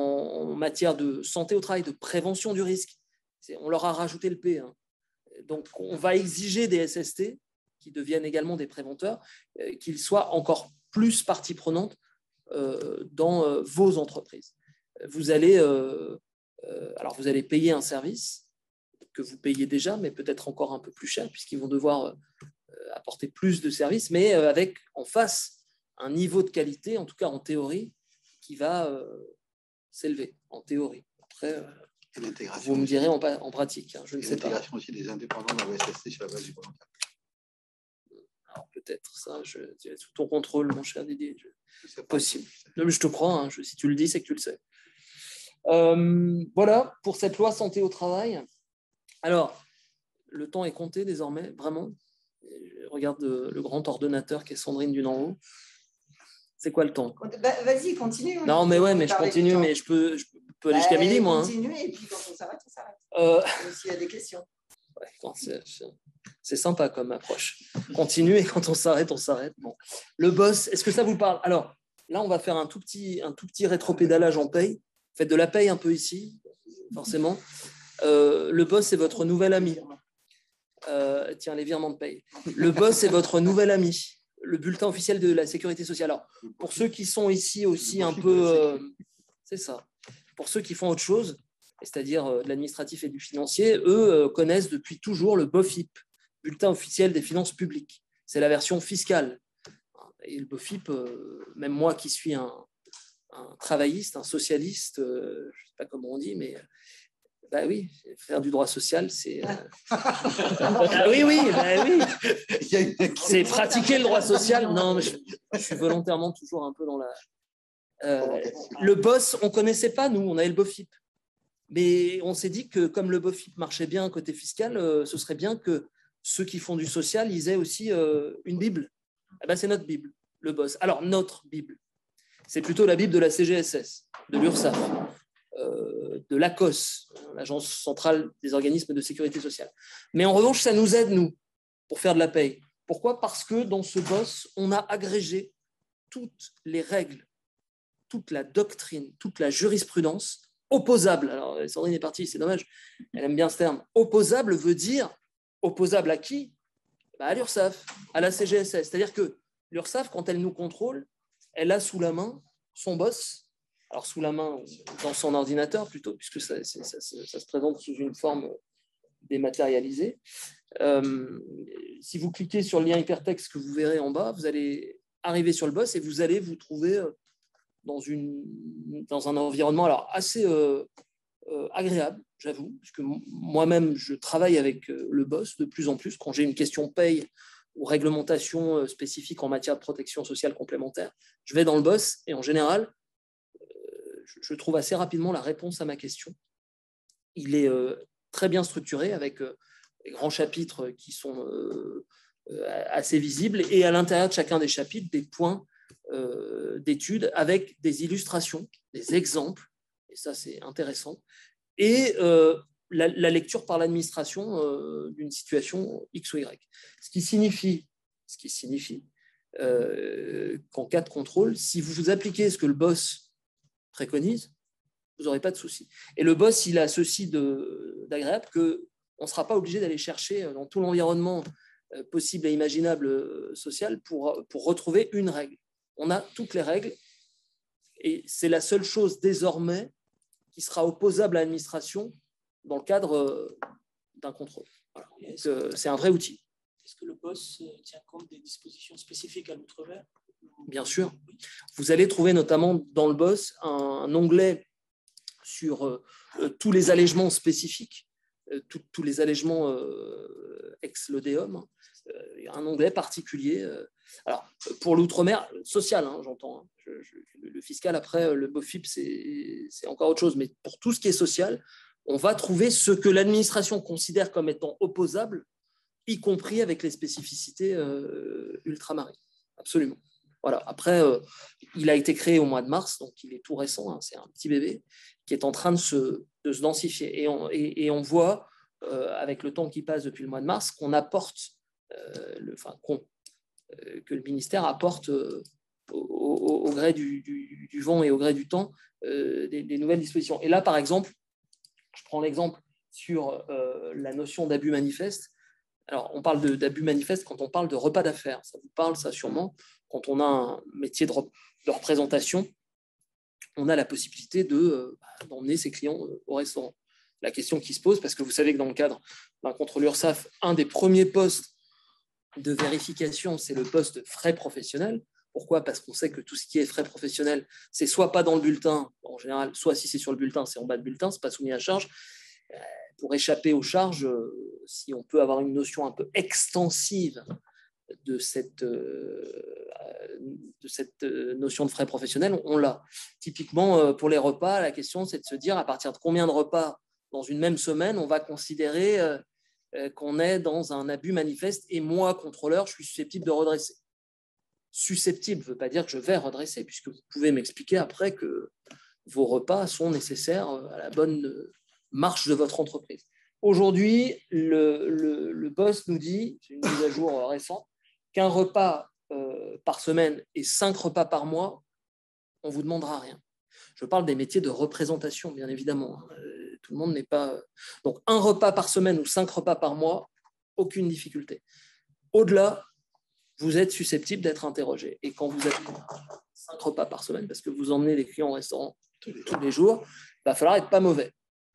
en matière de santé au travail, de prévention du risque. C'est, on leur a rajouté le P. Hein. Donc, on va exiger des S S T, qui deviennent également des préventeurs, euh, qu'ils soient encore plus partie prenante euh, dans euh, vos entreprises. Vous allez, euh, euh, alors vous allez payer un service que vous payez déjà, mais peut-être encore un peu plus cher, puisqu'ils vont devoir euh, apporter plus de services, mais euh, avec en face un niveau de qualité, en tout cas en théorie, qui va... Euh, s'élever, en théorie. Après, euh, vous me direz en, en pratique, hein, je ne sais pas. L'intégration aussi des indépendants dans le S S T sur la base du volontaire. Alors peut-être, ça, je, c'est sous ton contrôle, mon cher Didier. Je, possible. Non, mais je te crois, hein, je, si tu le dis, c'est que tu le sais. Euh, voilà, pour cette loi santé au travail. Alors, le temps est compté désormais, vraiment. Je regarde le grand ordonnateur qui est Sandrine Dunanreau. C'est quoi le temps? Bah, vas-y, continue. Non, mais ouais, mais je continue, mais je peux, je peux aller bah, jusqu'à midi, moi. Continue, hein. Et puis quand on s'arrête, on s'arrête. Euh... S'il y a des questions. Ouais, c'est, c'est sympa comme approche. Continue et quand on s'arrête, on s'arrête. Bon. Le boss, est-ce que ça vous parle? Alors, là, on va faire un tout petit, un tout petit rétropédalage en paye. Faites de la paye un peu ici, forcément. Euh, le boss est votre nouvel ami. Euh, tiens, les virements de paye. Le boss est votre nouvel ami. Le bulletin officiel de la sécurité sociale. Alors, pour ceux qui sont ici aussi un peu... Euh, c'est ça. Pour ceux qui font autre chose, c'est-à-dire euh, de l'administratif et du financier, eux euh, connaissent depuis toujours le BOFIP, bulletin officiel des finances publiques. C'est la version fiscale. Et le BOFIP, euh, même moi qui suis un, un travailliste, un socialiste, euh, je ne sais pas comment on dit, mais Bah oui, faire du droit social, c'est. Euh... ah oui, oui, bah oui. C'est pratiquer le droit social. Non, mais je, je suis volontairement toujours un peu dans la. Euh, le boss, on ne connaissait pas, nous, on avait le BOFIP. Mais on s'est dit que comme le BOFIP marchait bien côté fiscal, euh, ce serait bien que ceux qui font du social, ils aient aussi euh, une Bible. Eh ben, c'est notre Bible, le boss. Alors, notre Bible, c'est plutôt la Bible de la C G S S, de l'URSSAF, euh, de l'A C O S, l'Agence centrale des organismes de sécurité sociale. Mais en revanche, ça nous aide, nous, pour faire de la paye. Pourquoi ? Parce que dans ce boss, on a agrégé toutes les règles, toute la doctrine, toute la jurisprudence opposable. Alors, Sandrine est partie, c'est dommage, elle aime bien ce terme. Opposable veut dire, opposable à qui ? Bah, à l'URSSAF, à la C G S S. C'est-à-dire que l'URSSAF, quand elle nous contrôle, elle a sous la main son boss, alors sous la main dans son ordinateur plutôt, puisque ça, ça, ça, ça se présente sous une forme dématérialisée. Euh, si vous cliquez sur le lien hypertexte que vous verrez en bas, vous allez arriver sur le boss et vous allez vous trouver dans, une, dans un environnement alors assez euh, euh, agréable, j'avoue, puisque moi-même, je travaille avec le boss de plus en plus. Quand j'ai une question paye ou réglementation spécifique en matière de protection sociale complémentaire, je vais dans le boss et en général, euh, je trouve assez rapidement la réponse à ma question. Il est euh, très bien structuré avec euh, des grands chapitres qui sont euh, euh, assez visibles et à l'intérieur de chacun des chapitres, des points euh, d'études avec des illustrations, des exemples, et ça c'est intéressant, et euh, la, la lecture par l'administration euh, d'une situation X ou Y. Ce qui signifie, ce qui signifie euh, qu'en cas de contrôle, si vous vous appliquez ce que le boss préconise, vous n'aurez pas de souci. Et le boss, il a ceci d'agréable qu'on ne sera pas obligé d'aller chercher dans tout l'environnement possible et imaginable social pour, pour retrouver une règle. On a toutes les règles et c'est la seule chose désormais qui sera opposable à l'administration dans le cadre d'un contrôle. Voilà. C'est un vrai outil. Est-ce que le boss tient compte des dispositions spécifiques à l'outre-mer ? Bien sûr. Vous allez trouver notamment dans le boss un, un onglet sur euh, tous les allègements spécifiques, euh, tous les allègements euh, ex-Lodéum, euh, un onglet particulier. Euh, alors, pour l'outre-mer, social, hein, j'entends. Hein, je, je, le fiscal, après, le BOFIP, c'est encore autre chose. Mais pour tout ce qui est social, on va trouver ce que l'administration considère comme étant opposable, y compris avec les spécificités euh, ultramarines. Absolument. Voilà. Après, euh, il a été créé au mois de mars, donc il est tout récent, hein, c'est un petit bébé qui est en train de se, de se densifier. Et on, et, et on voit, euh, avec le temps qui passe depuis le mois de mars, qu'on apporte, euh, le, enfin, qu'on, euh, que le ministère apporte euh, au, au, au gré du, du, du vent et au gré du temps euh, des, des nouvelles dispositions. Et là, par exemple, je prends l'exemple sur euh, la notion d'abus manifeste. Alors, on parle d'abus manifeste quand on parle de repas d'affaires. Ça vous parle, ça, sûrement. Quand on a un métier de, rep de représentation, on a la possibilité d'emmener euh, ses clients euh, au restaurant. La question qui se pose, parce que vous savez que dans le cadre d'un contrôle URSSAF, un des premiers postes de vérification, c'est le poste de frais professionnels. Pourquoi ? Parce qu'on sait que tout ce qui est frais professionnels, c'est soit pas dans le bulletin, en général, soit si c'est sur le bulletin, c'est en bas de bulletin, c'est pas soumis à charge. Euh, pour échapper aux charges, euh, si on peut avoir une notion un peu extensive de cette, euh, de cette notion de frais professionnels, on l'a. Typiquement, euh, pour les repas, la question, c'est de se dire à partir de combien de repas dans une même semaine, on va considérer euh, euh, qu'on est dans un abus manifeste et moi, contrôleur, je suis susceptible de redresser. Susceptible ne veut pas dire que je vais redresser, puisque vous pouvez m'expliquer après que vos repas sont nécessaires à la bonne marche de votre entreprise. Aujourd'hui, le, le, le boss nous dit, c'est une mise à jour récente, qu'un repas euh, par semaine et cinq repas par mois, on ne vous demandera rien. Je parle des métiers de représentation, bien évidemment. Euh, tout le monde n'est pas... Donc, un repas par semaine ou cinq repas par mois, aucune difficulté. Au-delà, vous êtes susceptible d'être interrogé. Et quand vous êtes cinq repas par semaine, parce que vous emmenez des clients au restaurant tous les, tous les jours, il va falloir être pas mauvais.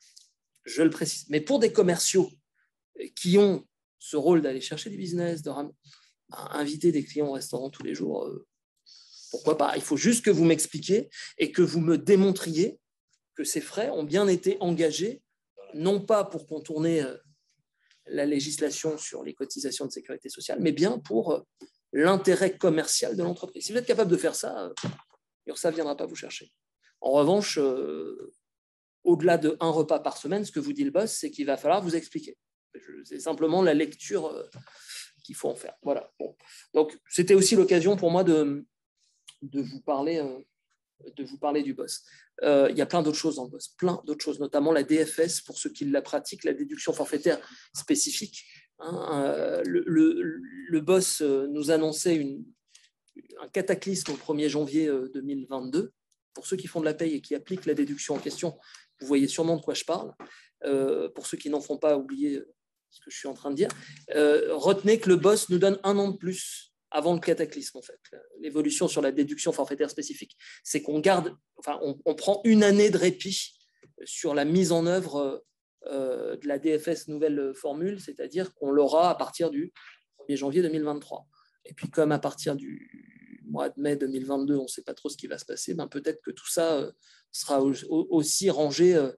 Je le précise. Mais pour des commerciaux qui ont ce rôle d'aller chercher du business, de ram... inviter des clients au restaurant tous les jours, euh, pourquoi pas? Il faut juste que vous m'expliquiez et que vous me démontriez que ces frais ont bien été engagés non pas pour contourner euh, la législation sur les cotisations de sécurité sociale, mais bien pour euh, l'intérêt commercial de l'entreprise. Si vous êtes capable de faire ça, euh, l'URSSAF ne viendra pas vous chercher. En revanche, euh, au-delà de un repas par semaine, ce que vous dit le boss, c'est qu'il va falloir vous expliquer. C'est simplement la lecture euh, qu'il faut en faire. Voilà. Bon. Donc, c'était aussi l'occasion pour moi de, de, vous parler, euh, de vous parler du boss. Euh, il y a plein d'autres choses dans le boss, plein d'autres choses, notamment la D F S, pour ceux qui la pratiquent, la déduction forfaitaire spécifique. Hein, euh, le, le, le boss nous annonçait une, un cataclysme au premier janvier deux mille vingt-deux. Pour ceux qui font de la paye et qui appliquent la déduction en question, vous voyez sûrement de quoi je parle. Euh, pour ceux qui n'en font pas, oubliez ce que je suis en train de dire. Euh, retenez que le boss nous donne un an de plus avant le cataclysme, en fait. L'évolution sur la déduction forfaitaire spécifique, c'est qu'on garde, enfin, on, on prend une année de répit sur la mise en œuvre euh, de la D F S nouvelle formule, c'est-à-dire qu'on l'aura à partir du premier janvier deux mille vingt-trois. Et puis, comme à partir du mois de mai deux mille vingt-deux, on ne sait pas trop ce qui va se passer, ben peut-être que tout ça euh, sera au, au, aussi rangé euh,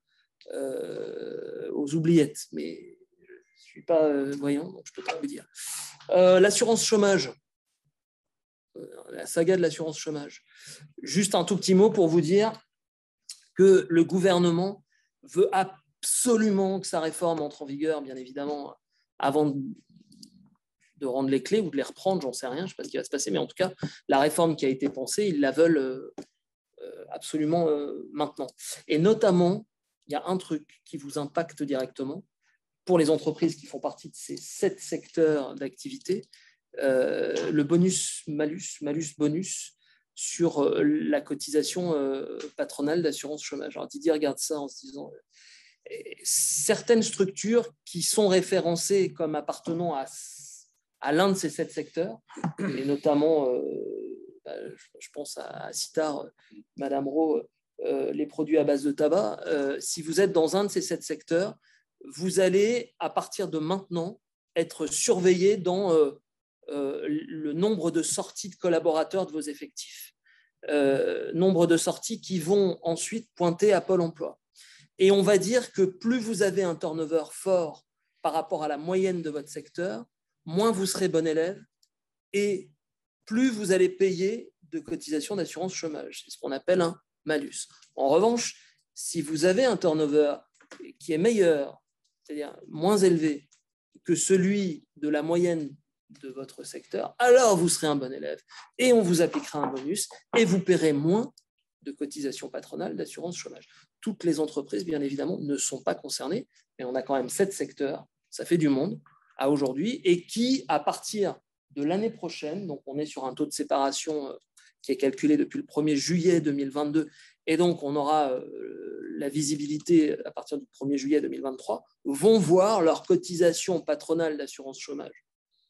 euh, aux oubliettes. Mais je ne suis pas euh, voyant, donc je peux pas vous dire. Euh, l'assurance chômage, euh, la saga de l'assurance chômage. Juste un tout petit mot pour vous dire que le gouvernement veut absolument que sa réforme entre en vigueur, bien évidemment, avant de de rendre les clés ou de les reprendre, j'en sais rien, je ne sais pas ce qui va se passer, mais en tout cas, la réforme qui a été pensée, ils la veulent euh, absolument euh, maintenant. Et notamment, il y a un truc qui vous impacte directement pour les entreprises qui font partie de ces sept secteurs d'activité, euh, le bonus-malus, malus-bonus sur euh, la cotisation euh, patronale d'assurance chômage. Alors Didier regarde ça en se disant... Euh, certaines structures qui sont référencées comme appartenant à à l'un de ces sept secteurs, et notamment, euh, bah, je pense à Citar, Madame Rowe, euh, les produits à base de tabac. Euh, si vous êtes dans un de ces sept secteurs, vous allez, à partir de maintenant, être surveillé dans euh, euh, le nombre de sorties de collaborateurs de vos effectifs. Euh, nombre de sorties qui vont ensuite pointer à Pôle emploi. Et on va dire que plus vous avez un turnover fort par rapport à la moyenne de votre secteur, moins vous serez bon élève et plus vous allez payer de cotisations d'assurance chômage. C'est ce qu'on appelle un malus. En revanche, si vous avez un turnover qui est meilleur, c'est-à-dire moins élevé que celui de la moyenne de votre secteur, alors vous serez un bon élève et on vous appliquera un bonus et vous paierez moins de cotisations patronales d'assurance chômage. Toutes les entreprises, bien évidemment, ne sont pas concernées, mais on a quand même sept secteurs, ça fait du monde à aujourd'hui, et qui, à partir de l'année prochaine, donc on est sur un taux de séparation qui est calculé depuis le premier juillet deux mille vingt-deux, et donc on aura la visibilité à partir du premier juillet deux mille vingt-trois, vont voir leur cotisation patronale d'assurance chômage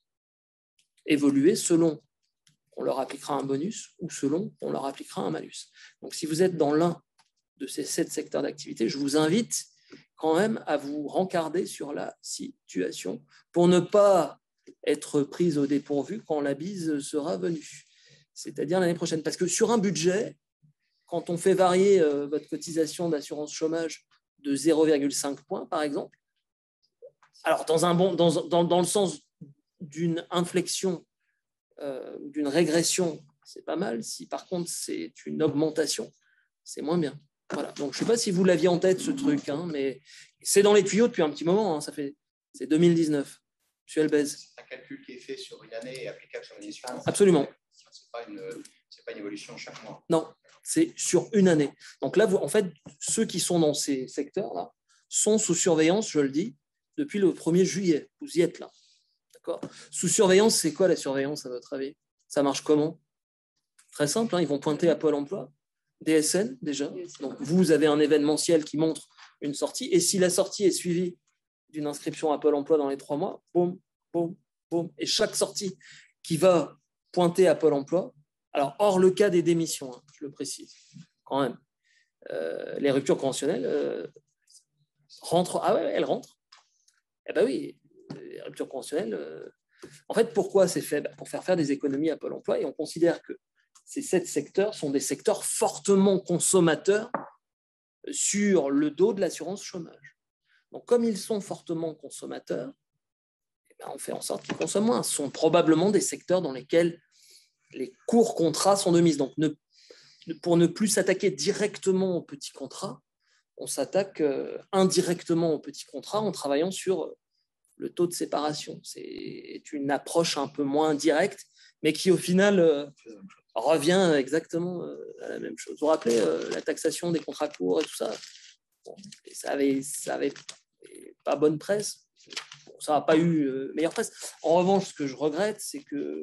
évoluer selon on leur appliquera un bonus ou selon on leur appliquera un malus. Donc si vous êtes dans l'un de ces sept secteurs d'activité, je vous invite quand même à vous rencarder sur la situation pour ne pas être prise au dépourvu quand la bise sera venue, c'est-à-dire l'année prochaine. Parce que sur un budget, quand on fait varier euh, votre cotisation d'assurance chômage de zéro virgule cinq points, par exemple, alors dans, un bon, dans, dans, dans le sens d'une inflexion, euh, d'une régression, c'est pas mal. Si par contre c'est une augmentation, c'est moins bien. Voilà. Donc, je ne sais pas si vous l'aviez en tête, ce truc, hein, mais c'est dans les tuyaux depuis un petit moment. Hein, ça fait, c'est deux mille dix-neuf. Monsieur Elbez. C'est un calcul qui est fait sur une année et applicable sur une édition. Absolument. Ce n'est pas, pas une évolution chaque mois. Non, c'est sur une année. Donc là, vous, en fait, ceux qui sont dans ces secteurs-là sont sous surveillance, je le dis, depuis le premier juillet. Vous y êtes là. D'accord ? Sous surveillance, c'est quoi la surveillance, à votre avis ? Ça marche comment ? Très simple, hein, ils vont pointer à Pôle emploi. D S N déjà, donc vous avez un événementiel qui montre une sortie, et si la sortie est suivie d'une inscription à Pôle emploi dans les trois mois, boum, boum, boum, et chaque sortie qui va pointer à Pôle emploi, alors hors le cas des démissions, hein, je le précise, quand même, euh, les ruptures conventionnelles euh, rentrent, ah ouais, elles rentrent, eh bien oui, les ruptures conventionnelles, euh, en fait, pourquoi c'est fait ? Pour faire faire des économies à Pôle emploi, et on considère que ces sept secteurs sont des secteurs fortement consommateurs sur le dos de l'assurance chômage. Donc, comme ils sont fortement consommateurs, eh bien, on fait en sorte qu'ils consomment moins. Ce sont probablement des secteurs dans lesquels les courts contrats sont de mise. Donc, ne, pour ne plus s'attaquer directement aux petits contrats, on s'attaque euh, indirectement aux petits contrats en travaillant sur le taux de séparation. C'est une approche un peu moins directe, mais qui au final euh, revient exactement euh, à la même chose. Vous vous rappelez euh, la taxation des contrats courts et tout ça, bon, et ça avait, ça avait pas bonne presse. Bon, ça n'a pas eu euh, meilleure presse. En revanche, ce que je regrette, c'est que,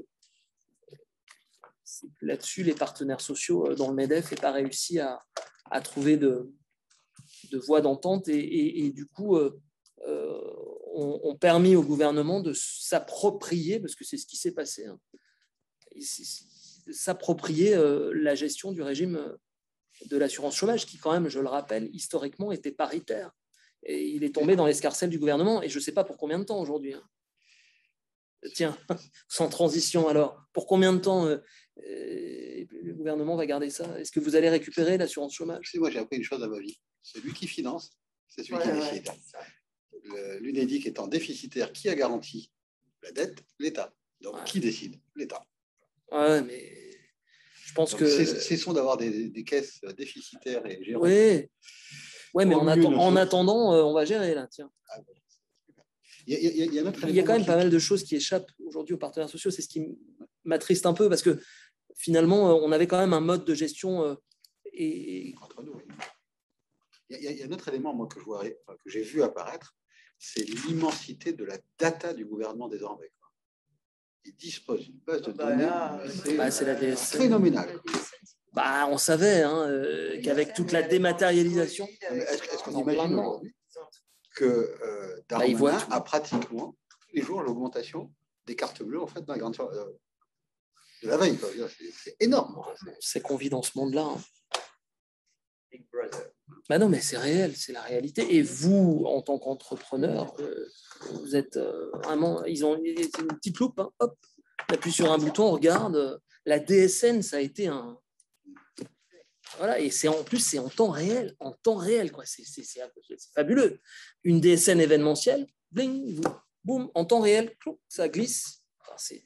que là-dessus, les partenaires sociaux euh, dans le MEDEF n'aient pas réussi à, à trouver de, de voie d'entente et, et, et du coup euh, euh, ont, ont permis au gouvernement de s'approprier, parce que c'est ce qui s'est passé, hein, s'approprier euh, la gestion du régime de l'assurance chômage, qui quand même, je le rappelle, historiquement était paritaire. Et il est tombé dans l'escarcelle du gouvernement, et je ne sais pas pour combien de temps aujourd'hui. Hein. Tiens, sans transition alors, pour combien de temps euh, euh, le gouvernement va garder ça? Est-ce que vous allez récupérer l'assurance chômage? Moi, j'ai appris une chose à ma vie. C'est lui qui finance, c'est celui ouais, qui ouais, décide. L'UNEDIC étant déficitaire, qui a garanti la dette? L'État. Donc, ouais. Qui décide? L'État. Ouais, mais je pense Donc, que... Cessons d'avoir des, des caisses déficitaires et gérantes. Oui, ouais, mais en, atten en attendant, euh, on va gérer là, tiens. Ah, bon. Il y a, il y a, il y a, il y a quand même qui... pas mal de choses qui échappent aujourd'hui aux partenaires sociaux. C'est ce qui m'attriste un peu parce que finalement, on avait quand même un mode de gestion euh, et... Entre nous, oui. Il y, a, il y a un autre élément, moi, que je vois, que j'ai vu apparaître, c'est l'immensité de la data du gouvernement désormais. Il dispose d'une base de données bah, bah, c'est la D S N. Phénoménale. Bah, on savait hein, euh, qu'avec toute la dématérialisation, est-ce est qu'on imagine aujourd'hui que euh, Darmanin bah, a pratiquement tous les jours l'augmentation des cartes bleues en fait dans la grande euh, de la veille. C'est énorme. C'est qu'on vit dans ce monde-là. Hein. Bah non, mais c'est réel, c'est la réalité. Et vous, en tant qu'entrepreneur, euh, vous êtes euh, vraiment. Ils ont une petite loupe, hein, hop, on appuie sur un bouton, on regarde. La D S N, ça a été un. Voilà, et c'est en plus, c'est en temps réel, en temps réel, quoi. C'est fabuleux. Une D S N événementielle, bling, boum, en temps réel, ça glisse. C'est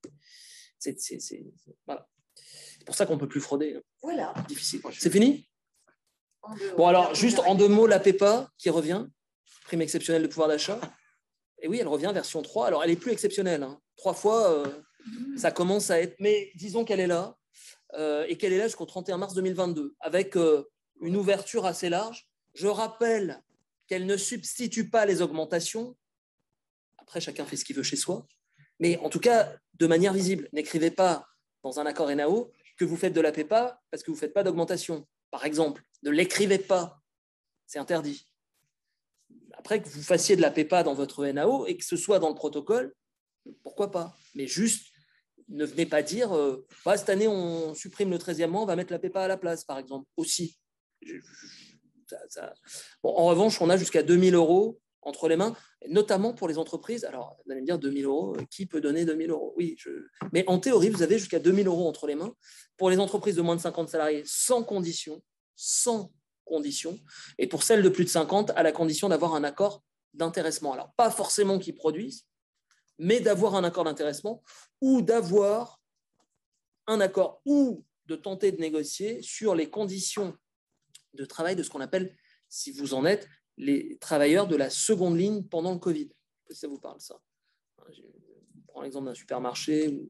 voilà. pour ça qu'on ne peut plus frauder. Voilà. Difficile. C'est fini? Bon, alors, juste en deux mots, la PEPA qui revient, prime exceptionnelle de pouvoir d'achat. Et oui, elle revient version trois. Alors, elle est plus exceptionnelle. Hein. Trois fois, euh, ça commence à être. Mais disons qu'elle est là. Euh, et qu'elle est là jusqu'au trente et un mars deux mille vingt-deux, avec euh, une ouverture assez large. Je rappelle qu'elle ne substitue pas les augmentations. Après, chacun fait ce qu'il veut chez soi. Mais en tout cas, de manière visible. N'écrivez pas dans un accord N A O que vous faites de la PEPA parce que vous ne faites pas d'augmentation. Par exemple, ne l'écrivez pas. C'est interdit. Après, que vous fassiez de la PEPA dans votre N A O et que ce soit dans le protocole, pourquoi pas? Mais juste, ne venez pas dire euh, bah, cette année, on supprime le treizième mois, on va mettre la PEPA à la place, par exemple, aussi. Ça, ça... Bon, en revanche, on a jusqu'à deux mille euros entre les mains, notamment pour les entreprises. Alors, vous allez me dire deux mille euros, qui peut donner deux mille euros? Oui, je... mais en théorie, vous avez jusqu'à deux mille euros entre les mains pour les entreprises de moins de cinquante salariés, sans condition, sans condition, et pour celles de plus de cinquante, à la condition d'avoir un accord d'intéressement. Alors, pas forcément qu'ils produisent, mais d'avoir un accord d'intéressement ou d'avoir un accord ou de tenter de négocier sur les conditions de travail de ce qu'on appelle, si vous en êtes, les travailleurs de la seconde ligne pendant le Covid. Si ça vous parle, ça. Je prends l'exemple d'un supermarché ou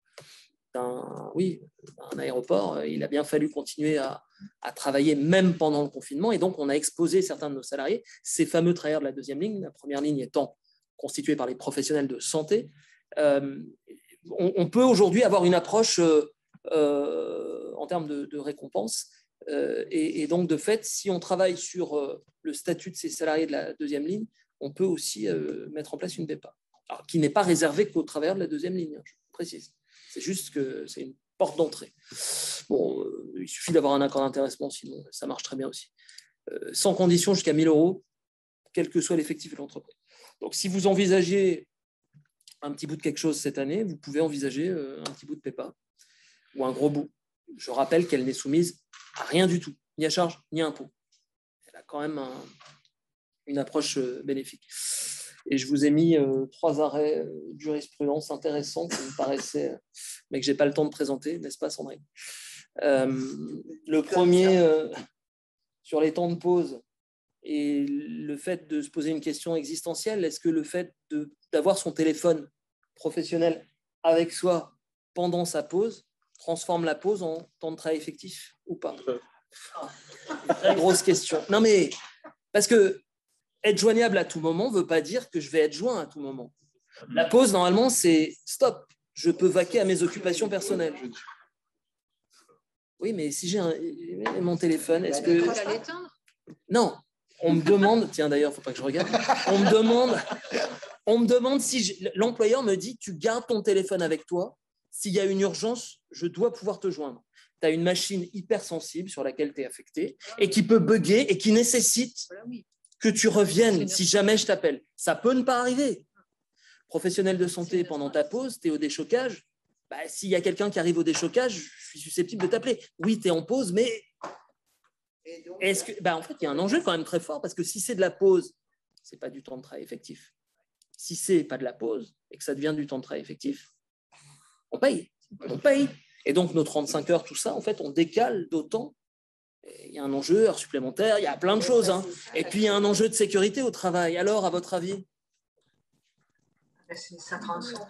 d'un oui, un aéroport. Il a bien fallu continuer à, à travailler même pendant le confinement et donc on a exposé certains de nos salariés, ces fameux travailleurs de la deuxième ligne, la première ligne étant constituée par les professionnels de santé. Euh, on, on peut aujourd'hui avoir une approche euh, euh, en termes de, de récompense euh, et, et donc de fait, si on travaille sur euh, le statut de ces salariés de la deuxième ligne, on peut aussi euh, mettre en place une PEPA, alors, qui n'est pas réservée qu'aux travailleurs de la deuxième ligne, je précise. C'est juste que c'est une porte d'entrée. Bon, euh, il suffit d'avoir un accord d'intéressement, sinon ça marche très bien aussi. Euh, sans condition jusqu'à mille euros, quel que soit l'effectif de l'entreprise. Donc, si vous envisagez un petit bout de quelque chose cette année, vous pouvez envisager un petit bout de PEPA ou un gros bout. Je rappelle qu'elle n'est soumise à rien du tout, ni à charge, ni à impôt. Elle a quand même un, une approche bénéfique. Et je vous ai mis euh, trois arrêts euh, de jurisprudence intéressants qui me paraissaient, mais que je n'ai pas le temps de présenter, n'est-ce pas, Sandrine? euh, Le premier, euh, sur les temps de pause et le fait de se poser une question existentielle, est-ce que le fait de, d'avoir son téléphone professionnel avec soi pendant sa pause transforme la pause en temps de travail effectif ou pas? Très grosse question. Non, mais parce que être joignable à tout moment ne veut pas dire que je vais être joint à tout moment. La pause, normalement, c'est stop. Je peux vaquer à mes occupations personnelles. Oui, mais si j'ai un, mon téléphone, est-ce que... Tu vas l'éteindre? Non. On me demande... Tiens, d'ailleurs, il ne faut pas que je regarde. On me demande, on me demande si... Je... L'employeur me dit, tu gardes ton téléphone avec toi. S'il y a une urgence, je dois pouvoir te joindre. Tu as une machine hypersensible sur laquelle tu es affecté et qui peut bugger et qui nécessite que tu reviennes si jamais je t'appelle. Ça peut ne pas arriver. Professionnel de santé, pendant ta pause, tu es au déchocage. Bah, s'il y a quelqu'un qui arrive au déchocage, je suis susceptible de t'appeler. Oui, tu es en pause, mais est-ce que... bah, en fait, il y a un enjeu quand même très fort parce que si c'est de la pause, ce n'est pas du temps de travail effectif. Si ce n'est pas de la pause et que ça devient du temps de travail effectif, on paye. On paye. Et donc, nos trente-cinq heures, tout ça, en fait, on décale d'autant. Il y a un enjeu, heures supplémentaires, il y a plein de choses. Hein. Et puis, il y a un enjeu de sécurité au travail. Alors, à votre avis? Ça transforme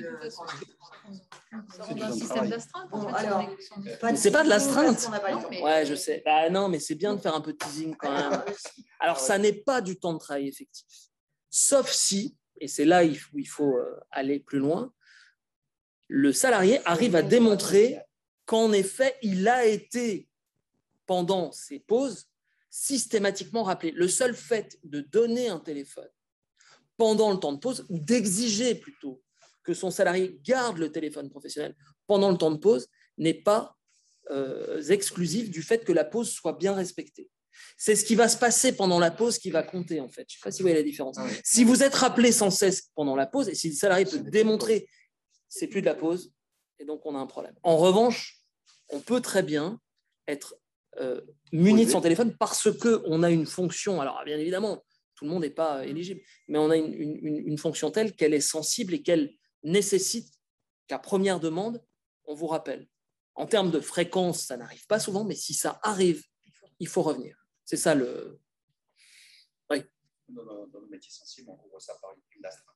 un système d'astreinte. C'est pas de l'astreinte. Ouais, je sais. Bah, non, mais c'est bien de faire un peu de teasing quand même. Alors, ça n'est pas du temps de travail effectif. Sauf si, et c'est là où il faut aller plus loin, le salarié arrive à démontrer qu'en effet, il a été, pendant ses pauses, systématiquement rappelé. Le seul fait de donner un téléphone pendant le temps de pause, ou d'exiger plutôt que son salarié garde le téléphone professionnel pendant le temps de pause, n'est pas euh, exclusif du fait que la pause soit bien respectée. C'est ce qui va se passer pendant la pause qui va compter, en fait. Je ne sais pas si vous voyez la différence. Si vous êtes rappelé sans cesse pendant la pause, et si le salarié peut démontrer c'est plus de la pause, et donc on a un problème. En revanche, on peut très bien être euh, muni de son téléphone parce qu'on a une fonction, alors bien évidemment, tout le monde n'est pas éligible, mais on a une, une, une fonction telle qu'elle est sensible et qu'elle nécessite qu'à première demande, on vous rappelle. En termes de fréquence, ça n'arrive pas souvent, mais si ça arrive, il faut revenir. C'est ça le... Oui. Dans, dans, dans le métier sensible, on couvre ça par une astreinte.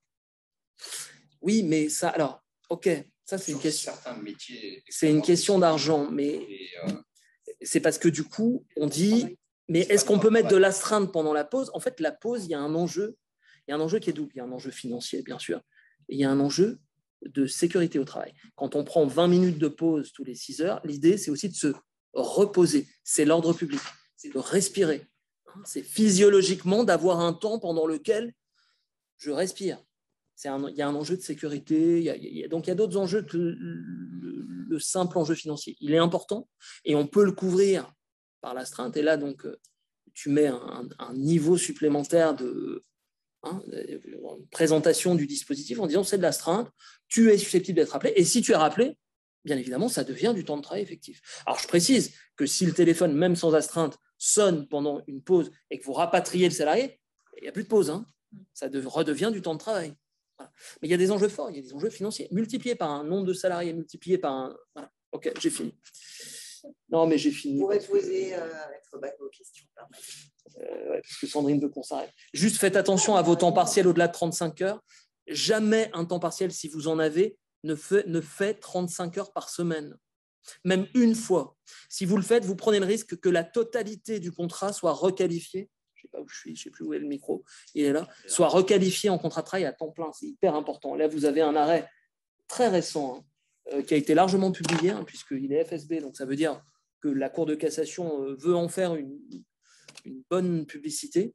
Oui, mais ça... Alors, ok, ça c'est une question. Certains métiers. C'est une question d'argent, mais et, euh, c'est parce que du coup, on dit, mais est-ce qu'on peut mettre de l'astreinte pendant la pause? En fait, la pause, il y a un enjeu, il y a un enjeu qui est double. Il y a un enjeu financier, bien sûr, et il y a un enjeu de sécurité au travail. Quand on prend vingt minutes de pause tous les six heures, l'idée, c'est aussi de se reposer. C'est l'ordre public, c'est de respirer. C'est physiologiquement d'avoir un temps pendant lequel je respire. C'est un, il y a un enjeu de sécurité, il y a, il y a, donc il y a d'autres enjeux que le, le, le simple enjeu financier. Il est important et on peut le couvrir par l'astreinte. Et là, donc, tu mets un, un niveau supplémentaire de, hein, de présentation du dispositif en disant c'est de l'astreinte, tu es susceptible d'être rappelé. Et si tu es rappelé, bien évidemment, ça devient du temps de travail effectif. Alors, je précise que si le téléphone, même sans astreinte, sonne pendant une pause et que vous rapatriez le salarié, il n'y a plus de pause. Hein. Ça de, redevient du temps de travail. Voilà. Mais il y a des enjeux forts, il y a des enjeux financiers, multipliés par un nombre de salariés, multipliés par un... Voilà. Ok, j'ai fini. Non, mais j'ai fini. Vous pourrez poser euh, être bac aux questions. Euh, ouais, parce que Sandrine veut qu'on s'arrête. Juste faites attention à vos temps partiels au-delà de trente-cinq heures. Jamais un temps partiel, si vous en avez, ne fait, ne fait trente-cinq heures par semaine. Même une fois. Si vous le faites, vous prenez le risque que la totalité du contrat soit requalifiée. Je ne sais pas où je suis, je ne sais plus où est le micro, il est là, soit requalifié en contrat de travail à temps plein. C'est hyper important. Là, vous avez un arrêt très récent hein, euh, qui a été largement publié, hein, puisqu'il est F S B, donc ça veut dire que la Cour de cassation euh, veut en faire une, une bonne publicité,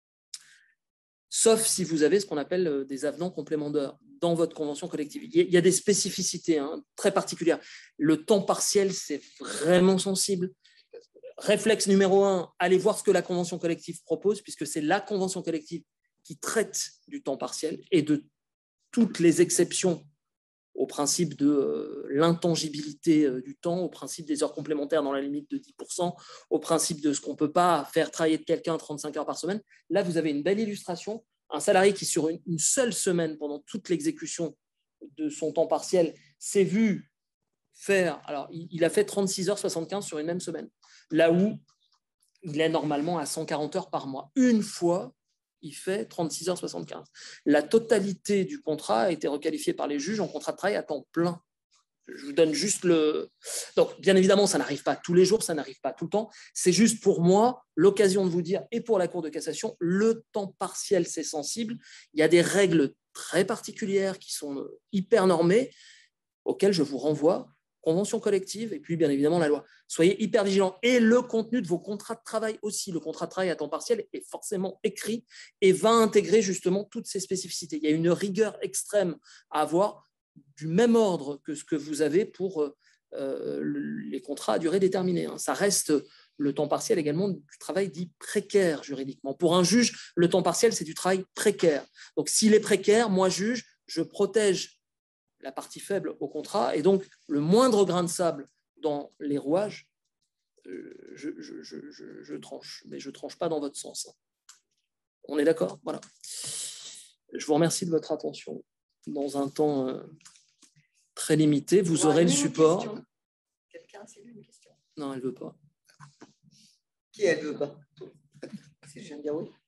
sauf si vous avez ce qu'on appelle euh, des avenants compléments d'heures dans votre convention collective. Il y a, il y a des spécificités hein, très particulières. Le temps partiel, c'est vraiment sensible. Réflexe numéro un, allez voir ce que la convention collective propose, puisque c'est la convention collective qui traite du temps partiel et de toutes les exceptions au principe de euh, l'intangibilité euh, du temps, au principe des heures complémentaires dans la limite de dix pour cent, au principe de ce qu'on ne peut pas faire travailler quelqu'un trente-cinq heures par semaine. Là, vous avez une belle illustration. Un salarié qui, sur une, une seule semaine, pendant toute l'exécution de son temps partiel, s'est vu faire, alors il, il a fait trente-six heures soixante-quinze sur une même semaine, là où il est normalement à cent quarante heures par mois. Une fois, il fait trente-six heures soixante-quinze. La totalité du contrat a été requalifiée par les juges en contrat de travail à temps plein. Je vous donne juste le... Donc, bien évidemment, ça n'arrive pas tous les jours, ça n'arrive pas tout le temps. C'est juste pour moi l'occasion de vous dire, et pour la Cour de cassation, le temps partiel, c'est sensible. Il y a des règles très particulières qui sont hyper normées, auxquelles je vous renvoie, convention collective, et puis bien évidemment la loi. Soyez hyper vigilants. Et le contenu de vos contrats de travail aussi. Le contrat de travail à temps partiel est forcément écrit et va intégrer justement toutes ces spécificités. Il y a une rigueur extrême à avoir, du même ordre que ce que vous avez pour euh, les contrats à durée déterminée. Ça reste le temps partiel également du travail dit précaire juridiquement. Pour un juge, le temps partiel, c'est du travail précaire. Donc, s'il est précaire, moi, juge, je protège la partie faible au contrat et donc le moindre grain de sable dans les rouages, je, je, je, je, je tranche. Mais je ne tranche pas dans votre sens. On est d'accord? Voilà. Je vous remercie de votre attention. Dans un temps euh, très limité, vous aurez le support. Quelqu'un s'est lu une question? Non, elle ne veut pas. Qui elle ne veut pas? Si je viens de dire oui.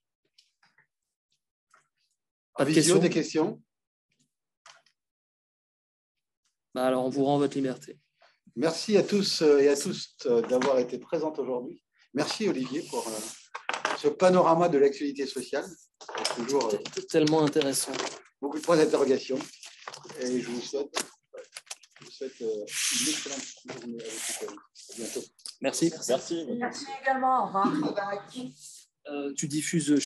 Pas de Visio, questions? des questions? Bah alors, on vous rend votre liberté. Merci à tous et à tous d'avoir été présents aujourd'hui. Merci Olivier pour euh, ce panorama de l'actualité sociale. C'est toujours euh, tellement intéressant. Beaucoup de points d'interrogation. Et je vous souhaite, je vous souhaite euh, une excellente journée avec vous. À bientôt. Merci. Merci. Merci également. Au revoir. Euh, tu diffuses